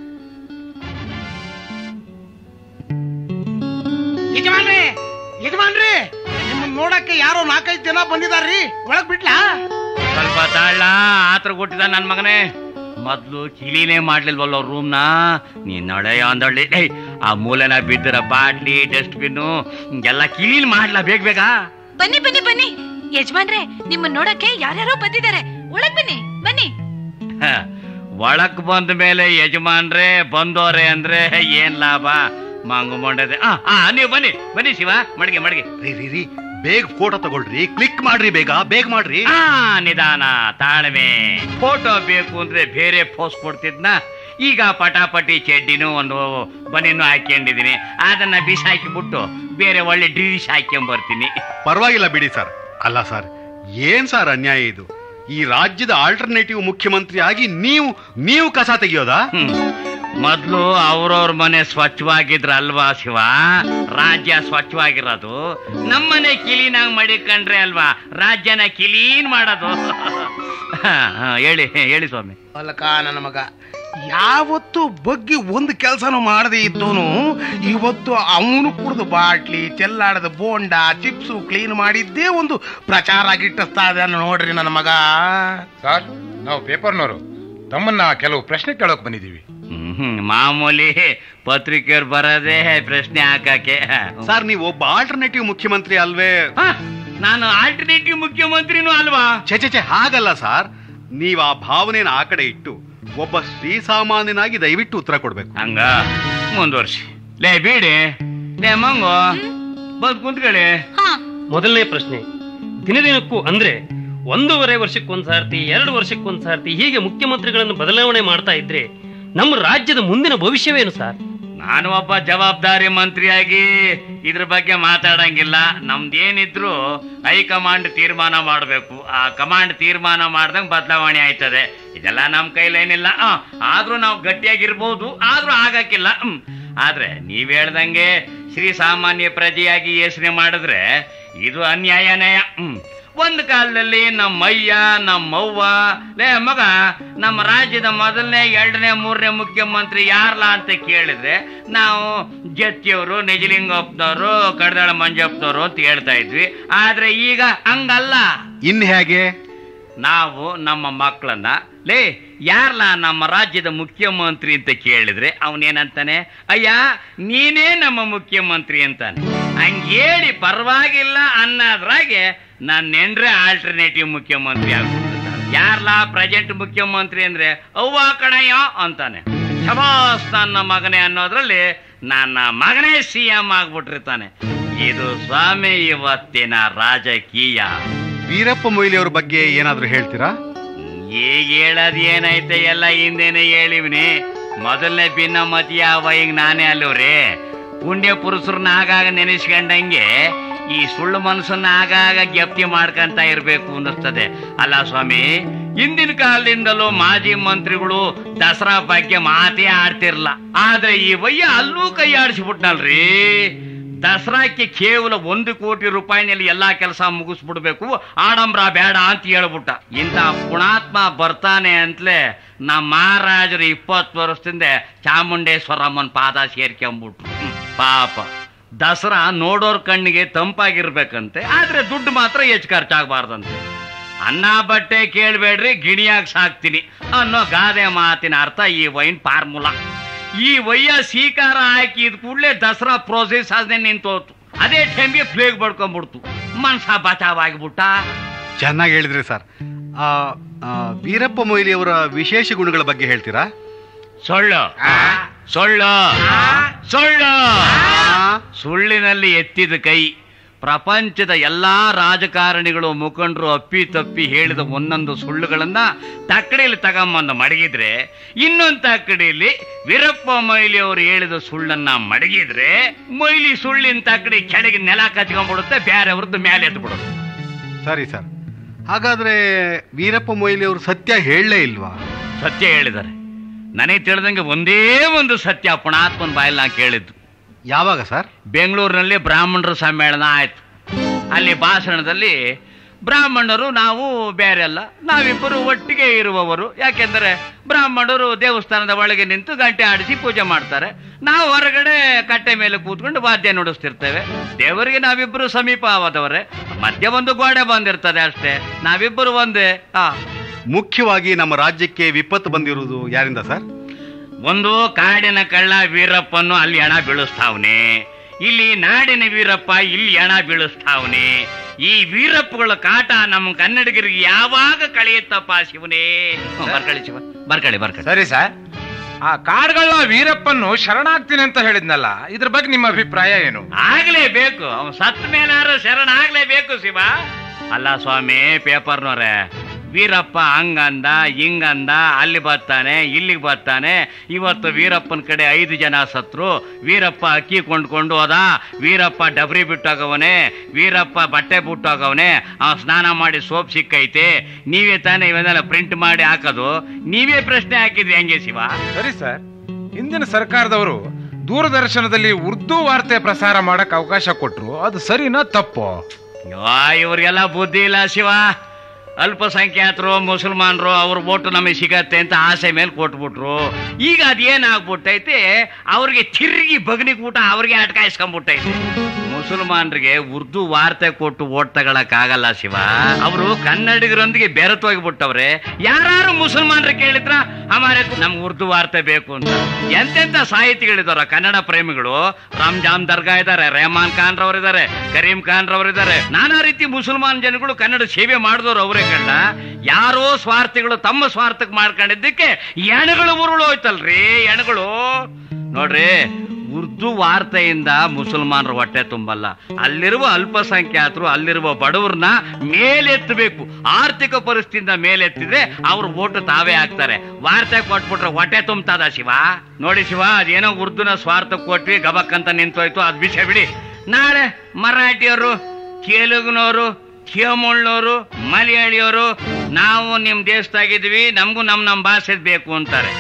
ಯಜಮಾನ್ರಿ ಯಜಮಾನ್ರಿ, ನಿಮ್ಮನ್ನ ನೋಡಕ್ಕೆ ಯಾರೋ 4-5 ಜನ ಬಂದಿದಾರ್ರಿ, ಒಳಗ್ ಬಿಡ್ಲಾ? ಸ್ವಲ್ಪ ತಾಳ ಆತ್ರ ಕೊಟ್ಟಿದ ನನ್ ಮಗನೇ. ಮೊದ್ಲು ಕ್ಲೀನೇ ಮಾಡ್ಲಿಲ್ವಲ್ಲ ರೂಮ್ನ. ನೀನ್ ನಳೆಯ ಅಂದಳ್ಳಿ. ಆ ಮೂಲೆನ ಬಿದ್ದರ ಬಾಟ್ಲಿ, ಡಸ್ಟ್ಬಿನ್ ಎಲ್ಲ ಕ್ಲೀನ್ ಮಾಡ್ಲಾ ಬೇಗ ಬೇಗ. ಬನ್ನಿ ಬನ್ನಿ ಬನ್ನಿ ಯಜಮಾನ್ರೆ, ನಿಮ್ಮನ್ನ ನೋಡಕ್ಕೆ ಯಾರ್ಯಾರೋ ಬಂದಿದ್ದಾರೆ. ಒಳಗ್ ಬನ್ನಿ ಬನ್ನಿ. ಒಳಕ್ ಬಂದ ಮೇಲೆ ಯಜಮಾನ್ರೆ ಬಂದೋರೆ ಅಂದ್ರೆ ಏನ್ ಲಾಭ? ಮಂಗು ಮೊಂಡದೆ. ನೀವು ಬನ್ನಿ ಬನ್ನಿ ಶಿವ, ಮಡ್ಗೆ ಮಡ್ಗೆ. ರೀ ಬೇಗ ಫೋಟೋ ತಗೊಳ್ರಿ, ಕ್ಲಿಕ್ ಮಾಡ್ರಿ, ಬೇಗ ಬೇಗ ಮಾಡ್ರಿ. ನಿಧಾನ ತಾಳ್ಮೆ. ಫೋಟೋ ಬೇಕು ಅಂದ್ರೆ ಬೇರೆ ಪೋಸ್ ಕೊಡ್ತಿದ್ನ. ಈಗ ಪಟಾಪಟಿ ಚಡ್ಡಿನೂ ಒಂದು ಬನಿನೂ ಹಾಕೊಂಡಿದೀನಿ. ಅದನ್ನ ಬಿಸಾಕಿಬಿಟ್ಟು ಬೇರೆ ಒಳ್ಳೆ ಡ್ರೀಸ್ ಹಾಕೊಂಡ್ಬರ್ತೀನಿ. ಪರವಾಗಿಲ್ಲ ಬಿಡಿ ಸರ್. ಅಲ್ಲ ಸರ್, ಏನ್ ಸರ್ ಅನ್ಯಾಯ ಇದು? ಈ ರಾಜ್ಯದ ಆಲ್ಟರ್ನೇಟಿವ್ ಮುಖ್ಯಮಂತ್ರಿ ಆಗಿ ನೀವು ಕಸ ತೆಗಿಯೋದಾ? ಮೊದ್ಲು ಅವ್ರವ್ರ ಮನೆ ಸ್ವಚ್ಛವಾಗಿದ್ರ ಅಲ್ವಾ ಶಿವ ರಾಜ್ಯ ಸ್ವಚ್ಛವಾಗಿರೋದು? ನಮ್ಮನೆ ಕ್ಲೀನ್ ಆಗಿ ಮಾಡಿಕೊಂಡ್ರೆ ಅಲ್ವಾ ರಾಜ್ಯನ ಕ್ಲೀನ್ ಮಾಡೋದು. ಹೇಳಿ ಹೇಳಿ ಸ್ವಾಮಿ. ಅಲ್ಲಕ ನನ್ನ ಮಗ, ಯಾವತ್ತು ಬಗ್ಗೆ ಒಂದು ಕೆಲಸನೂ ಮಾಡದೇ ಇದ್ದೋನು ಇವತ್ತು ಅವನು ಕುಡ್ದು ಬಾಟ್ಲಿ, ಚೆಲ್ಲಾಡದ ಬೋಂಡ, ಚಿಪ್ಸು ಕ್ಲೀನ್ ಮಾಡಿದ್ದೇ ಒಂದು ಪ್ರಚಾರ ಗಿಟ್ಟಿಸ್ತಾ ಇದ್ದಾನೆ ನೋಡ್ರಿ ನನ್ನ ಮಗ. ಸರ್, ನಾವು ಪೇಪರ್ನವರು ತಮ್ಮನ್ನ ಕೆಲವು ಪ್ರಶ್ನೆ ಕೇಳೋಕ್ ಬಂದಿದ್ದೀವಿ. ಮಾಮೂಲಿ ಪತ್ರಿಕೆಯವ್ರು ಬರೋದೇ ಪ್ರಶ್ನೆ ಹಾಕಕ್ಕೆ. ಸರ್, ನೀವು ಒಬ್ಬ ಆಲ್ಟರ್ನೇಟಿವ್ ಮುಖ್ಯಮಂತ್ರಿ ಅಲ್ವೇ? ನಾನು ಆಲ್ಟರ್ನೇಟಿವ್ ಮುಖ್ಯಮಂತ್ರಿನೂ ಅಲ್ವಾ? ಛೆ ಹಾಗಲ್ಲ ಸರ್. ನೀವ್ ಆ ಭಾವನೆನ ಆ ಕಡೆ ಇಟ್ಟು ಒಬ್ಬ ಶ್ರೀಸಾಮಾನ್ಯನಾಗಿ ದಯವಿಟ್ಟು ಉತ್ತರ ಕೊಡ್ಬೇಕು. ಹಂಗ ಮುಂದುವರ್ಸಿ. ಲೇ ಬೀಡಿ, ಲೇ ಮಂಗೋ, ಬಂದ್ ಕುಂತ್ಕೊಳ್ಳಿ. ಮೊದಲನೇ ಪ್ರಶ್ನೆ, ದಿನದಿನಕ್ಕೂ ಅಂದ್ರೆ 1.5 ವರ್ಷಕ್ಕೊಂದ್ಸಾರ್ತಿ, 2 ವರ್ಷಕ್ಕೊಂದ್ಸಾರ್ತಿ ಹೀಗೆ ಮುಖ್ಯಮಂತ್ರಿಗಳನ್ನು ಬದಲಾವಣೆ ಮಾಡ್ತಾ ಇದ್ರೆ ನಮ್ಮ ರಾಜ್ಯದ ಮುಂದಿನ ಭವಿಷ್ಯವೇನು ಸರ್? ನಾನು ಒಬ್ಬ ಜವಾಬ್ದಾರಿ ಮಂತ್ರಿಯಾಗಿ ಇದ್ರ ಬಗ್ಗೆ ಮಾತಾಡಂಗಿಲ್ಲ. ನಮ್ದೇನಿದ್ರು ಹೈಕಮಾಂಡ್ ತೀರ್ಮಾನ ಮಾಡಬೇಕು. ಆ ಕಮಾಂಡ್ ತೀರ್ಮಾನ ಮಾಡ್ದಂಗೆ ಬದಲಾವಣೆ ಆಯ್ತದೆ. ಇದೆಲ್ಲ ನಮ್ ಕೈಲೇನಿಲ್ಲ. ಆದ್ರೂ ನಾವು ಗಟ್ಟಿಯಾಗಿರ್ಬೋದು, ಆದ್ರೂ ಆಗಕ್ಕಿಲ್ಲ. ಆದ್ರೆ ನೀವ್ ಹೇಳ್ದಂಗೆ ಶ್ರೀ ಸಾಮಾನ್ಯ ಪ್ರಜೆಯಾಗಿ ಯೋಚನೆ ಮಾಡಿದ್ರೆ ಇದು ಅನ್ಯಾಯನೇ. ಒಂದು ಕಾಲದಲ್ಲಿ ನಮ್ಮಯ್ಯ ನಮ್ಮವ್ವ, ಲೇ ಮಗ, ನಮ್ಮ ರಾಜ್ಯದ ಮೊದಲನೇ 2ನೇ 3ನೇ ಮುಖ್ಯಮಂತ್ರಿ ಯಾರ್ಲ ಅಂತ ಕೇಳಿದ್ರೆ ನಾವು ಜತ್ತಿಯವರು, ನಿಜಲಿಂಗಪ್ಪನವರು, ಕಡದಾಳ ಮಂಜಪ್ಪನವರು ಅಂತ ಹೇಳ್ತಾ ಇದ್ವಿ. ಆದ್ರೆ ಈಗ ಹಂಗಲ್ಲ. ಇನ್ ಹೇಗೆ? ನಾವು ನಮ್ಮ ಮಕ್ಕಳನ್ನ ಲೇ ಯಾರ್ಲ ನಮ್ಮ ರಾಜ್ಯದ ಮುಖ್ಯಮಂತ್ರಿ ಅಂತ ಕೇಳಿದ್ರೆ ಅವನೇನಂತಾನೆ, ಅಯ್ಯ ನೀನೇ ನಮ್ಮ ಮುಖ್ಯಮಂತ್ರಿ ಅಂತಾನೆ. ಹಂಗೇಳಿ ಪರವಾಗಿಲ್ಲ ಅನ್ನೋದ್ರಾಗೆ ನನ್ನ ಹೆಂಡ್ರೆ ಆಲ್ಟರ್ನೇಟಿವ್ ಮುಖ್ಯಮಂತ್ರಿ ಆಗ್ಬಿಡ್ತಾರೆ. ಯಾರ್ಲಾ ಪ್ರೆಸೆಂಟ್ ಮುಖ್ಯಮಂತ್ರಿ ಅಂದ್ರೆ ಅವ್ವ ಕಣಯ್ಯ ಅಂತಾನೆ. ಶಬಾಸ್ ನನ್ನ ಮಗನೇ ಅನ್ನೋದ್ರಲ್ಲಿ ನನ್ನ ಮಗನೇ CM ಆಗ್ಬಿಟ್ಟಿರ್ತಾನೆ. ಇದು ಸ್ವಾಮಿ ಇವತ್ತಿನ ರಾಜಕೀಯ. ವೀರಪ್ಪ ಮೊಯ್ಲಿ ಅವ್ರ ಬಗ್ಗೆ ಏನಾದ್ರೂ ಹೇಳ್ತೀರಾ? ಈಗ ಹೇಳೋದ್ ಏನೈತೆ ಎಲ್ಲ ಹಿಂದೆನೆ ಹೇಳಿವ್ನಿ. ಮೊದಲನೇ ಭಿನ್ನಮತಿಯ ವೈಗ್ ನಾನೇ ಅಲ್ಲವ್ರಿ. ಪುಣ್ಯ ಪುರುಷರನ್ನ ಆಗಾಗ ನೆನೆಸ್ಕೊಂಡಂಗೆ ಈ ಸುಳ್ಳು ಮನಸ್ಸನ್ನ ಆಗಾಗ ಜ್ಞಪ್ತಿ ಮಾಡ್ಕೊಂತ ಇರ್ಬೇಕು ಅನ್ನಿಸ್ತದೆ. ಅಲ್ಲ ಸ್ವಾಮಿ, ಹಿಂದಿನ ಕಾಲದಿಂದಲೂ ಮಾಜಿ ಮಂತ್ರಿಗಳು ದಸರಾ ಬಗ್ಗೆ ಮಾತೇ ಆಡ್ತಿರ್ಲ. ಆದ್ರೆ ಈ ವಯ್ಯ ಅಲ್ಲೂ ಕೈ ಆಡಿಸ್ಬಿಟ್ನಲ್ರಿ. ದಸರಾಕ್ಕೆ ಕೇವಲ 1 ಕೋಟಿ ರೂಪಾಯಿನಲ್ಲಿ ಎಲ್ಲಾ ಕೆಲಸ ಮುಗಿಸ್ಬಿಡ್ಬೇಕು, ಆಡಂಬ್ರ ಬೇಡ ಅಂತ ಹೇಳ್ಬಿಟ್ಟ. ಇಂಥ ಪುಣಾತ್ಮ ಬರ್ತಾನೆ ಅಂತಲೇ ನಮ್ಮ ಮಹಾರಾಜರು 20 ವರ್ಷದಿಂದ ಚಾಮುಂಡೇಶ್ವರಮ್ಮನ ಪಾದ ಸೇರ್ಕೊಂಬಿಟ್ರು. ಪಾಪ ದಸರಾ ನೋಡೋರ್ ಕಣ್ಣಿಗೆ ತಂಪಾಗಿರ್ಬೇಕಂತೆ, ಆದ್ರೆ ದುಡ್ಡು ಮಾತ್ರ ಹೆಚ್ಚು ಖರ್ಚಾಗಬಾರ್ದಂತೆ. ಅನ್ನ ಬಟ್ಟೆ ಕೇಳ್ಬೇಡ್ರಿ, ಗಿಣಿಯಾಗಿ ಸಾಕ್ತೀನಿ ಅನ್ನೋ ಗಾದೆ ಮಾತಿನ ಅರ್ಥ ಈ ವೈನ್ ಫಾರ್ಮುಲಾ. ಈ ವಯ್ಯ ಸೀಕಾರ ಹಾಕಿದ ಕೂಡಲೇ ದಸರಾ ಪ್ರೋಸೆಸ್ ಅದೇ ನಿಂತೋತು. ಅದೇ ಟೈಮ್ಗೆ ಫ್ಲೇಗ್ ಬಡ್ಕೊಂಡ್ಬಿಡ್ತು, ಮನ್ಸ ಬಚಾವಾಗಿಬಿಟ್ಟ. ಚೆನ್ನಾಗಿ ಹೇಳಿದ್ರಿ ಸರ್. ವೀರಪ್ಪ ಮೊಯ್ಲಿ ಅವರ ವಿಶೇಷ ಗುಣಗಳ ಬಗ್ಗೆ ಹೇಳ್ತೀರಾ? ಸೊಳ್ಳು ಸೊಳ್ಳು ಸೊಳ್ಳು, ಸುಳ್ಳಿನಲ್ಲಿ ಎತ್ತಿದ ಕೈ. ಪ್ರಪಂಚದ ಎಲ್ಲಾ ರಾಜಕಾರಣಿಗಳು ಮುಖಂಡರು ಅಪ್ಪಿ ತಪ್ಪಿ ಹೇಳಿದ ಒಂದೊಂದು ಸುಳ್ಳುಗಳನ್ನ ತಕ್ಕಡಿಯಲ್ಲಿ ತಗೊಂಬಂದು ಮಡಗಿದ್ರೆ, ಇನ್ನೊಂದು ತಕ್ಕಡಿಯಲ್ಲಿ ವೀರಪ್ಪ ಮೊಯ್ಲಿ ಅವರು ಹೇಳಿದ ಸುಳ್ಳನ್ನ ಮಡಗಿದ್ರೆ, ಮೊಯ್ಲಿ ಸುಳ್ಳಿನ ತಕ್ಕಡಿ ಕೆಳಗೆ ನೆಲ ಕಚ್ಕೊಂಡ್ಬಿಡುತ್ತೆ, ಬೇರೆಯವ್ರದ್ದು ಮೇಲೆ ಎತ್ಬಿಡುತ್ತೆ. ಸರಿ ಸರ್, ಹಾಗಾದ್ರೆ ವೀರಪ್ಪ ಮೊಯ್ಲಿ ಅವರು ಸತ್ಯ ಹೇಳಲೇ ಇಲ್ವಾ? ಸತ್ಯ ಹೇಳಿದ್ದಾರೆ. ನನಗೆ ತಿಳಿದಂಗೆ ಒಂದೇ ಒಂದು ಸತ್ಯ ಪುಣಾತ್ಮನ ಬಾಯಲ್ಲಿ ನಾ ಕೇಳಿದ್ದು. ಯಾವಾಗ ಸರ್? ಬೆಂಗಳೂರಿನಲ್ಲಿ ಬ್ರಾಹ್ಮಣರ ಸಮ್ಮೇಳನ ಆಯ್ತು. ಅಲ್ಲಿ ಭಾಷಣದಲ್ಲಿ ಬ್ರಾಹ್ಮಣರು ನಾವು ಬೇರೆ ಅಲ್ಲ, ನಾವಿಬ್ಬರು ಒಟ್ಟಿಗೆ ಇರುವವರು. ಯಾಕೆಂದರೆ ಬ್ರಾಹ್ಮಣರು ದೇವಸ್ಥಾನದ ಒಳಗೆ ನಿಂತು ಗಂಟೆ ಆಡಿಸಿ ಪೂಜೆ ಮಾಡ್ತಾರೆ, ನಾವು ಹೊರಗಡೆ ಕಟ್ಟೆ ಮೇಲೆ ಕೂತ್ಕೊಂಡು ವಾದ್ಯ ನುಡಿಸ್ತಿರ್ತೇವೆ. ದೇವರಿಗೆ ನಾವಿಬ್ಬರು ಸಮೀಪವಾದವರೇ, ಮಧ್ಯ ಒಂದು ಗೋಡೆ ಬಂದಿರ್ತದೆ ಅಷ್ಟೇ, ನಾವಿಬ್ಬರು ಒಂದೇ. ಮುಖ್ಯವಾಗಿ ನಮ್ಮ ರಾಜ್ಯಕ್ಕೆ ವಿಪತ್ತು ಬಂದಿರುವುದು ಯಾರಿಂದ ಸರ್? ಒಂದು ಕಾಡಿನ ಕಳ್ಳ ವೀರಪ್ಪನ್ನು ಅಲ್ಲಿ ಹಣ ಬೀಳಿಸ್ತಾವನೆ, ಇಲ್ಲಿ ನಾಡಿನ ವೀರಪ್ಪ ಇಲ್ಲಿ ಹಣ ಬೀಳಿಸ್ತಾವನೆ. ಈ ವೀರಪ್ಪಗಳ ಕಾಟ ನಮ್ಮ ಕನ್ನಡಿಗರಿಗೆ ಯಾವಾಗ ಕಳೆಯುತ್ತಪ್ಪ ಶಿವನೇ? ಬರ್ಕಳಿ ಶಿವ, ಬರ್ಕಳಿ ಬರ್ಕಳಿ. ಸರಿ ಸರ್, ಆ ಕಾಡ್ಗಳ ವೀರಪ್ಪನ್ನು ಶರಣಾಗ್ತೀನಿ ಅಂತ ಹೇಳಿದ್ನಲ್ಲ, ಇದ್ರ ಬಗ್ಗೆ ನಿಮ್ಮ ಅಭಿಪ್ರಾಯ ಏನು? ಆಗ್ಲೇಬೇಕು, ಅವನು ಸತ್ತ ಮೇಲಾರು ಶರಣ ಆಗ್ಲೇಬೇಕು ಶಿವ. ಅಲ್ಲ ಸ್ವಾಮಿ ಪೇಪರ್ನವ್ರೆ, ವೀರಪ್ಪ ಹಂಗಂದ ಹಿಂಗಂದ, ಅಲ್ಲಿ ಬರ್ತಾನೆ ಇಲ್ಲಿಗೆ ಬರ್ತಾನೆ. ಇವತ್ತು ವೀರಪ್ಪನ ಕಡೆ 5 ಜನ ಸತ್ರು. ವೀರಪ್ಪ ಅಕ್ಕಿ ಕೊಂಡ್ಕೊಂಡು ಹೋದ, ವೀರಪ್ಪ ಡಬ್ರಿ ಬಿಟ್ಟೋಗವನೆ, ವೀರಪ್ಪ ಬಟ್ಟೆ ಬಿಟ್ಟೋಗವನೆ, ಅವನು ಸ್ನಾನ ಮಾಡಿ ಸೋಪ್ ಸಿಕ್ಕೈತೆ. ನೀವೇ ತಾನೇ ಇವನ್ನೆಲ್ಲ ಪ್ರಿಂಟ್ ಮಾಡಿ ಹಾಕೋದು, ನೀವೇ ಪ್ರಶ್ನೆ ಹಾಕಿದ್ರಿ ಹೆಂಗೆ ಶಿವ? ಸರಿ ಸರ್, ಹಿಂದಿನ ಸರ್ಕಾರದವರು ದೂರದರ್ಶನದಲ್ಲಿ ಉರ್ದು ವಾರ್ತೆ ಪ್ರಸಾರ ಮಾಡಕ್ ಅವಕಾಶ ಕೊಟ್ರು, ಅದು ಸರಿನಾ ತಪ್ಪು? ಇವ್ರಿಗೆಲ್ಲ ಬುದ್ಧಿ ಇಲ್ಲ ಶಿವ. ಅಲ್ಪಸಂಖ್ಯಾತರು ಮುಸಲ್ಮಾನರು ಅವ್ರ ಓಟು ನಮಗೆ ಸಿಗತ್ತೆ ಅಂತ ಆಸೆ ಮೇಲೆ ಕೊಟ್ಬಿಟ್ರು. ಈಗ ಅದೇನಾಗ್ಬಿಟ್ಟೈತೆ, ಅವ್ರಿಗೆ ತಿರುಗಿ ಬಗ್ನಿಗೆ ಊಟ ಅವ್ರಿಗೆ ಅಟ್ಕಾಯಿಸ್ಕೊಂಡ್ಬಿಟ್ಟೈತೆ. ಮುಸಲ್ಮಾನರಿಗೆ ಉರ್ದು ವಾರ್ತೆ ಕೊಟ್ಟು ಓಟ್ ತಗೊಳಕ್ಕಾಗಲ್ಲ ಶಿವ. ಅವರು ಕನ್ನಡಿಗರೊಂದಿಗೆ ಬೆರೆತೋಗ್ಬಿಟ್ಟವ್ರೆ. ಯಾರು ಮುಸಲ್ಮಾನರು ಕೇಳಿದ್ರ ಹಮಾರೆ ನಮ್ಗೆ ಉರ್ದು ವಾರ್ತೆ ಬೇಕು ಅಂತ. ಎಂತೆಂತ ಸಾಹಿತಿಗಳಿದಾರ ಕನ್ನಡ ಪ್ರೇಮಿಗಳು. ರಂಜಾನ್ ದರ್ಗಾ ಇದಾರೆ, ರೆಹಮಾನ್ ಖಾನ್ ರವರು ಇದಾರೆ, ಕರೀಂ ಖಾನ್ ರವರು ಇದಾರೆ. ನಾನಾ ರೀತಿ ಮುಸಲ್ಮಾನ್ ಜನಗಳು ಕನ್ನಡ ಸೇವೆ ಮಾಡಿದವರು ಅವರೇ ಕಂಡ. ಯಾರೋ ಸ್ವಾರ್ಥಿಗಳು ತಮ್ಮ ಸ್ವಾರ್ಥಕ್ಕೆ ಮಾಡ್ಕೊಂಡಿದ್ದಕ್ಕೆ ಎಣಗಳು ಉರುಳೋಯ್ತಲ್ರಿ, ಎಣಗಳು. ನೋಡ್ರಿ, ಉರ್ದು ವಾರ್ತೆಯಿಂದ ಮುಸಲ್ಮಾನರ ಹೊಟ್ಟೆ ತುಂಬಲ್ಲ. ಅಲ್ಲಿರುವ ಅಲ್ಪಸಂಖ್ಯಾತರು, ಅಲ್ಲಿರುವ ಬಡವ್ರನ್ನ ಮೇಲೆತ್ತಬೇಕು. ಆರ್ಥಿಕ ಪರಿಸ್ಥಿತಿಯಿಂದ ಮೇಲೆತ್ತಿದ್ರೆ ಅವ್ರ ಓಟು ತಾವೇ ಹಾಕ್ತಾರೆ. ವಾರ್ತೆ ಕೊಟ್ಬಿಟ್ರೆ ಹೊಟ್ಟೆ ತುಂಬ್ತದ ಶಿವ? ನೋಡಿ ಶಿವ, ಅದೇನೋ ಉರ್ದುನ ಸ್ವಾರ್ಥ ಕೊಟ್ವಿ ಗಬಕ್ಕಂತ ನಿಂತೋಯ್ತು, ಅದ್ ವಿಷಯ ಬಿಡಿ. ನಾಳೆ ಮರಾಠಿಯವರು, ತೆಲುಗುನವರು, ತಮಿಳ್ನವರು, ಮಲಯಾಳಿಯವರು ನಾವು ನಿಮ್ ದೇಶದಾಗಿದ್ವಿ, ನಮಗೂ ನಮ್ ಭಾಷೆ ಬೇಕು ಅಂತಾರೆ.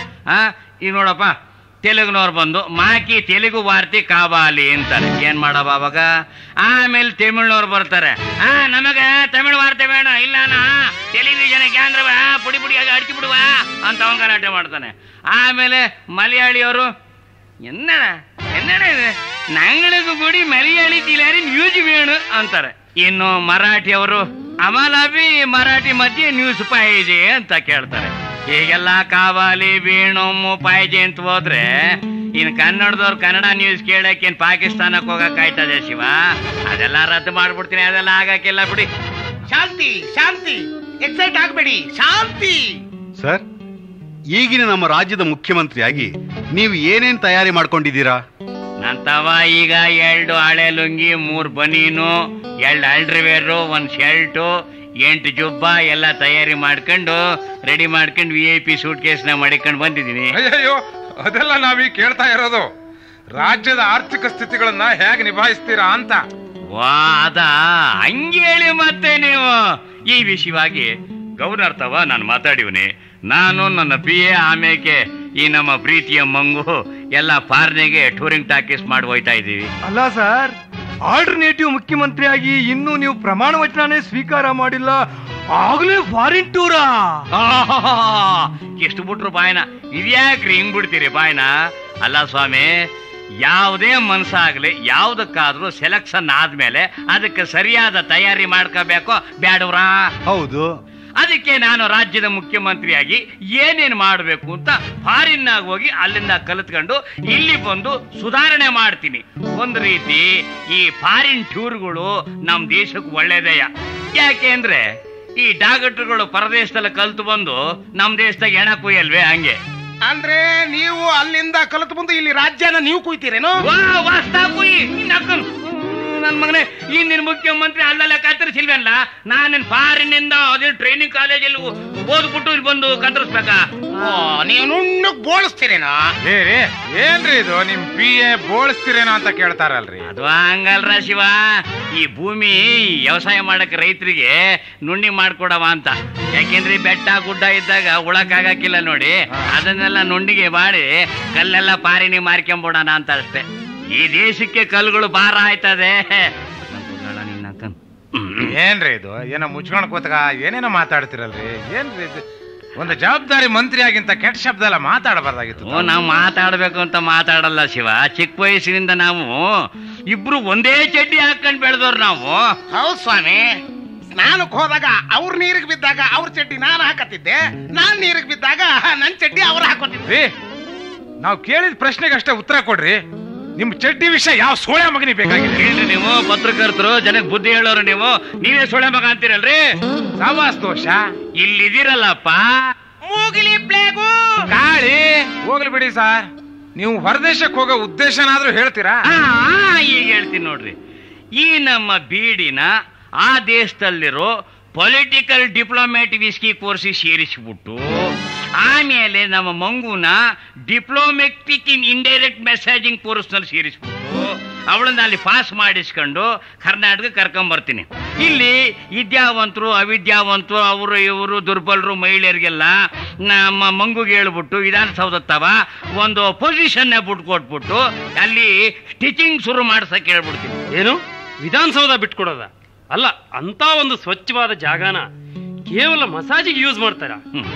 ಈಗ ನೋಡಪ್ಪ, ತೆಲುಗುನವ್ರು ಬಂದು ಮಾಕಿ ತೆಲುಗು ವಾರ್ತೆ ಕಾವಾಲಿ ಅಂತಾರೆ. ಏನ್ ಮಾಡವ ಅವಾಗ? ಆಮೇಲೆ ತಮಿಳ್ನವ್ರು ಬರ್ತಾರೆ, ನಮಗ ತಮಿಳ್ ವಾರ್ತೆ ಬೇಡ, ಇಲ್ಲ ಟೆಲಿವಿಷನ್ ಕ್ಯಾನ್ರವ ಪುಡಿ ಪುಡಿಯಾಗಿ ಅಡಿಸಿ ಬಿಡುವ ಅಂತ ಅವನ್ ಗಲಾಟೆ ಮಾಡ್ತಾನೆ. ಆಮೇಲೆ ಮಲಯಾಳಿಯವರು ಎನ್ನಡ ಎನ್ನಡ ಇದೆ ನಂಗಳಿಗೂ ಕೂಡಿ ಮಲಯಾಳಿ ತಿಲಾರಿ ನ್ಯೂಸ್ ಬೇಣು ಅಂತಾರೆ. ಇನ್ನು ಮರಾಠಿಯವರು ಅಮಲಾಬಿ ಮರಾಠಿ ಮಧ್ಯೆ ನ್ಯೂಸ್ ಪಾಯಿಜೆ ಅಂತ ಕೇಳ್ತಾರೆ. ಹೀಗೆಲ್ಲ ಕಾವಾಲಿ ಬೀಣೊಮ್ಮು ಪಾಯಿಜೆ ಅಂತ ಹೋದ್ರೆ ಇನ್ ಕನ್ನಡದವ್ರು ಕನ್ನಡ ನ್ಯೂಸ್ ಕೇಳಕ್ಕೆ ಏನ್ ಪಾಕಿಸ್ತಾನಕ್ಕೆ ಹೋಗಕ್ ಆಯ್ತದೆ ಶಿವ? ಅದೆಲ್ಲ ರದ್ದು ಮಾಡ್ಬಿಡ್ತೀನಿ, ಅದೆಲ್ಲ ಆಗಕ್ಕಿಲ್ಲ ಬಿಡಿ. ಶಾಂತಿ ಶಾಂತಿ, ಎಕ್ಸೈಟ್ ಆಗ್ಬೇಡಿ, ಶಾಂತಿ. ಸರ್, ಈಗಿನ ನಮ್ಮ ರಾಜ್ಯದ ಮುಖ್ಯಮಂತ್ರಿಯಾಗಿ ನೀವು ಏನೇನ್ ತಯಾರಿ ಮಾಡ್ಕೊಂಡಿದ್ದೀರಾ? ನಂತವ ಈಗ 2 ಹಳೆ ಲುಂಗಿ, 3 ಬನೀನು, 2 ಅಂಡರ್ವೇರು, 1 ಶರ್ಟು, 8 ಜುಬ್ಬ ಎಲ್ಲ ತಯಾರಿ ಮಾಡ್ಕೊಂಡು ರೆಡಿ ಮಾಡ್ಕೊಂಡು VIP ಸೂಟ್ ಕೇಸ್ನ ಮಾಡಿಕೊಂಡು ಬಂದಿದ್ದೀನಿ. ಅಯ್ಯೋ ಅದೆಲ್ಲ ನಾವೀಗ ಕೇಳ್ತಾ ಇರೋದು ರಾಜ್ಯದ ಆರ್ಥಿಕ ಸ್ಥಿತಿಗಳನ್ನ ಹೇಗೆ ನಿಭಾಯಿಸ್ತೀರಾ ಅಂತ. ವಾ ಅದ ಹಂಗೇಳಿ ಮತ್ತೆ ನೀವು ಈ ವಿಷಯವಾಗಿ ಗವರ್ನರ್ ತವ ನಾನು ಮಾತಾಡಿವ್ನಿ. ನಾನು ನನ್ನ PA ಆಮೇಲೆ ಈ ನಮ್ಮ ಪ್ರೀತಿಯ ಮಂಗು ಎಲ್ಲ ಫಾರ್ನೆಗೆ ಟೂರಿಂಗ್ ಟಾಕೀಸ್ ಮಾಡಿ ಹೋಯ್ತಾ ಇದೀವಿ. ಅಲ್ಲ ಸರ್, ಆಲ್ಟರ್ನೇಟಿವ್ ಮುಖ್ಯಮಂತ್ರಿಯಾಗಿ ಇನ್ನೂ ನೀವು ಪ್ರಮಾಣ ವಚನನೇ ಸ್ವೀಕಾರ ಮಾಡಿಲ್ಲ, ಆಗ್ಲೇ ಫಾರಿನ್ ಟೂರಾ? ಎಷ್ಟು ಬಿಟ್ರು ಬಾಯ್ನ, ಇದ್ಯಾಕ್ರಿ ಹಿಂಗ್ ಬಿಡ್ತೀರಿ ಬಾಯ್ನ? ಅಲ್ಲ ಸ್ವಾಮಿ, ಯಾವುದೇ ಮನ್ಸಾಗ್ಲಿ ಯಾವ್ದಕ್ಕಾದ್ರೂ ಸೆಲೆಕ್ಷನ್ ಆದ್ಮೇಲೆ ಅದಕ್ಕೆ ಸರಿಯಾದ ತಯಾರಿ ಮಾಡ್ಕೋಬೇಕು ಬ್ಯಾಡವ್ರಾ? ಹೌದು. ಅದಕ್ಕೆ ನಾನು ರಾಜ್ಯದ ಮುಖ್ಯಮಂತ್ರಿಯಾಗಿ ಏನೇನ್ ಮಾಡಬೇಕು ಅಂತ ಫಾರಿನ್ನಾಗ ಹೋಗಿ ಅಲ್ಲಿಂದ ಕಲಿತ್ಕೊಂಡು ಇಲ್ಲಿ ಬಂದು ಸುಧಾರಣೆ ಮಾಡ್ತೀನಿ. ಒಂದ್ ರೀತಿ ಈ ಫಾರಿನ್ ಟೂರ್ಗಳು ನಮ್ ದೇಶಕ್ಕೆ ಒಳ್ಳೇದಯ್ಯ. ಯಾಕೆ ಅಂದ್ರೆ ಈ ಡಾಕ್ಟರ್ಗಳು ಪರದೇಶದಲ್ಲಿ ಕಲ್ತು ಬಂದು ನಮ್ ದೇಶದಾಗ ಹೆಣ ಕುಯ್ಯಲ್ವೇ, ಹಂಗೆ. ಅಂದ್ರೆ ನೀವು ಅಲ್ಲಿಂದ ಕಲಿತು ಬಂದು ಇಲ್ಲಿ ರಾಜ್ಯನ ನೀವು ಕುಯ್ತೀರೇನೋ? ನನ್ ಮಗನೇ, ಇಂದಿನ ಮುಖ್ಯಮಂತ್ರಿ ಅಲ್ಲೆಲ್ಲ ಕತ್ತರಿಸಿಲ್ವಲ್ಲ, ನಾನೇನ್ ಫಾರಿನಿಂದ ಅದೇ ಟ್ರೈನಿಂಗ್ ಕಾಲೇಜಲ್ಲಿ ಓದ್ಬಿಟ್ಟು ಇಲ್ಲಿ ಬಂದು ಕತ್ತರಿಸ್ಬೇಕಾ? ನೀವು ನುಣ್ಣಗ್ ಬೋಳಿಸ್ತೀರೇನೋ? ಏನ್ರಿ ಇದು ನಿಮ್ PA ಬೋಳಿಸ್ತೀರೇನೋ ಅಂತ ಕೇಳ್ತಾರಲ್ರಿ. ಅದು ಹಂಗಲ್ರ ಶಿವ, ಈ ಭೂಮಿ ವ್ಯವಸಾಯ ಮಾಡಕ್ ರೈತರಿಗೆ ನುಣ್ಣಿ ಮಾಡ್ಕೊಡವ ಅಂತ. ಯಾಕೆಂದ್ರೆ ಬೆಟ್ಟ ಗುಡ್ಡ ಇದ್ದಾಗ ಉಳಕ್ಕಾಗಕ್ಕಿಲ್ಲ ನೋಡಿ, ಅದನ್ನೆಲ್ಲ ನುಂಡಿಗೆ ಮಾಡಿ ಕಲ್ಲೆಲ್ಲ ಪಾರಿನಿ ಮಾರ್ಕೊಂಬಿಡೋಣ ಅಂತ ಅಷ್ಟೇ. ಈ ದೇಶಕ್ಕೆ ಕಲ್ಲುಗಳು ಭಾರ ಆಯ್ತದೆ. ಏನ್ರಿ ಇದು, ಏನೋ ಮುಚ್ಕೊಂಡ್ ಕೂತಗ ಏನೇನೋ ಮಾತಾಡ್ತಿರಲ್ರಿ, ಏನ್ರಿ ಇದು? ಒಂದು ಜವಾಬ್ದಾರಿ ಮಂತ್ರಿಯಾಗಿಂತ ಕೆಟ್ಟ ಶಬ್ದ ಎಲ್ಲ ಮಾತಾಡಬಾರ್ದಾಗಿತ್ತು. ನಾವು ಮಾತಾಡ್ಬೇಕು ಅಂತ ಮಾತಾಡಲ್ಲ ಶಿವ. ಚಿಕ್ಕ ವಯಸ್ಸಿನಿಂದ ನಾವು ಇಬ್ರು ಒಂದೇ ಚಡ್ಡಿ ಹಾಕೊಂಡ್ ಬೆಳೆದವ್ರು ನಾವು. ಹೌದ್ ಸ್ವಾಮಿ, ಸ್ನಾನಕ್ ಹೋದಾಗ ಅವ್ರ ನೀರಿಗೆ ಬಿದ್ದಾಗ ಅವ್ರ ಚಡ್ಡಿ ನಾನು ಹಾಕತ್ತಿದ್ದೆ, ನಾನ್ ನೀರಿಗೆ ಬಿದ್ದಾಗ ನನ್ ಚಡ್ಡಿ ಅವ್ರು ಹಾಕೋತಿದ್ವಿ. ನಾವು ಕೇಳಿದ ಪ್ರಶ್ನೆಗೆ ಅಷ್ಟೇ ಉತ್ತರ ಕೊಡ್ರಿ. ನಿಮ್ ಚಡ್ಡಿ ವಿಷಯ ಯಾವ ಸೋಳೆ ಮಗನಿ ಬೇಕಾಗಿದೆ? ಏನ್ರಿ ನೀವು ಪತ್ರಕರ್ತರು, ಜನಕ್ಕೆ ಬುದ್ಧಿ ಹೇಳೋರು, ನೀವೇ ಸೊಳೆ ಮಗ ಅಂತೀರಲ್ರಿ? ಸಾವಾಸ್ ದೋಷ ಇಲ್ಲಿದ್ದೀರಲ್ಲಪ್ಪ. ಮೂಗಿಲಿ ಪ್ಲೇಗು ಗಾಳಿ ಹೋಗ್ಲಿ ಬಿಡಿ ಸಾರ್. ನೀವು ಹೊರದೇಶಕ್ಕೆ ಹೋಗೋ ಉದ್ದೇಶನಾದ್ರೂ ಹೇಳ್ತೀರಾ? ಈಗ ಹೇಳ್ತೀನಿ ನೋಡ್ರಿ. ಈ ನಮ್ಮ ಬೀಡಿನ ಆ ದೇಶದಲ್ಲಿರೋ ಪೊಲಿಟಿಕಲ್ ಡಿಪ್ಲೊಮ್ಯಾಟ್ ವಿಸ್ಕಿ ಕೋರ್ಸಿಗೆ ಸೇರಿಸ್ಬಿಟ್ಟು ಆಮೇಲೆ ನಮ್ಮ ಮಂಗುನ ಡಿಪ್ಲೊಮ್ಯಾಟಿಕ್ ಇನ್ ಇಂಡೈರೆಕ್ಟ್ ಮೆಸೇಜಿಂಗ್ ಕೋರ್ಸ್ನಲ್ಲಿ ಸೇರಿಸ್ಬಿಟ್ಟು ಅವಳನ್ನ ಅಲ್ಲಿ ಪಾಸ್ ಮಾಡಿಸ್ಕೊಂಡು ಕರ್ನಾಟಕ ಕರ್ಕೊಂಬರ್ತೀನಿ. ಇಲ್ಲಿ ವಿದ್ಯಾವಂತರು ಅವಿದ್ಯಾವಂತರು ಅವರು ಇವರು ದುರ್ಬಲರು ಮಹಿಳೆಯರಿಗೆಲ್ಲ ನಮ್ಮ ಮಂಗುಗೆ ಹೇಳ್ಬಿಟ್ಟು ವಿಧಾನಸೌಧತ್ತವ ಒಂದು ಪೊಸಿಷನ್ನೇ ಬಿಟ್ಕೊಟ್ಬಿಟ್ಟು ಅಲ್ಲಿ ಸ್ಟಿಚಿಂಗ್ ಶುರು ಮಾಡ್ಸಕ್ಕೆ ಹೇಳ್ಬಿಡ್ತೀನಿ. ಏನು ವಿಧಾನಸೌಧ ಬಿಟ್ಕೊಡೋದ? ಅಲ್ಲ, ಅಂತ ಒಂದು ಸ್ವಚ್ಛವಾದ ಜಾಗನ ಕೇವಲ ಮಸಾಜಿಗೆ ಯೂಸ್ ಮಾಡ್ತಾರ?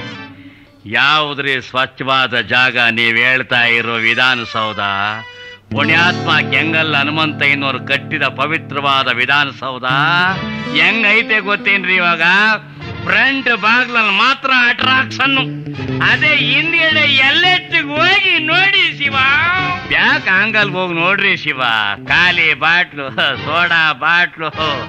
ಯಾವುದ್ರಿ ಸ್ವಚ್ಛವಾದ ಜಾಗ ನೀವ್ ಹೇಳ್ತಾ ಇರೋ ವಿಧಾನಸೌಧ? ಪುಣ್ಯಾತ್ಮ ಕೆಂಗಲ್ ಹನುಮಂತಯ್ಯನವರು ಕಟ್ಟಿದ ಪವಿತ್ರವಾದ ವಿಧಾನಸೌಧ ಹೆಂಗೈತೆ ಗೊತ್ತೇನ್ರಿ? ಇವಾಗ ಫ್ರಂಟ್ ಬಾಗ್ಲಲ್ಲಿ ಮಾತ್ರ ಅಟ್ರಾಕ್ಷನ್, ಅದೇ ಹಿಂದ್ಗಡೆ ಎಲ್ಲೆಟ್ಟಿಗೆ ಹೋಗಿ ನೋಡಿ ಶಿವ. ಬ್ಯಾಕ್ ಆಂಗಲ್ ಹೋಗಿ ನೋಡ್ರಿ ಶಿವ, ಖಾಲಿ ಬಾಟ್ಲು, ಸೋಡಾ ಬಾಟ್ಲು,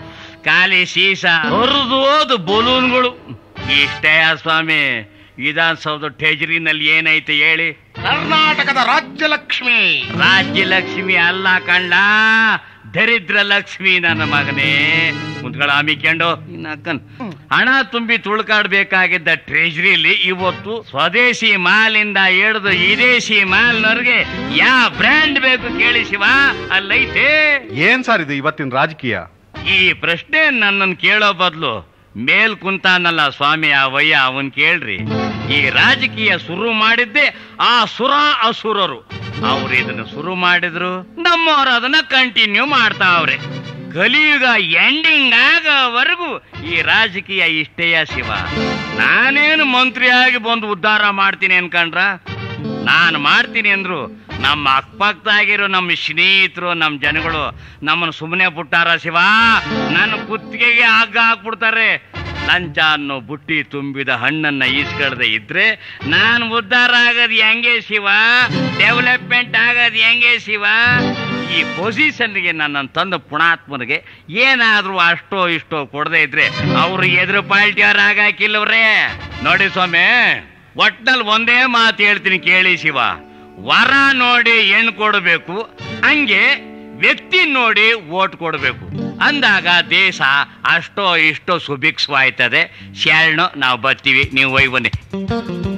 ಖಾಲಿ ಸೀಸ, ಹೊರದೋದು ಬಲೂನ್ಗಳು. ಇಷ್ಟೇ ಸ್ವಾಮಿ. ವಿಧಾನಸೌಧ ಟ್ರೆಜರಿನಲ್ಲಿ ಏನೈತೆ ಹೇಳಿ? ಕರ್ನಾಟಕದ ರಾಜ್ಯಲಕ್ಷ್ಮಿ. ರಾಜ್ಯಲಕ್ಷ್ಮಿ ಅಲ್ಲ ಕಂಡ, ದರಿದ್ರ ಲಕ್ಷ್ಮಿ ನನ್ನ ಮಗನೇ. ಮುಂದ್ಗಳ ಹಮ್ಮಿಕೊಂಡು ಇನ್ನಕ್ಕನ್ ಹಣ ತುಂಬಿ ತುಳ್ಕಾಡ್ಬೇಕಾಗಿದ್ದ ಟ್ರೆಜರಿಲಿ ಇವತ್ತು ಸ್ವದೇಶಿ ಮಾಲಿಂದ ಹಿಡಿದು ವಿದೇಶಿ ಮಾಲ್ನವ್ರಿಗೆ ಯಾವ ಬ್ರ್ಯಾಂಡ್ ಬೇಕು ಕೇಳಿ ಶಿವ, ಅಲ್ಲೈತೆ. ಏನ್ ಸರ್ ಇದು ಇವತ್ತಿನ ರಾಜಕೀಯ? ಈ ಪ್ರಶ್ನೆ ನನ್ನನ್ನು ಕೇಳೋ ಬದಲು ಮೇಲ್ ಕುಂತಾನಲ್ಲ ಸ್ವಾಮಿ ಆ ವಯ್ಯ, ಅವನ್ ಕೇಳ್ರಿ. ಈ ರಾಜಕೀಯ ಶುರು ಮಾಡಿದ್ದೆ ಆ ಸುರ ಅಸುರರು. ಅವ್ರು ಇದನ್ನ ಶುರು ಮಾಡಿದ್ರು, ನಮ್ಮವ್ರು ಅದನ್ನ ಕಂಟಿನ್ಯೂ ಮಾಡ್ತಾವ್ರೆ. ಕಲಿಯುಗ ಎಂಡಿಂಗ್ ಆಗೋವರೆಗೂ ಈ ರಾಜಕೀಯ ಇಷ್ಟೇಯ ಶಿವ. ನಾನೇನು ಮಂತ್ರಿಯಾಗಿ ಬಂದು ಉದ್ಧಾರ ಮಾಡ್ತೀನಿ ಅನ್ಕಂಡ್ರ? ನಾನು ಮಾಡ್ತೀನಿ ಅಂದ್ರು ನಮ್ಮ ಅಕ್ಕಪಕ್ಕದಾಗಿರೋ ನಮ್ಮ ಸ್ನೇಹಿತರು, ನಮ್ಮ ಜನಗಳು ನಮ್ಮನ್ನು ಸುಮ್ಮನೆ ಬಿಟ್ಟಾರ ಶಿವ. ನನ್ನ ಕುತ್ತಿಗೆಗೆ ಹಗ್ಗ ಹಾಕ್ಬಿಡ್ತಾರೆ. ಲಂಚ ಅನ್ನೋ ಬುಟ್ಟಿ ತುಂಬಿದ ಹಣ್ಣನ್ನ ಈಸ್ಕಳ್ದೆ ಇದ್ರೆ ನಾನು ಉದ್ಧಾರ ಆಗೋದು ಹೆಂಗೆ ಶಿವ? ಡೆವಲಪ್ಮೆಂಟ್ ಆಗೋದು ಹೆಂಗೆ ಶಿವ? ಈ ಪೊಸಿಷನ್ಗೆ ನನ್ನನ್ನು ತಂದ ಪುಣಾತ್ಮನಿಗೆ ಏನಾದ್ರೂ ಅಷ್ಟೋ ಇಷ್ಟೋ ಕೊಡದೆ ಇದ್ರೆ ಅವರು ಎದುರು ಪಾಲ್ಟಿಯವ್ರು ಆಗಾಕಿಲ್ಲವ್ರೆ. ನೋಡಿ ಸ್ವಾಮಿ, ಒಟ್ನಲ್ಲಿ ಒಂದೇ ಮಾತು ಹೇಳ್ತೀನಿ ಕೇಳಿ ಶಿವ. ವರ ನೋಡಿ ಹೆಣ್ಣು ಕೊಡಬೇಕು, ಹಂಗೆ ವ್ಯಕ್ತಿ ನೋಡಿ ಓಟ್ ಕೊಡಬೇಕು. ಅಂದಾಗ ದೇಶ ಅಷ್ಟೋ ಇಷ್ಟೋ ಸುಭಿಕ್ಷವಾಯ್ತದೆ. ಶರಣು ನಾವು ಬರ್ತೀವಿ, ನೀವು ಒಯ್ ಬನ್ನಿ.